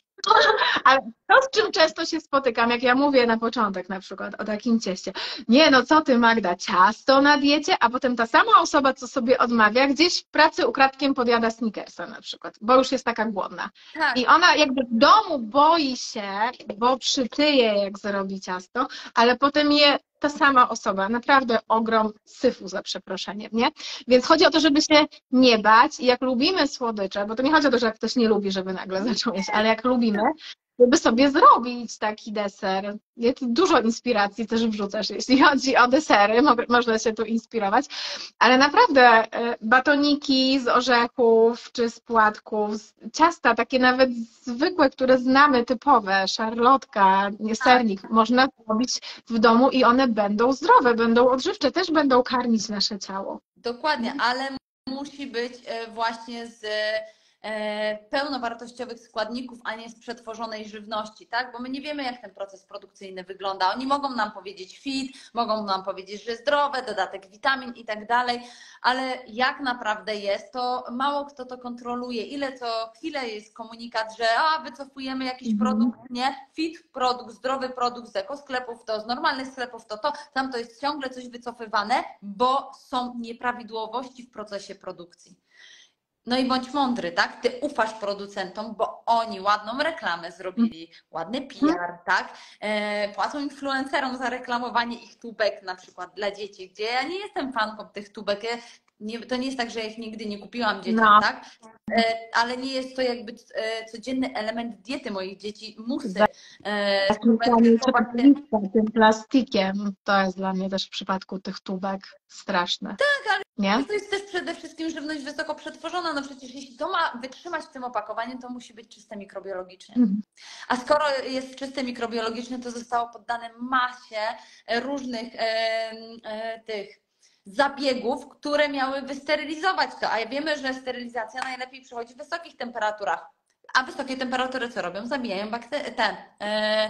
Ale to, z czym często się spotykam, jak ja mówię na początek na przykład o takim cieście. Nie, no co ty, Magda, ciasto na diecie, a potem ta sama osoba, co sobie odmawia, gdzieś w pracy ukradkiem podjada Snickersa na przykład, bo już jest taka głodna.
Tak.
I ona jakby w domu boi się, bo przytyje, jak zrobi ciasto, ale potem je ta sama osoba, naprawdę ogrom syfu, za przeproszeniem, nie? Więc chodzi o to, żeby się nie bać i jak lubimy słodycze, bo to nie chodzi o to, że jak ktoś nie lubi, żeby nagle zaczął jeść, ale jak lubimy, żeby sobie zrobić taki deser. Ja tu dużo inspiracji też wrzucasz, jeśli chodzi o desery, mo- można się tu inspirować, ale naprawdę e, batoniki z orzechów czy z płatków, z ciasta takie nawet zwykłe, które znamy, typowe, szarlotka, nie, sernik, można zrobić w domu i one będą zdrowe, będą odżywcze, też będą karmić nasze ciało.
Dokładnie, ale musi być e, właśnie z e, pełnowartościowych składników, a nie z przetworzonej żywności, tak? Bo my nie wiemy, jak ten proces produkcyjny wygląda. Oni mogą nam powiedzieć fit, mogą nam powiedzieć, że zdrowe, dodatek witamin i tak dalej, ale jak naprawdę jest, to mało kto to kontroluje. Ile co chwilę jest komunikat, że a, wycofujemy jakiś
Mhm.
produkt, nie? Fit produkt, zdrowy produkt z ekosklepów, to z normalnych sklepów, to to, tam to jest ciągle coś wycofywane, bo są nieprawidłowości w procesie produkcji. No i bądź mądry, tak? Ty ufasz producentom, bo oni ładną reklamę zrobili, ładny P R, tak? E, płacą influencerom za reklamowanie ich tubek na przykład dla dzieci, gdzie ja nie jestem fanką tych tubek. Ja nie, to nie jest tak, że ja ich nigdy nie kupiłam dzieciom,
No.
tak? E, ale nie jest to jakby e, codzienny element diety moich dzieci, musy. E, tubek, tylko właśnie-
Tym plastikiem, to jest dla mnie też w przypadku tych tubek straszne.
Tak, ale
nie?
to jest też przede wszystkim żywność wysoko przetworzona. No przecież jeśli to ma wytrzymać w tym opakowaniu, to musi być czyste mikrobiologicznie.
Mhm.
A skoro jest czyste mikrobiologicznie, to zostało poddane masie różnych e, e, tych zabiegów, które miały wysterylizować to. A wiemy, że sterylizacja najlepiej przychodzi w wysokich temperaturach. A wysokie temperatury co robią? Zabijają bakterie, te e,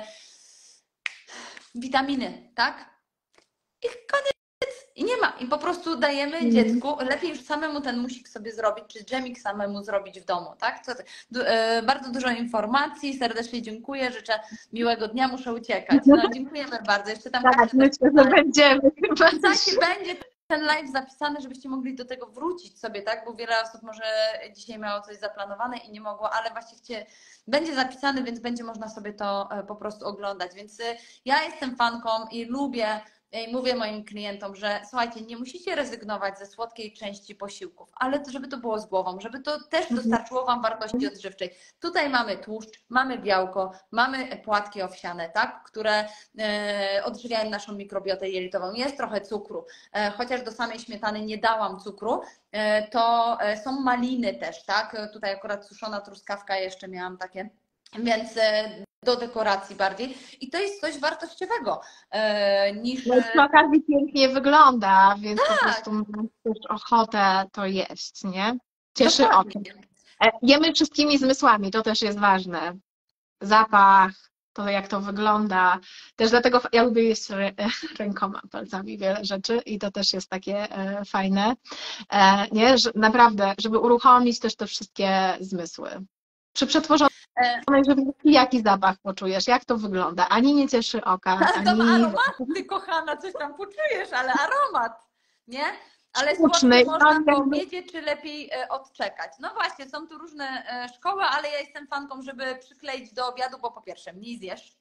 witaminy, tak? I koniec. I nie ma. I po prostu dajemy
Mhm.
dziecku, lepiej już samemu ten musik sobie zrobić, czy dżemik samemu zrobić w domu, tak? Co ty? Du- e, bardzo dużo informacji, serdecznie dziękuję, życzę miłego dnia, muszę uciekać. No, dziękujemy bardzo. Jeszcze tam
Tak,
Kasia też
myślę, że będziemy chyba
w zasadzie będzie ten live zapisany, żebyście mogli do tego wrócić sobie, tak? Bo wiele osób może dzisiaj miało coś zaplanowane i nie mogło, ale właśnie chcie, będzie zapisany, więc będzie można sobie to e, po prostu oglądać. Więc e, ja jestem fanką i lubię I mówię moim klientom, że słuchajcie, nie musicie rezygnować ze słodkiej części posiłków, ale to, żeby to było z głową, żeby to też dostarczyło Wam wartości odżywczej. Tutaj mamy tłuszcz, mamy białko, mamy płatki owsiane, tak, które e, odżywiają naszą mikrobiotę jelitową. Jest trochę cukru, e, chociaż do samej śmietany nie dałam cukru, e, to e, są maliny też, tak, tutaj akurat suszona truskawka jeszcze miałam takie, więc e, do dekoracji bardziej. I to jest coś wartościowego e, niż...
No i przy okazji pięknie wygląda, więc po
Tak.
prostu masz też ochotę to jeść, nie? Cieszy oko.
Dokładnie.
E, Jemy wszystkimi zmysłami, to też jest ważne. Zapach, to jak to wygląda. Też dlatego f- ja lubię jeść rę- rękoma, palcami wiele rzeczy i to też jest takie e, fajne. E, nie? Że, naprawdę, żeby uruchomić też te wszystkie zmysły. Przy przetworzonej
E,
żywności jaki zapach poczujesz? Jak to wygląda? Ani nie cieszy oka,
Ale to ma
ani
aromat, ty kochana, coś tam poczujesz, ale aromat, nie? Ale
sztuczny.
słodkie można
No, jakby-
powiedzieć, czy lepiej e, odczekać? No właśnie, są tu różne e, szkoły, ale ja jestem fanką, żeby przykleić do obiadu, bo po pierwsze mniej zjesz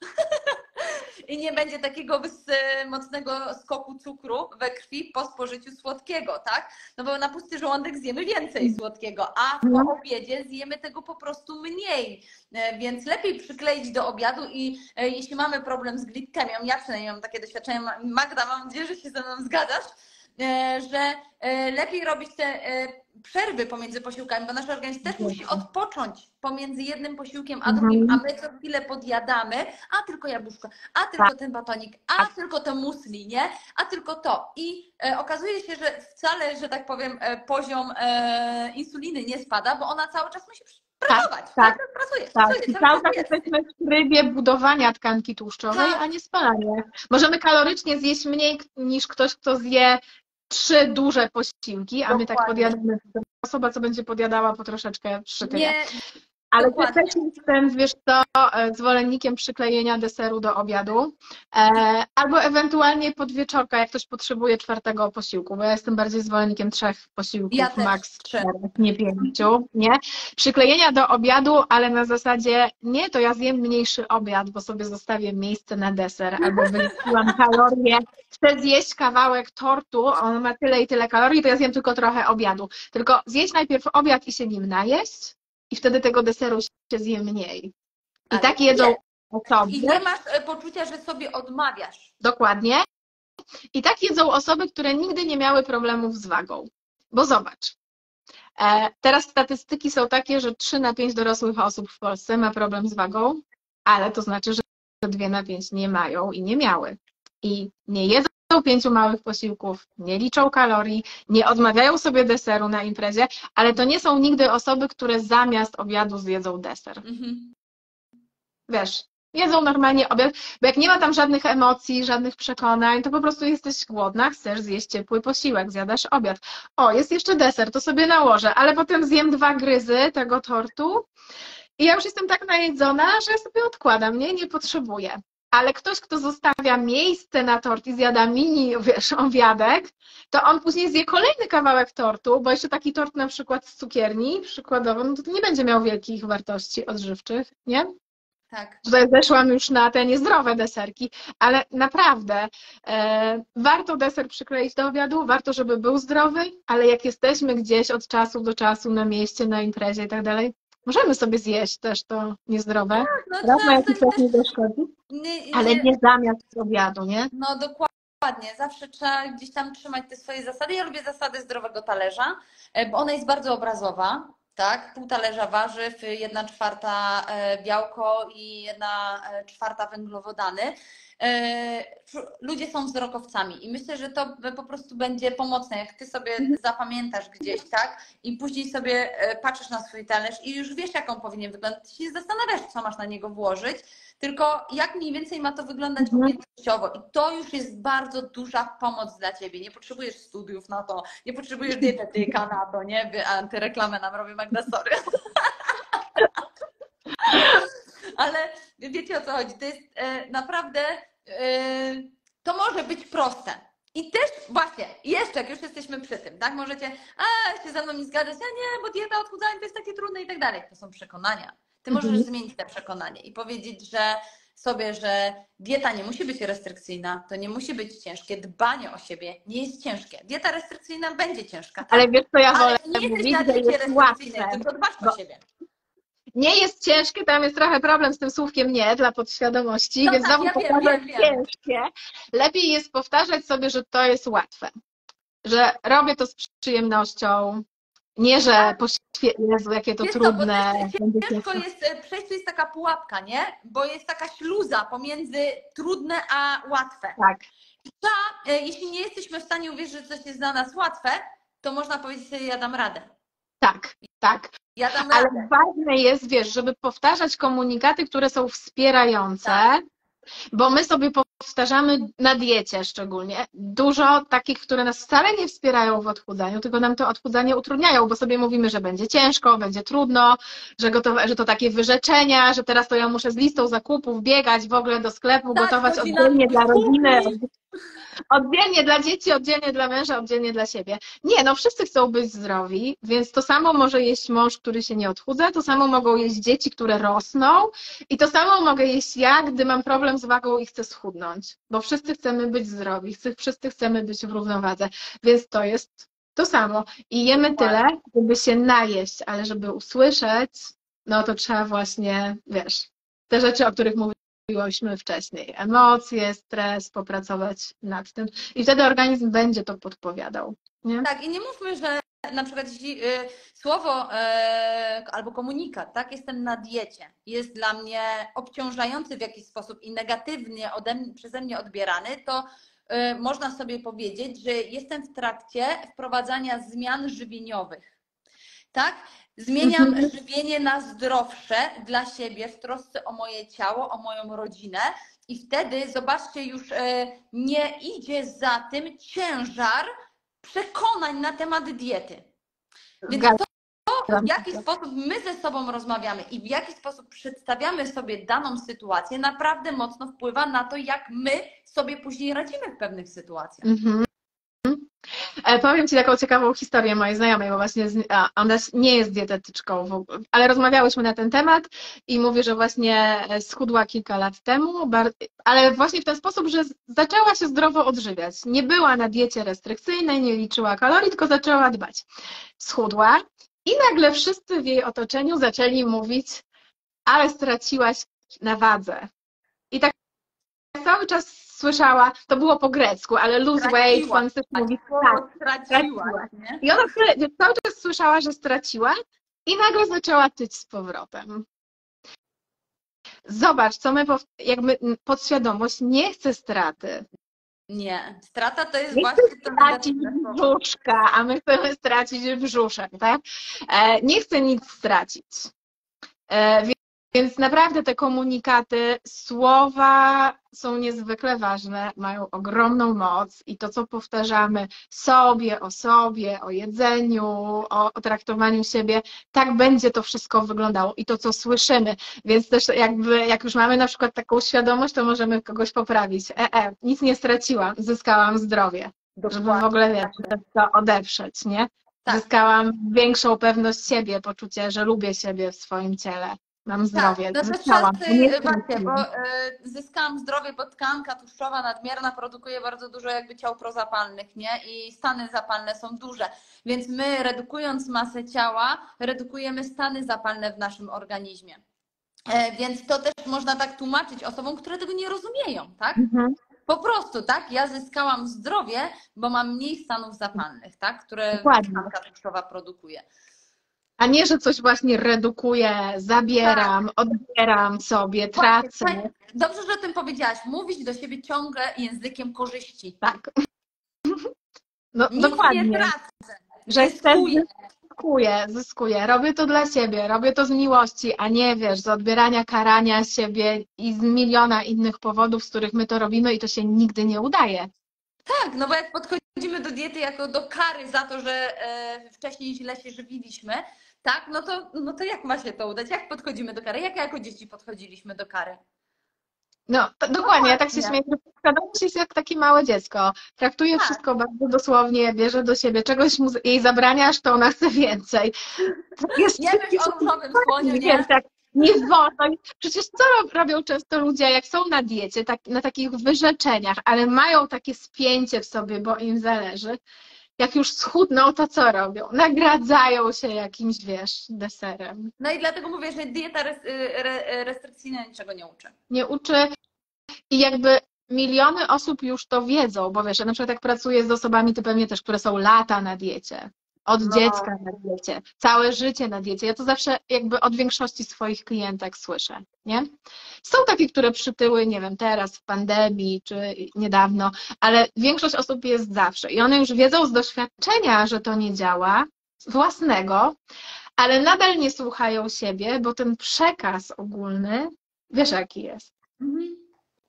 i nie będzie takiego wys- e, mocnego skoku cukru we krwi po spożyciu słodkiego, tak? No bo na pusty żołądek zjemy więcej słodkiego, a po obiedzie zjemy tego po prostu mniej. E, Więc lepiej przykleić do obiadu i e, jeśli mamy problem z glikemią, ja przynajmniej mam takie doświadczenie, Ma- Magda, mam nadzieję, że się ze mną zgadzasz, e, że e, lepiej robić te e, przerwy pomiędzy posiłkami, bo nasz organizm też musi odpocząć pomiędzy jednym posiłkiem a drugim, a my co chwilę podjadamy, a tylko jabłuszko, a tylko ten batonik, a tylko to musli, nie? A tylko to. I e, okazuje się, że wcale, że tak powiem, e, poziom e, insuliny nie spada, bo ona cały czas musi pracować.
tak,
Cały czas pracuje,
Tak,
pracuje,
i
cały
cały
czas
czas
jest.
jesteśmy w trybie budowania tkanki tłuszczowej,
Tak.
a nie spalania. Możemy kalorycznie zjeść mniej niż ktoś, kto zje trzy duże posiłki, a my tak
Dokładnie.
podjadamy. Osoba, co będzie podjadała po troszeczkę trzy tyle.
Nie,
Ale
dokładnie.
też jestem, wiesz co, e, zwolennikiem przyklejenia deseru do obiadu, e, albo ewentualnie podwieczorka, jak ktoś potrzebuje czwartego posiłku, bo ja jestem bardziej zwolennikiem trzech posiłków,
Ja też
max
trzy.
czterech, nie pięciu, nie? Przyklejenia do obiadu, ale na zasadzie nie, to ja zjem mniejszy obiad, bo sobie zostawię miejsce na deser, albo wyliczyłam kalorie, chcę zjeść kawałek tortu, on ma tyle i tyle kalorii, to ja zjem tylko trochę obiadu. Tylko zjeść najpierw obiad i się nim najeść, i wtedy tego deseru się zje mniej. I
Ale
tak jedzą
nie.
osoby.
I nie masz e, poczucia, że sobie odmawiasz.
Dokładnie. I tak jedzą osoby, które nigdy nie miały problemów z wagą. Bo zobacz, e, teraz statystyki są takie, że trzy na pięć dorosłych osób w Polsce ma problem z wagą, ale to znaczy, że dwie na pięć nie mają i nie miały. I nie jedzą pięciu małych posiłków, nie liczą kalorii, nie odmawiają sobie deseru na imprezie, ale to nie są nigdy osoby, które zamiast obiadu zjedzą deser.
Mhm.
Wiesz, jedzą normalnie obiad, bo jak nie ma tam żadnych emocji, żadnych przekonań, to po prostu jesteś głodna, chcesz zjeść ciepły posiłek, zjadasz obiad. O, jest jeszcze deser, to sobie nałożę, ale potem zjem dwa gryzy tego tortu i ja już jestem tak najedzona, że sobie odkładam, nie? Nie potrzebuję. Ale ktoś, kto zostawia miejsce na tort i zjada mini, wiesz, obiadek, to on później zje kolejny kawałek tortu, bo jeszcze taki tort na przykład z cukierni, przykładowo, no to nie będzie miał wielkich wartości odżywczych, nie?
Tak.
Tutaj zeszłam już na te niezdrowe deserki, ale naprawdę e, warto deser przykleić do obiadu, warto, żeby był zdrowy, ale jak jesteśmy gdzieś od czasu do czasu na mieście, na imprezie i tak dalej, możemy sobie zjeść też to niezdrowe.
No,
Raz
trzeba
na jakiś
sobie
czas nie zaszkodzi,
nie,
ale
nie,
nie zamiast obiadu, nie?
no dokładnie, zawsze trzeba gdzieś tam trzymać te swoje zasady. Ja lubię zasady zdrowego talerza, e, bo ona jest bardzo obrazowa, tak? Pół talerza warzyw, jedna czwarta e, białko i jedna e, czwarta węglowodany. E, Ludzie są wzrokowcami i myślę, że to po prostu będzie pomocne, jak ty sobie zapamiętasz gdzieś, tak? I później sobie e, patrzysz na swój talerz i już wiesz, jak on powinien wyglądać. Ty się nie zastanawiasz, co masz na niego włożyć, tylko jak mniej więcej ma to wyglądać
Mhm.
objętościowo. I to już jest bardzo duża pomoc dla ciebie. Nie potrzebujesz studiów na to, nie potrzebujesz dietetyka na to, nie? Wy- Antyreklamę nam robi Magda, sorry. Ale wiecie, o co chodzi. To jest e, naprawdę, e, to może być proste. I też właśnie, jeszcze jak już jesteśmy przy tym, tak? Możecie a, się ze mną nie zgadzać, a nie, bo dieta, odchudzanie to jest takie trudne i tak dalej. To są przekonania. Ty możesz
Mhm.
zmienić te przekonanie i powiedzieć, że sobie, że dieta nie musi być restrykcyjna, to nie musi być ciężkie, dbanie o siebie nie jest ciężkie. Dieta restrykcyjna będzie ciężka, tak?
Ale wiesz, co ja
Ale
wolę
nie jesteś
mówić,
na
że
diecie
jest
restrykcyjnej,
łatwe.
tylko dbasz
Bo
o siebie.
nie jest ciężkie, tam jest trochę problem z tym słówkiem nie dla podświadomości,
No
więc
tak,
znowu
ja wiem,
powtarzać
wiem, wiem.
ciężkie. Lepiej jest powtarzać sobie, że to jest łatwe. Że robię to z przyjemnością. Nie, że poświe... Jezu, jakie to
Jest to, bo
trudne.
też ciężko jest przejść, to jest taka pułapka, nie? Bo jest taka śluza pomiędzy trudne a łatwe.
Tak.
A jeśli nie jesteśmy w stanie uwierzyć, że coś jest dla nas łatwe, to można powiedzieć sobie, ja dam radę.
Tak, tak.
Ja dam
Ale
radę.
ważne jest, wiesz, żeby powtarzać komunikaty, które są wspierające,
Tak.
bo my sobie powtarzamy na diecie szczególnie dużo takich, które nas wcale nie wspierają w odchudzaniu, tylko nam to odchudzanie utrudniają, bo sobie mówimy, że będzie ciężko, będzie trudno, że, gotowe, że to takie wyrzeczenia, że teraz to ja muszę z listą zakupów biegać w ogóle do sklepu,
Tak,
gotować
godzinami
oddzielnie dla rodziny,
kupić.
oddzielnie dla dzieci, oddzielnie dla męża, oddzielnie dla siebie. Nie, no wszyscy chcą być zdrowi, więc to samo może jeść mąż, który się nie odchudza, to samo mogą jeść dzieci, które rosną i to samo mogę jeść ja, gdy mam problem z wagą i chcę schudnąć, bo wszyscy chcemy być zdrowi, wszyscy chcemy być w równowadze, więc to jest to samo. I jemy tyle, żeby się najeść, ale żeby usłyszeć, no to trzeba właśnie, wiesz, te rzeczy, o których mówię, mówiłyśmy wcześniej, emocje, stres, popracować nad tym i wtedy organizm będzie to podpowiadał. Nie?
Tak, i nie mówmy, że na przykład jeśli y, słowo y, albo komunikat, tak, jestem na diecie, jest dla mnie obciążający w jakiś sposób i negatywnie ode mnie, przeze mnie odbierany, to y, można sobie powiedzieć, że jestem w trakcie wprowadzania zmian żywieniowych. Tak? Zmieniam
Mhm.
żywienie na zdrowsze dla siebie, w trosce o moje ciało, o moją rodzinę i wtedy, zobaczcie, już e, nie idzie za tym ciężar przekonań na temat diety. Więc to, w jaki sposób my ze sobą rozmawiamy i w jaki sposób przedstawiamy sobie daną sytuację, naprawdę mocno wpływa na to, jak my sobie później radzimy w pewnych sytuacjach.
Mhm. Powiem Ci taką ciekawą historię mojej znajomej, bo właśnie z, a, ona nie jest dietetyczką, w ogóle, ale rozmawiałyśmy na ten temat i mówi, że właśnie schudła kilka lat temu, bar, ale właśnie w ten sposób, że zaczęła się zdrowo odżywiać. Nie była na diecie restrykcyjnej, nie liczyła kalorii, tylko zaczęła dbać. Schudła i nagle wszyscy w jej otoczeniu zaczęli mówić, ale straciłaś na wadze. I tak cały czas słyszała, to było po grecku, ale lose weight,
Straciła.
on też mówi,
Słowo
tak,
straciła.
straciła. I ona cały czas słyszała, że straciła i nagle zaczęła tyć z powrotem. Zobacz, co my, jakby podświadomość nie chce straty.
Nie, strata to jest
Nie
właśnie
chce
to
stracić
negatywne.
brzuszka, a my chcemy stracić brzuszek, tak? E, nie chcę nic stracić. E, Więc naprawdę te komunikaty, słowa są niezwykle ważne, mają ogromną moc i to, co powtarzamy sobie, o sobie, o jedzeniu, o, o traktowaniu siebie, tak będzie to wszystko wyglądało i to, co słyszymy. Więc też jakby, jak już mamy na przykład taką świadomość, to możemy kogoś poprawić. E, e, nic nie straciłam, zyskałam zdrowie, żeby w ogóle wiesz, to odeprzeć, nie?
Tak.
Zyskałam większą pewność siebie, poczucie, że lubię siebie w swoim ciele. Mam zdrowie.
Tak, no też
Zyskałam.
często,
Nie
właśnie, bo y, zyskałam zdrowie, bo tkanka tłuszczowa nadmierna produkuje bardzo dużo jakby ciał prozapalnych, nie? I stany zapalne są duże. Więc my redukując masę ciała, redukujemy stany zapalne w naszym organizmie. E, więc to też można tak tłumaczyć osobom, które tego nie rozumieją, tak?
Mhm.
Po prostu, tak? Ja zyskałam zdrowie, bo mam mniej stanów zapalnych, tak? Które
Dokładnie.
tkanka tłuszczowa produkuje.
A nie, że coś właśnie redukuję, zabieram, tak. odbieram sobie, tracę.
Właśnie, dobrze, że o tym powiedziałaś. Mówić do siebie ciągle językiem korzyści.
Tak. No,
Nic
dokładnie.
nie tracę.
Że
Zyskuję.
Zyskuję, zyskuję. Robię to dla siebie, robię to z miłości, a nie, wiesz, z odbierania, karania siebie i z miliona innych powodów, z których my to robimy i to się nigdy nie udaje.
Tak, no bo jak podchodzimy do diety jako do kary za to, że e, wcześniej źle się żywiliśmy, tak, no to, no to jak ma się to udać? Jak podchodzimy do kary? Jak jako dzieci podchodziliśmy do kary?
No, to, dokładnie, ja tak się śmieję, że świadomość jest jak takie małe dziecko. Traktuje
tak.
wszystko bardzo dosłownie, bierze do siebie, czegoś mu, jej zabraniasz, to ona chce więcej.
Jest, nie być o różowym słoniu, nie?
Więc tak, Nie wolno. Przecież co rob- robią często ludzie, jak są na diecie, tak, na takich wyrzeczeniach, ale mają takie spięcie w sobie, bo im zależy. Jak już schudną, to co robią? Nagradzają się jakimś, wiesz, deserem.
No i dlatego mówię, że dieta res, re, restrykcyjna niczego nie uczy.
Nie uczy i jakby miliony osób już to wiedzą, bo wiesz, ja na przykład jak pracuję z osobami, ty pewnie też, które są lata na diecie, od
No.
dziecka na diecie, całe życie na diecie. Ja to zawsze jakby od większości swoich klientek słyszę, nie? Są takie, które przytyły, nie wiem, teraz w pandemii czy niedawno, ale większość osób jest zawsze i one już wiedzą z doświadczenia, że to nie działa, własnego, ale nadal nie słuchają siebie, bo ten przekaz ogólny, wiesz jaki jest?
Mhm.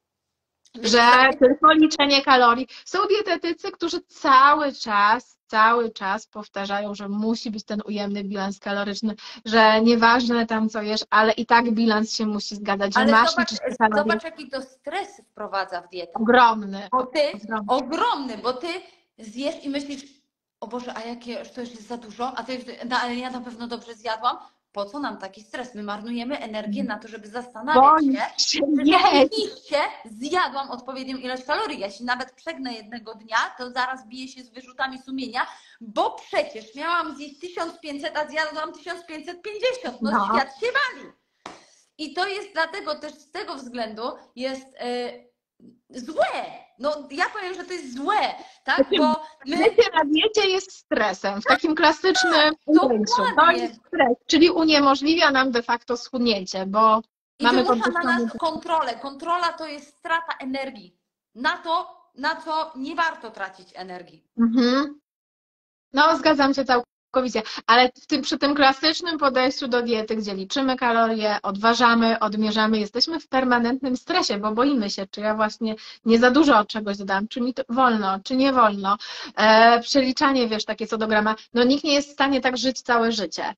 Że tylko liczenie kalorii. Są dietetycy, którzy cały czas, cały czas powtarzają, że musi być ten ujemny bilans kaloryczny, że nieważne tam co jesz, ale i tak bilans się musi zgadzać, że
Ale
masz
zobacz,
liczyć te kalorie.
zobacz, jaki to stres wprowadza w dietę.
Ogromny.
Bo ty,
Ogromny.
ogromny, bo ty zjesz i myślisz, o Boże, a jakie, to już jest za dużo, a ty, no, ale ja na pewno dobrze zjadłam. Po co nam taki stres? My marnujemy energię na to, żeby zastanawiać
Boisz
się,
się
czy
jeść.
rzeczywiście zjadłam odpowiednią ilość kalorii. Jeśli nawet przegnę jednego dnia, to zaraz biję się z wyrzutami sumienia, bo przecież miałam zjeść tysiąc pięćset, a zjadłam tysiąc pięćset pięćdziesiąt. No,
No.
świat się bawi. I to jest dlatego też z tego względu jest yy, złe. No ja powiem, że to jest złe, tak? Bo my...
Bycie na diecie jest stresem, w takim klasycznym ujęciu. To
dokładnie.
jest stres, czyli uniemożliwia nam de facto schudnięcie, bo
I
mamy
wymusza na
podwyższony...
nas kontrolę. Kontrola to jest strata energii. Na to, na co nie warto tracić energii.
Mhm. No, zgadzam się całkowicie, ale w tym, przy tym klasycznym podejściu do diety, gdzie liczymy kalorie, odważamy, odmierzamy, jesteśmy w permanentnym stresie, bo boimy się, czy ja właśnie nie za dużo od czegoś dodam, czy mi to wolno, czy nie wolno. E, przeliczanie, wiesz, takie co do grama, no nikt nie jest w stanie tak żyć całe życie,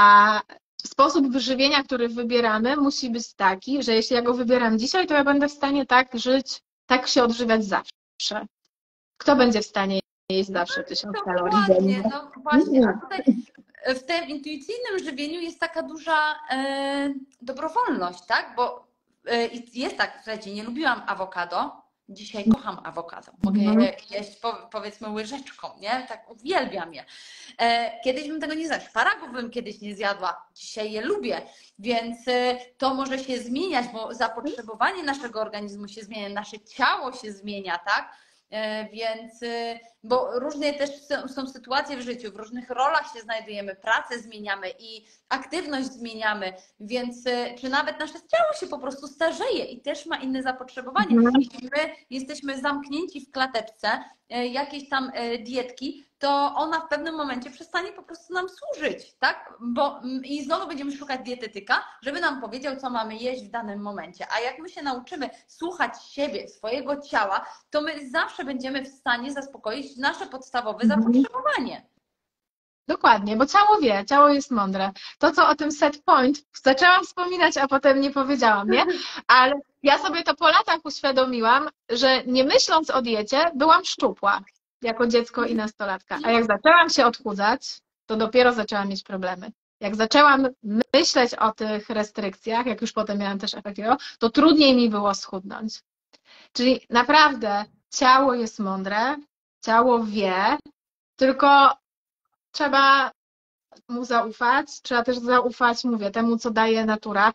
a sposób wyżywienia, który wybieramy, musi być taki, że jeśli ja go wybieram dzisiaj, to ja będę w stanie tak żyć, tak się odżywiać zawsze. Kto będzie w stanie jeść zawsze tysiąc kalorii
Dokładnie,
dziennie?
no właśnie, a tutaj w tym intuicyjnym żywieniu jest taka duża e, dobrowolność, tak? Bo e, jest tak, słuchajcie, nie lubiłam awokado, dzisiaj kocham awokado. Mogę je jeść po, powiedzmy łyżeczką, nie? Tak uwielbiam je. E, kiedyś bym tego nie zjadła, szparagów bym kiedyś nie zjadła, dzisiaj je lubię, więc e, to może się zmieniać, bo zapotrzebowanie naszego organizmu się zmienia, nasze ciało się zmienia, tak? Więc, bo różne też są, są sytuacje w życiu, w różnych rolach się znajdujemy, pracę zmieniamy i aktywność zmieniamy, więc czy nawet nasze ciało się po prostu starzeje i też ma inne zapotrzebowanie. Jeśli my jesteśmy zamknięci w klateczce jakiejś tam dietki, to ona w pewnym momencie przestanie po prostu nam służyć, tak? Bo, i znowu będziemy szukać dietetyka, żeby nam powiedział, co mamy jeść w danym momencie. A jak my się nauczymy słuchać siebie, swojego ciała, to my zawsze będziemy w stanie zaspokoić nasze podstawowe zapotrzebowanie.
Dokładnie, bo ciało wie, ciało jest mądre. To, co o tym set point, zaczęłam wspominać, a potem nie powiedziałam, nie? Ale ja sobie to po latach uświadomiłam, że nie myśląc o diecie, byłam szczupła jako dziecko i nastolatka. A jak zaczęłam się odchudzać, to dopiero zaczęłam mieć problemy. Jak zaczęłam myśleć o tych restrykcjach, jak już potem miałam też efekt, to trudniej mi było schudnąć. Czyli naprawdę ciało jest mądre, ciało wie, tylko trzeba mu zaufać, trzeba też zaufać, mówię, temu, co daje natura.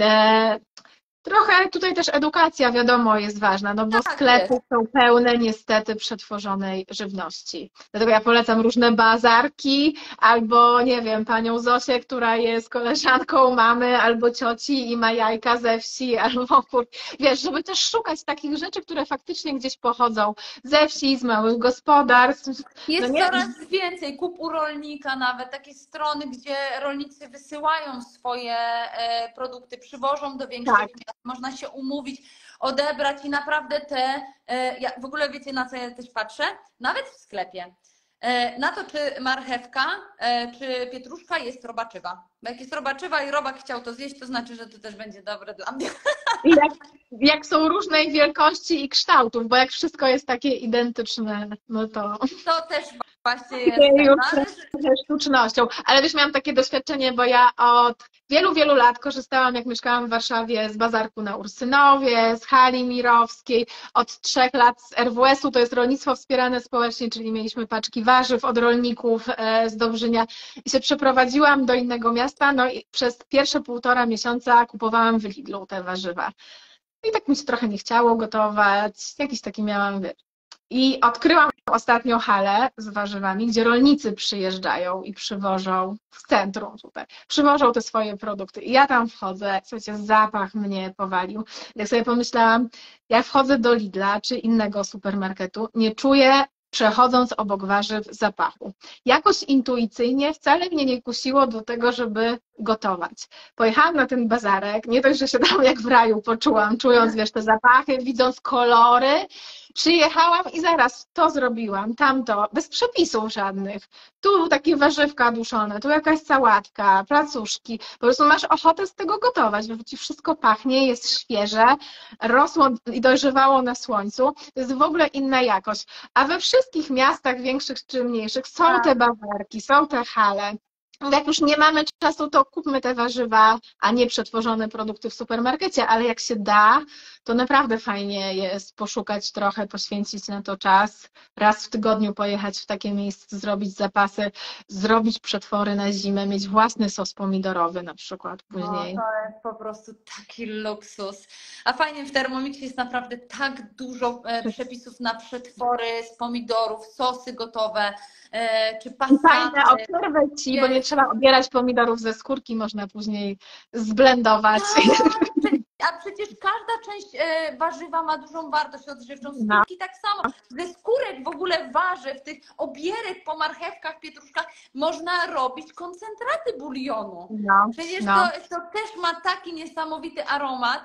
E, trochę tutaj też edukacja, wiadomo, jest ważna, no bo
Tak
sklepy
jest.
są pełne niestety przetworzonej żywności. Dlatego ja polecam różne bazarki, albo nie wiem, panią Zosię, która jest koleżanką mamy, albo cioci i ma jajka ze wsi, albo kur... wiesz, żeby też szukać takich rzeczy, które faktycznie gdzieś pochodzą ze wsi, z małych gospodarstw.
Jest
No nie?
coraz więcej, kup u rolnika nawet, takie strony, gdzie rolnicy wysyłają swoje e, produkty, przywożą do większych
Tak.
miast, można się umówić, odebrać i naprawdę te, e, ja, w ogóle wiecie na co ja też patrzę? Nawet w sklepie. E, na to, czy marchewka, e, czy pietruszka jest robaczywa. Bo jak jest robaczywa i robak chciał to zjeść, to znaczy, że to też będzie dobre dla mnie.
I jak, jak są różnej wielkości i kształtów, bo jak wszystko jest takie identyczne, no to...
To też właśnie
Idę
jestem.
już
No, ale
trochę sztucznością, ale wiesz, miałam takie doświadczenie, bo ja od wielu, wielu lat korzystałam, jak mieszkałam w Warszawie, z bazarku na Ursynowie, z hali mirowskiej, od trzech lat z er wu esu, to jest rolnictwo wspierane społecznie, czyli mieliśmy paczki warzyw od rolników e, z Dobrzynia i się przeprowadziłam do innego miasta, no i przez pierwsze półtora miesiąca kupowałam w Lidlu te warzywa. I tak mi się trochę nie chciało gotować, jakiś taki miałam, wiesz. I odkryłam ostatnio halę z warzywami, gdzie rolnicy przyjeżdżają i przywożą w centrum tutaj, przywożą te swoje produkty. I ja tam wchodzę, słuchajcie, zapach mnie powalił. Jak sobie pomyślałam, jak wchodzę do Lidla czy innego supermarketu, nie czuję, przechodząc obok warzyw, zapachu. Jakoś intuicyjnie wcale mnie nie kusiło do tego, żeby gotować. Pojechałam na ten bazarek, nie dość, że się tam jak w raju poczułam, czując, wiesz, te zapachy, widząc kolory. Przyjechałam i zaraz to zrobiłam, tamto, bez przepisów żadnych. Tu takie warzywka duszone, tu jakaś sałatka, placuszki. Po prostu masz ochotę z tego gotować, bo ci wszystko pachnie, jest świeże, rosło i dojrzewało na słońcu. To jest w ogóle inna jakość. A we wszystkich miastach, większych czy mniejszych, są te bazarki, są te hale. Jak już nie mamy czasu, to kupmy te warzywa, a nie przetworzone produkty w supermarkecie, ale jak się da, to naprawdę fajnie jest poszukać trochę, poświęcić na to czas, raz w tygodniu pojechać w takie miejsce, zrobić zapasy, zrobić przetwory na zimę, mieć własny sos pomidorowy na przykład później.
no, to jest po prostu taki luksus. A fajnie w Thermomixie jest naprawdę tak dużo e, przepisów na przetwory z pomidorów, sosy gotowe, e, czy
I fajne,
pasaty.
obserwę ci, bo nie trzeba obierać pomidorów ze skórki, można później zblendować.
A przecież każda część e, warzywa ma dużą wartość odżywczą,
No.
skórki tak samo. Ze skórek w ogóle warzyw, tych obierek po marchewkach, pietruszkach można robić koncentraty bulionu.
No,
Przecież
no.
to, to też ma taki niesamowity aromat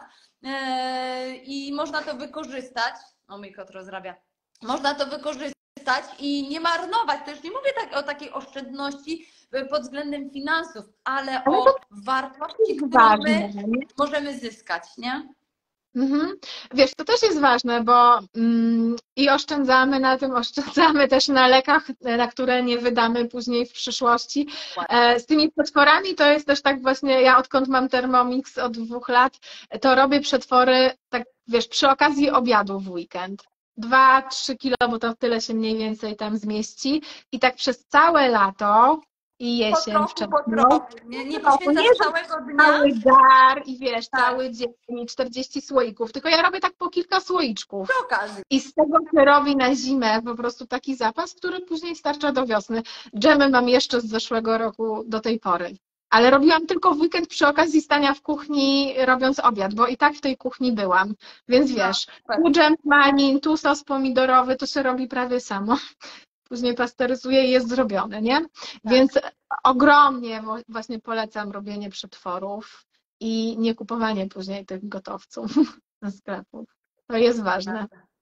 e, i można to wykorzystać. O, mój kot rozrabia. Można to wykorzystać i nie marnować. To już nie mówię tak, o takiej oszczędności pod względem finansów, ale
Ale
o
to
wartości,
jest
którą
ważne,
my
nie?
możemy zyskać, nie?
Mhm. Wiesz, to też jest ważne, bo mm, i oszczędzamy na tym, oszczędzamy też na lekach, na które nie wydamy później w przyszłości. E, z tymi przetworami to jest też tak właśnie, ja odkąd mam Thermomix od dwóch lat, to robię przetwory, tak wiesz, przy okazji obiadu w weekend. Dwa, trzy kilo, bo to tyle się mniej więcej tam zmieści. I tak przez całe lato i
Po
jesień,
trochu, po
wczesną,
trochu. Nie, nie poświęcasz
nie, że
całego dnia.
cały gar i wiesz,
Tak.
cały dzień i czterdzieści słoików, tylko ja robię tak po kilka słoiczków.
Przy okazji.
I z tego się robi na zimę po prostu taki zapas, który później starcza do wiosny. Dżemy mam jeszcze z zeszłego roku do tej pory. Ale robiłam tylko w weekend przy okazji stania w kuchni, robiąc obiad, bo i tak w tej kuchni byłam. Więc wiesz, tu dżem manin, tu sos pomidorowy, to się robi prawie samo. Później pasteryzuje i jest zrobione, nie?
Tak.
Więc ogromnie właśnie polecam robienie przetworów i nie kupowanie później tych gotowców ze sklepów. To jest ważne.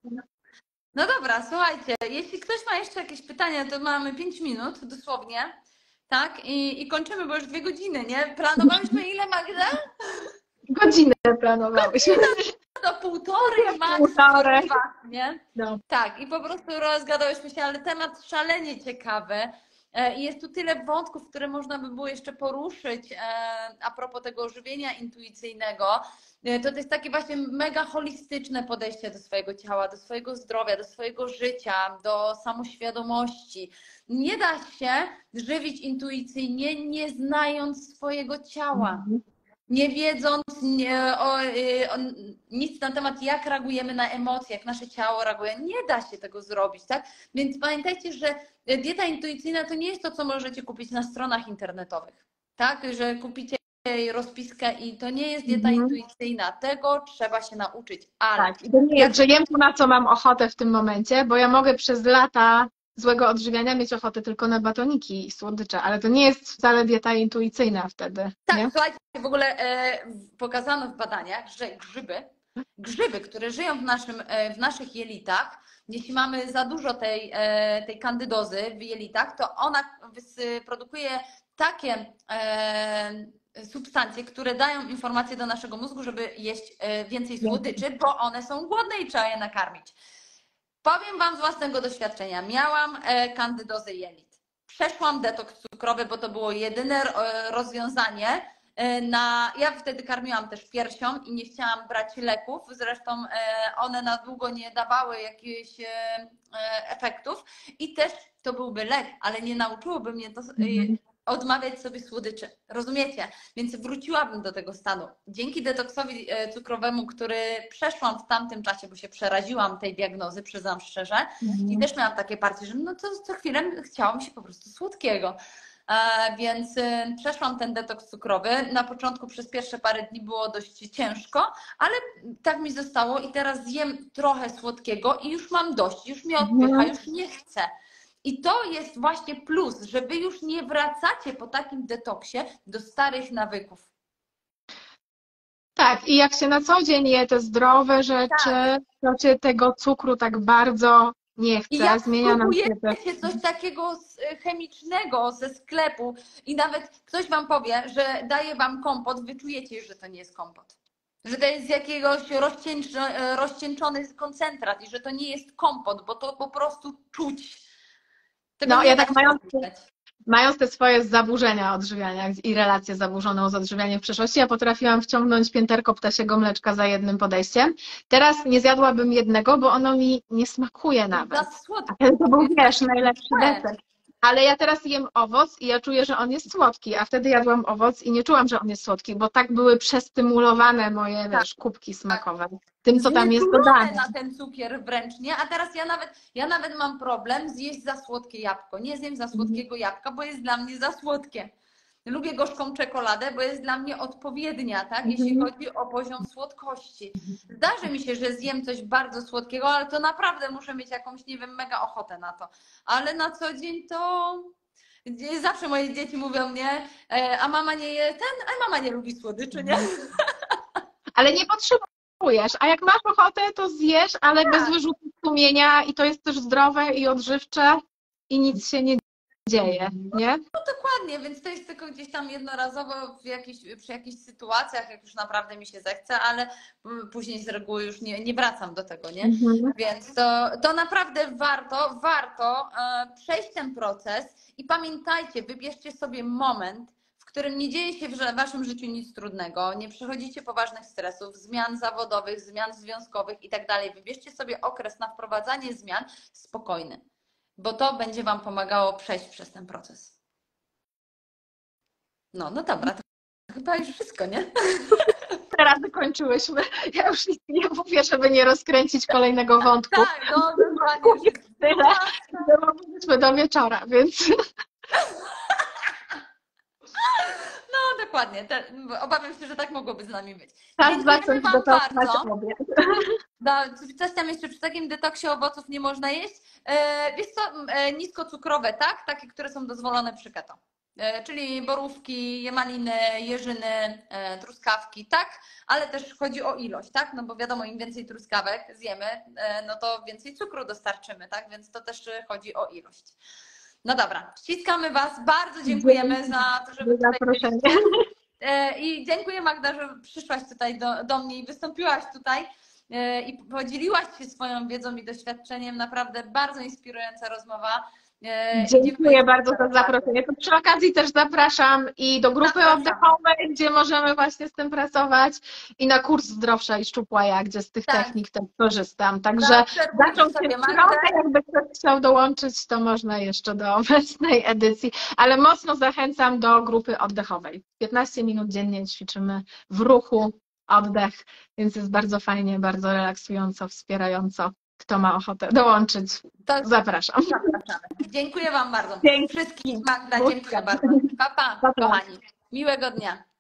No dobra, słuchajcie, jeśli ktoś ma jeszcze jakieś pytania, to mamy pięć minut dosłownie, tak? I, i kończymy, bo już dwie godziny, nie? Planowałyśmy ile, Magda?
Godzinę planowałyśmy.
Do półtorej max,
Półtorej.
nie?
No.
Tak, i po prostu rozgadałyśmy się, ale temat szalenie ciekawy. I jest tu tyle wątków, które można by było jeszcze poruszyć a propos tego żywienia intuicyjnego. To, to jest takie właśnie mega holistyczne podejście do swojego ciała, do swojego zdrowia, do swojego życia, do samoświadomości. Nie da się żywić intuicyjnie, nie znając swojego ciała. Nie wiedząc nie, o, o, nic na temat, jak reagujemy na emocje, jak nasze ciało reaguje, nie da się tego zrobić, tak? Więc pamiętajcie, że dieta intuicyjna to nie jest to, co możecie kupić na stronach internetowych, tak? Że kupicie rozpiskę i to nie jest dieta
Mhm.
intuicyjna, tego trzeba się nauczyć, ale...
Tak, i to nie jest, że jem to, na co mam ochotę w tym momencie, bo ja mogę przez lata złego odżywiania mieć ochotę tylko na batoniki i słodycze, ale to nie jest wcale dieta intuicyjna wtedy.
Tak,
Nie?
słuchajcie, w ogóle e, pokazano w badaniach, że grzyby, grzyby, które żyją w, naszym, e, w naszych jelitach, jeśli mamy za dużo tej, e, tej kandydozy w jelitach, to ona produkuje takie e, substancje, które dają informacje do naszego mózgu, żeby jeść e, więcej słodyczy, bo one są głodne i trzeba je nakarmić. Powiem Wam z własnego doświadczenia. Miałam e, kandydozę jelit. Przeszłam detoks cukrowy, bo to było jedyne e, rozwiązanie e, na... Ja wtedy karmiłam też piersią i nie chciałam brać leków. Zresztą e, one na długo nie dawały jakichś e, e, efektów. I też to byłby lek, ale nie nauczyłoby mnie to... E, odmawiać sobie słodyczy. Rozumiecie? Więc wróciłabym do tego stanu. Dzięki detoksowi cukrowemu, który przeszłam w tamtym czasie, bo się przeraziłam tej diagnozy, przyznam szczerze,
Mhm.
i też miałam takie partie, że no to co chwilę chciało mi się po prostu słodkiego. E, więc y, przeszłam ten detoks cukrowy. Na początku przez pierwsze parę dni było dość ciężko, ale tak mi zostało i teraz zjem trochę słodkiego i już mam dość, już mnie odpycha,
Mhm.
już nie chcę. I to jest właśnie plus, że wy już nie wracacie po takim detoksie do starych nawyków.
Tak, i jak się na co dzień je te zdrowe rzeczy,
Tak.
to się tego cukru tak bardzo nie
I
chce,
jak
zmienia nam się te...
spróbujecie coś takiego chemicznego ze sklepu i nawet ktoś wam powie, że daje wam kompot, wy czujecie, że to nie jest kompot. Że to jest z jakiegoś rozcieńczony, rozcieńczony koncentrat i że to nie jest kompot, bo to po prostu czuć. Tego
No,
nie
ja
da
tak
się
mając,
opisać.
mając te swoje zaburzenia odżywiania i relację zaburzoną z odżywianiem w przeszłości, ja potrafiłam wciągnąć pięterko ptasiego mleczka za jednym podejściem. Teraz nie zjadłabym jednego, bo ono mi nie smakuje nawet.
Za słodkie.
Ale to był, wiesz, najlepszy
Złe.
deser. Ale ja teraz jem owoc i ja czuję, że on jest słodki, a wtedy jadłam owoc i nie czułam, że on jest słodki, bo tak były przestymulowane moje, wiesz, kubki smakowe. Tym, co tam jest
Znieczulone
dodane.
na ten cukier wręcz, nie? A teraz ja nawet, ja nawet mam problem zjeść za słodkie jabłko. Nie zjem za słodkiego jabłka, bo jest dla mnie za słodkie. Lubię gorzką czekoladę, bo jest dla mnie odpowiednia, tak? Jeśli
Mhm.
chodzi o poziom słodkości. Zdarzy mi się, że zjem coś bardzo słodkiego, ale to naprawdę muszę mieć jakąś, nie wiem, mega ochotę na to. Ale na co dzień to... Zawsze moje dzieci mówią mnie, e, a mama nie je ten, a mama nie lubi słodyczy, nie?
Ale nie potrzebujesz, a jak masz ochotę, to zjesz, ale
Tak.
bez wyrzutu sumienia i to jest też zdrowe i odżywcze i nic się nie dzieje, nie?
Dokładnie, więc to jest tylko gdzieś tam jednorazowo w jakiś, przy jakichś sytuacjach, jak już naprawdę mi się zechce, ale później z reguły już nie, nie wracam do tego, nie?
Mhm.
Więc to, to naprawdę warto, warto e, przejść ten proces i pamiętajcie, wybierzcie sobie moment, w którym nie dzieje się w waszym życiu nic trudnego, nie przechodzicie poważnych stresów, zmian zawodowych, zmian związkowych i tak dalej. Wybierzcie sobie okres na wprowadzanie zmian spokojny, bo to będzie wam pomagało przejść przez ten proces. No, no dobra, to chyba już wszystko, nie?
Teraz zakończyłyśmy. Ja już nic nie mówię, żeby nie rozkręcić kolejnego wątku.
Tak, no dokładnie.
Tyle, że mogliśmy do wieczora, więc...
No dokładnie, Te, obawiam się, że tak mogłoby z nami być.
Czas
Dziękujemy
zacząć
wam
gotować
bardzo.
obiad.
Da, coś tam jeszcze przy takim detoksie owoców nie można jeść. E, wiesz co, e, niskocukrowe, tak? Takie, które są dozwolone przy keto. E, czyli borówki, maliny, jeżyny, e, truskawki, tak? Ale też chodzi o ilość, tak? No bo wiadomo, im więcej truskawek zjemy, e, no to więcej cukru dostarczymy, tak? Więc to też chodzi o ilość. No dobra, ściskamy Was, bardzo dziękujemy
Dzięki
za to, że
za
Wy tutaj
zaproszenie.
byliście. E, I dziękuję Magda, że przyszłaś tutaj do, do mnie i wystąpiłaś tutaj e, i podzieliłaś się swoją wiedzą i doświadczeniem. Naprawdę bardzo inspirująca rozmowa. E,
Dziękuję,
dziękuję
bardzo za zaproszenie. To przy okazji też zapraszam i do grupy
Zapraszam.
oddechowej, gdzie możemy właśnie z tym pracować, i na kurs Zdrowsza i Szczupła ja, gdzie z tych
Tak.
technik też korzystam. Także
Zaobserwujcie
zaczął się
sobie
w
Magdę.
środę, jakby ktoś chciał dołączyć, to można jeszcze do obecnej edycji, ale mocno zachęcam do grupy oddechowej. piętnaście minut dziennie ćwiczymy w ruchu, oddech, więc jest bardzo fajnie, bardzo relaksująco, wspierająco. Kto ma ochotę dołączyć,
To
zapraszam.
zapraszamy. Dziękuję Wam bardzo.
Dzięki.
Wszystkim Magda,
Bóg
dziękuję
zapłać.
bardzo. Pa, pa,
Pa, pa.
kochani. Miłego dnia.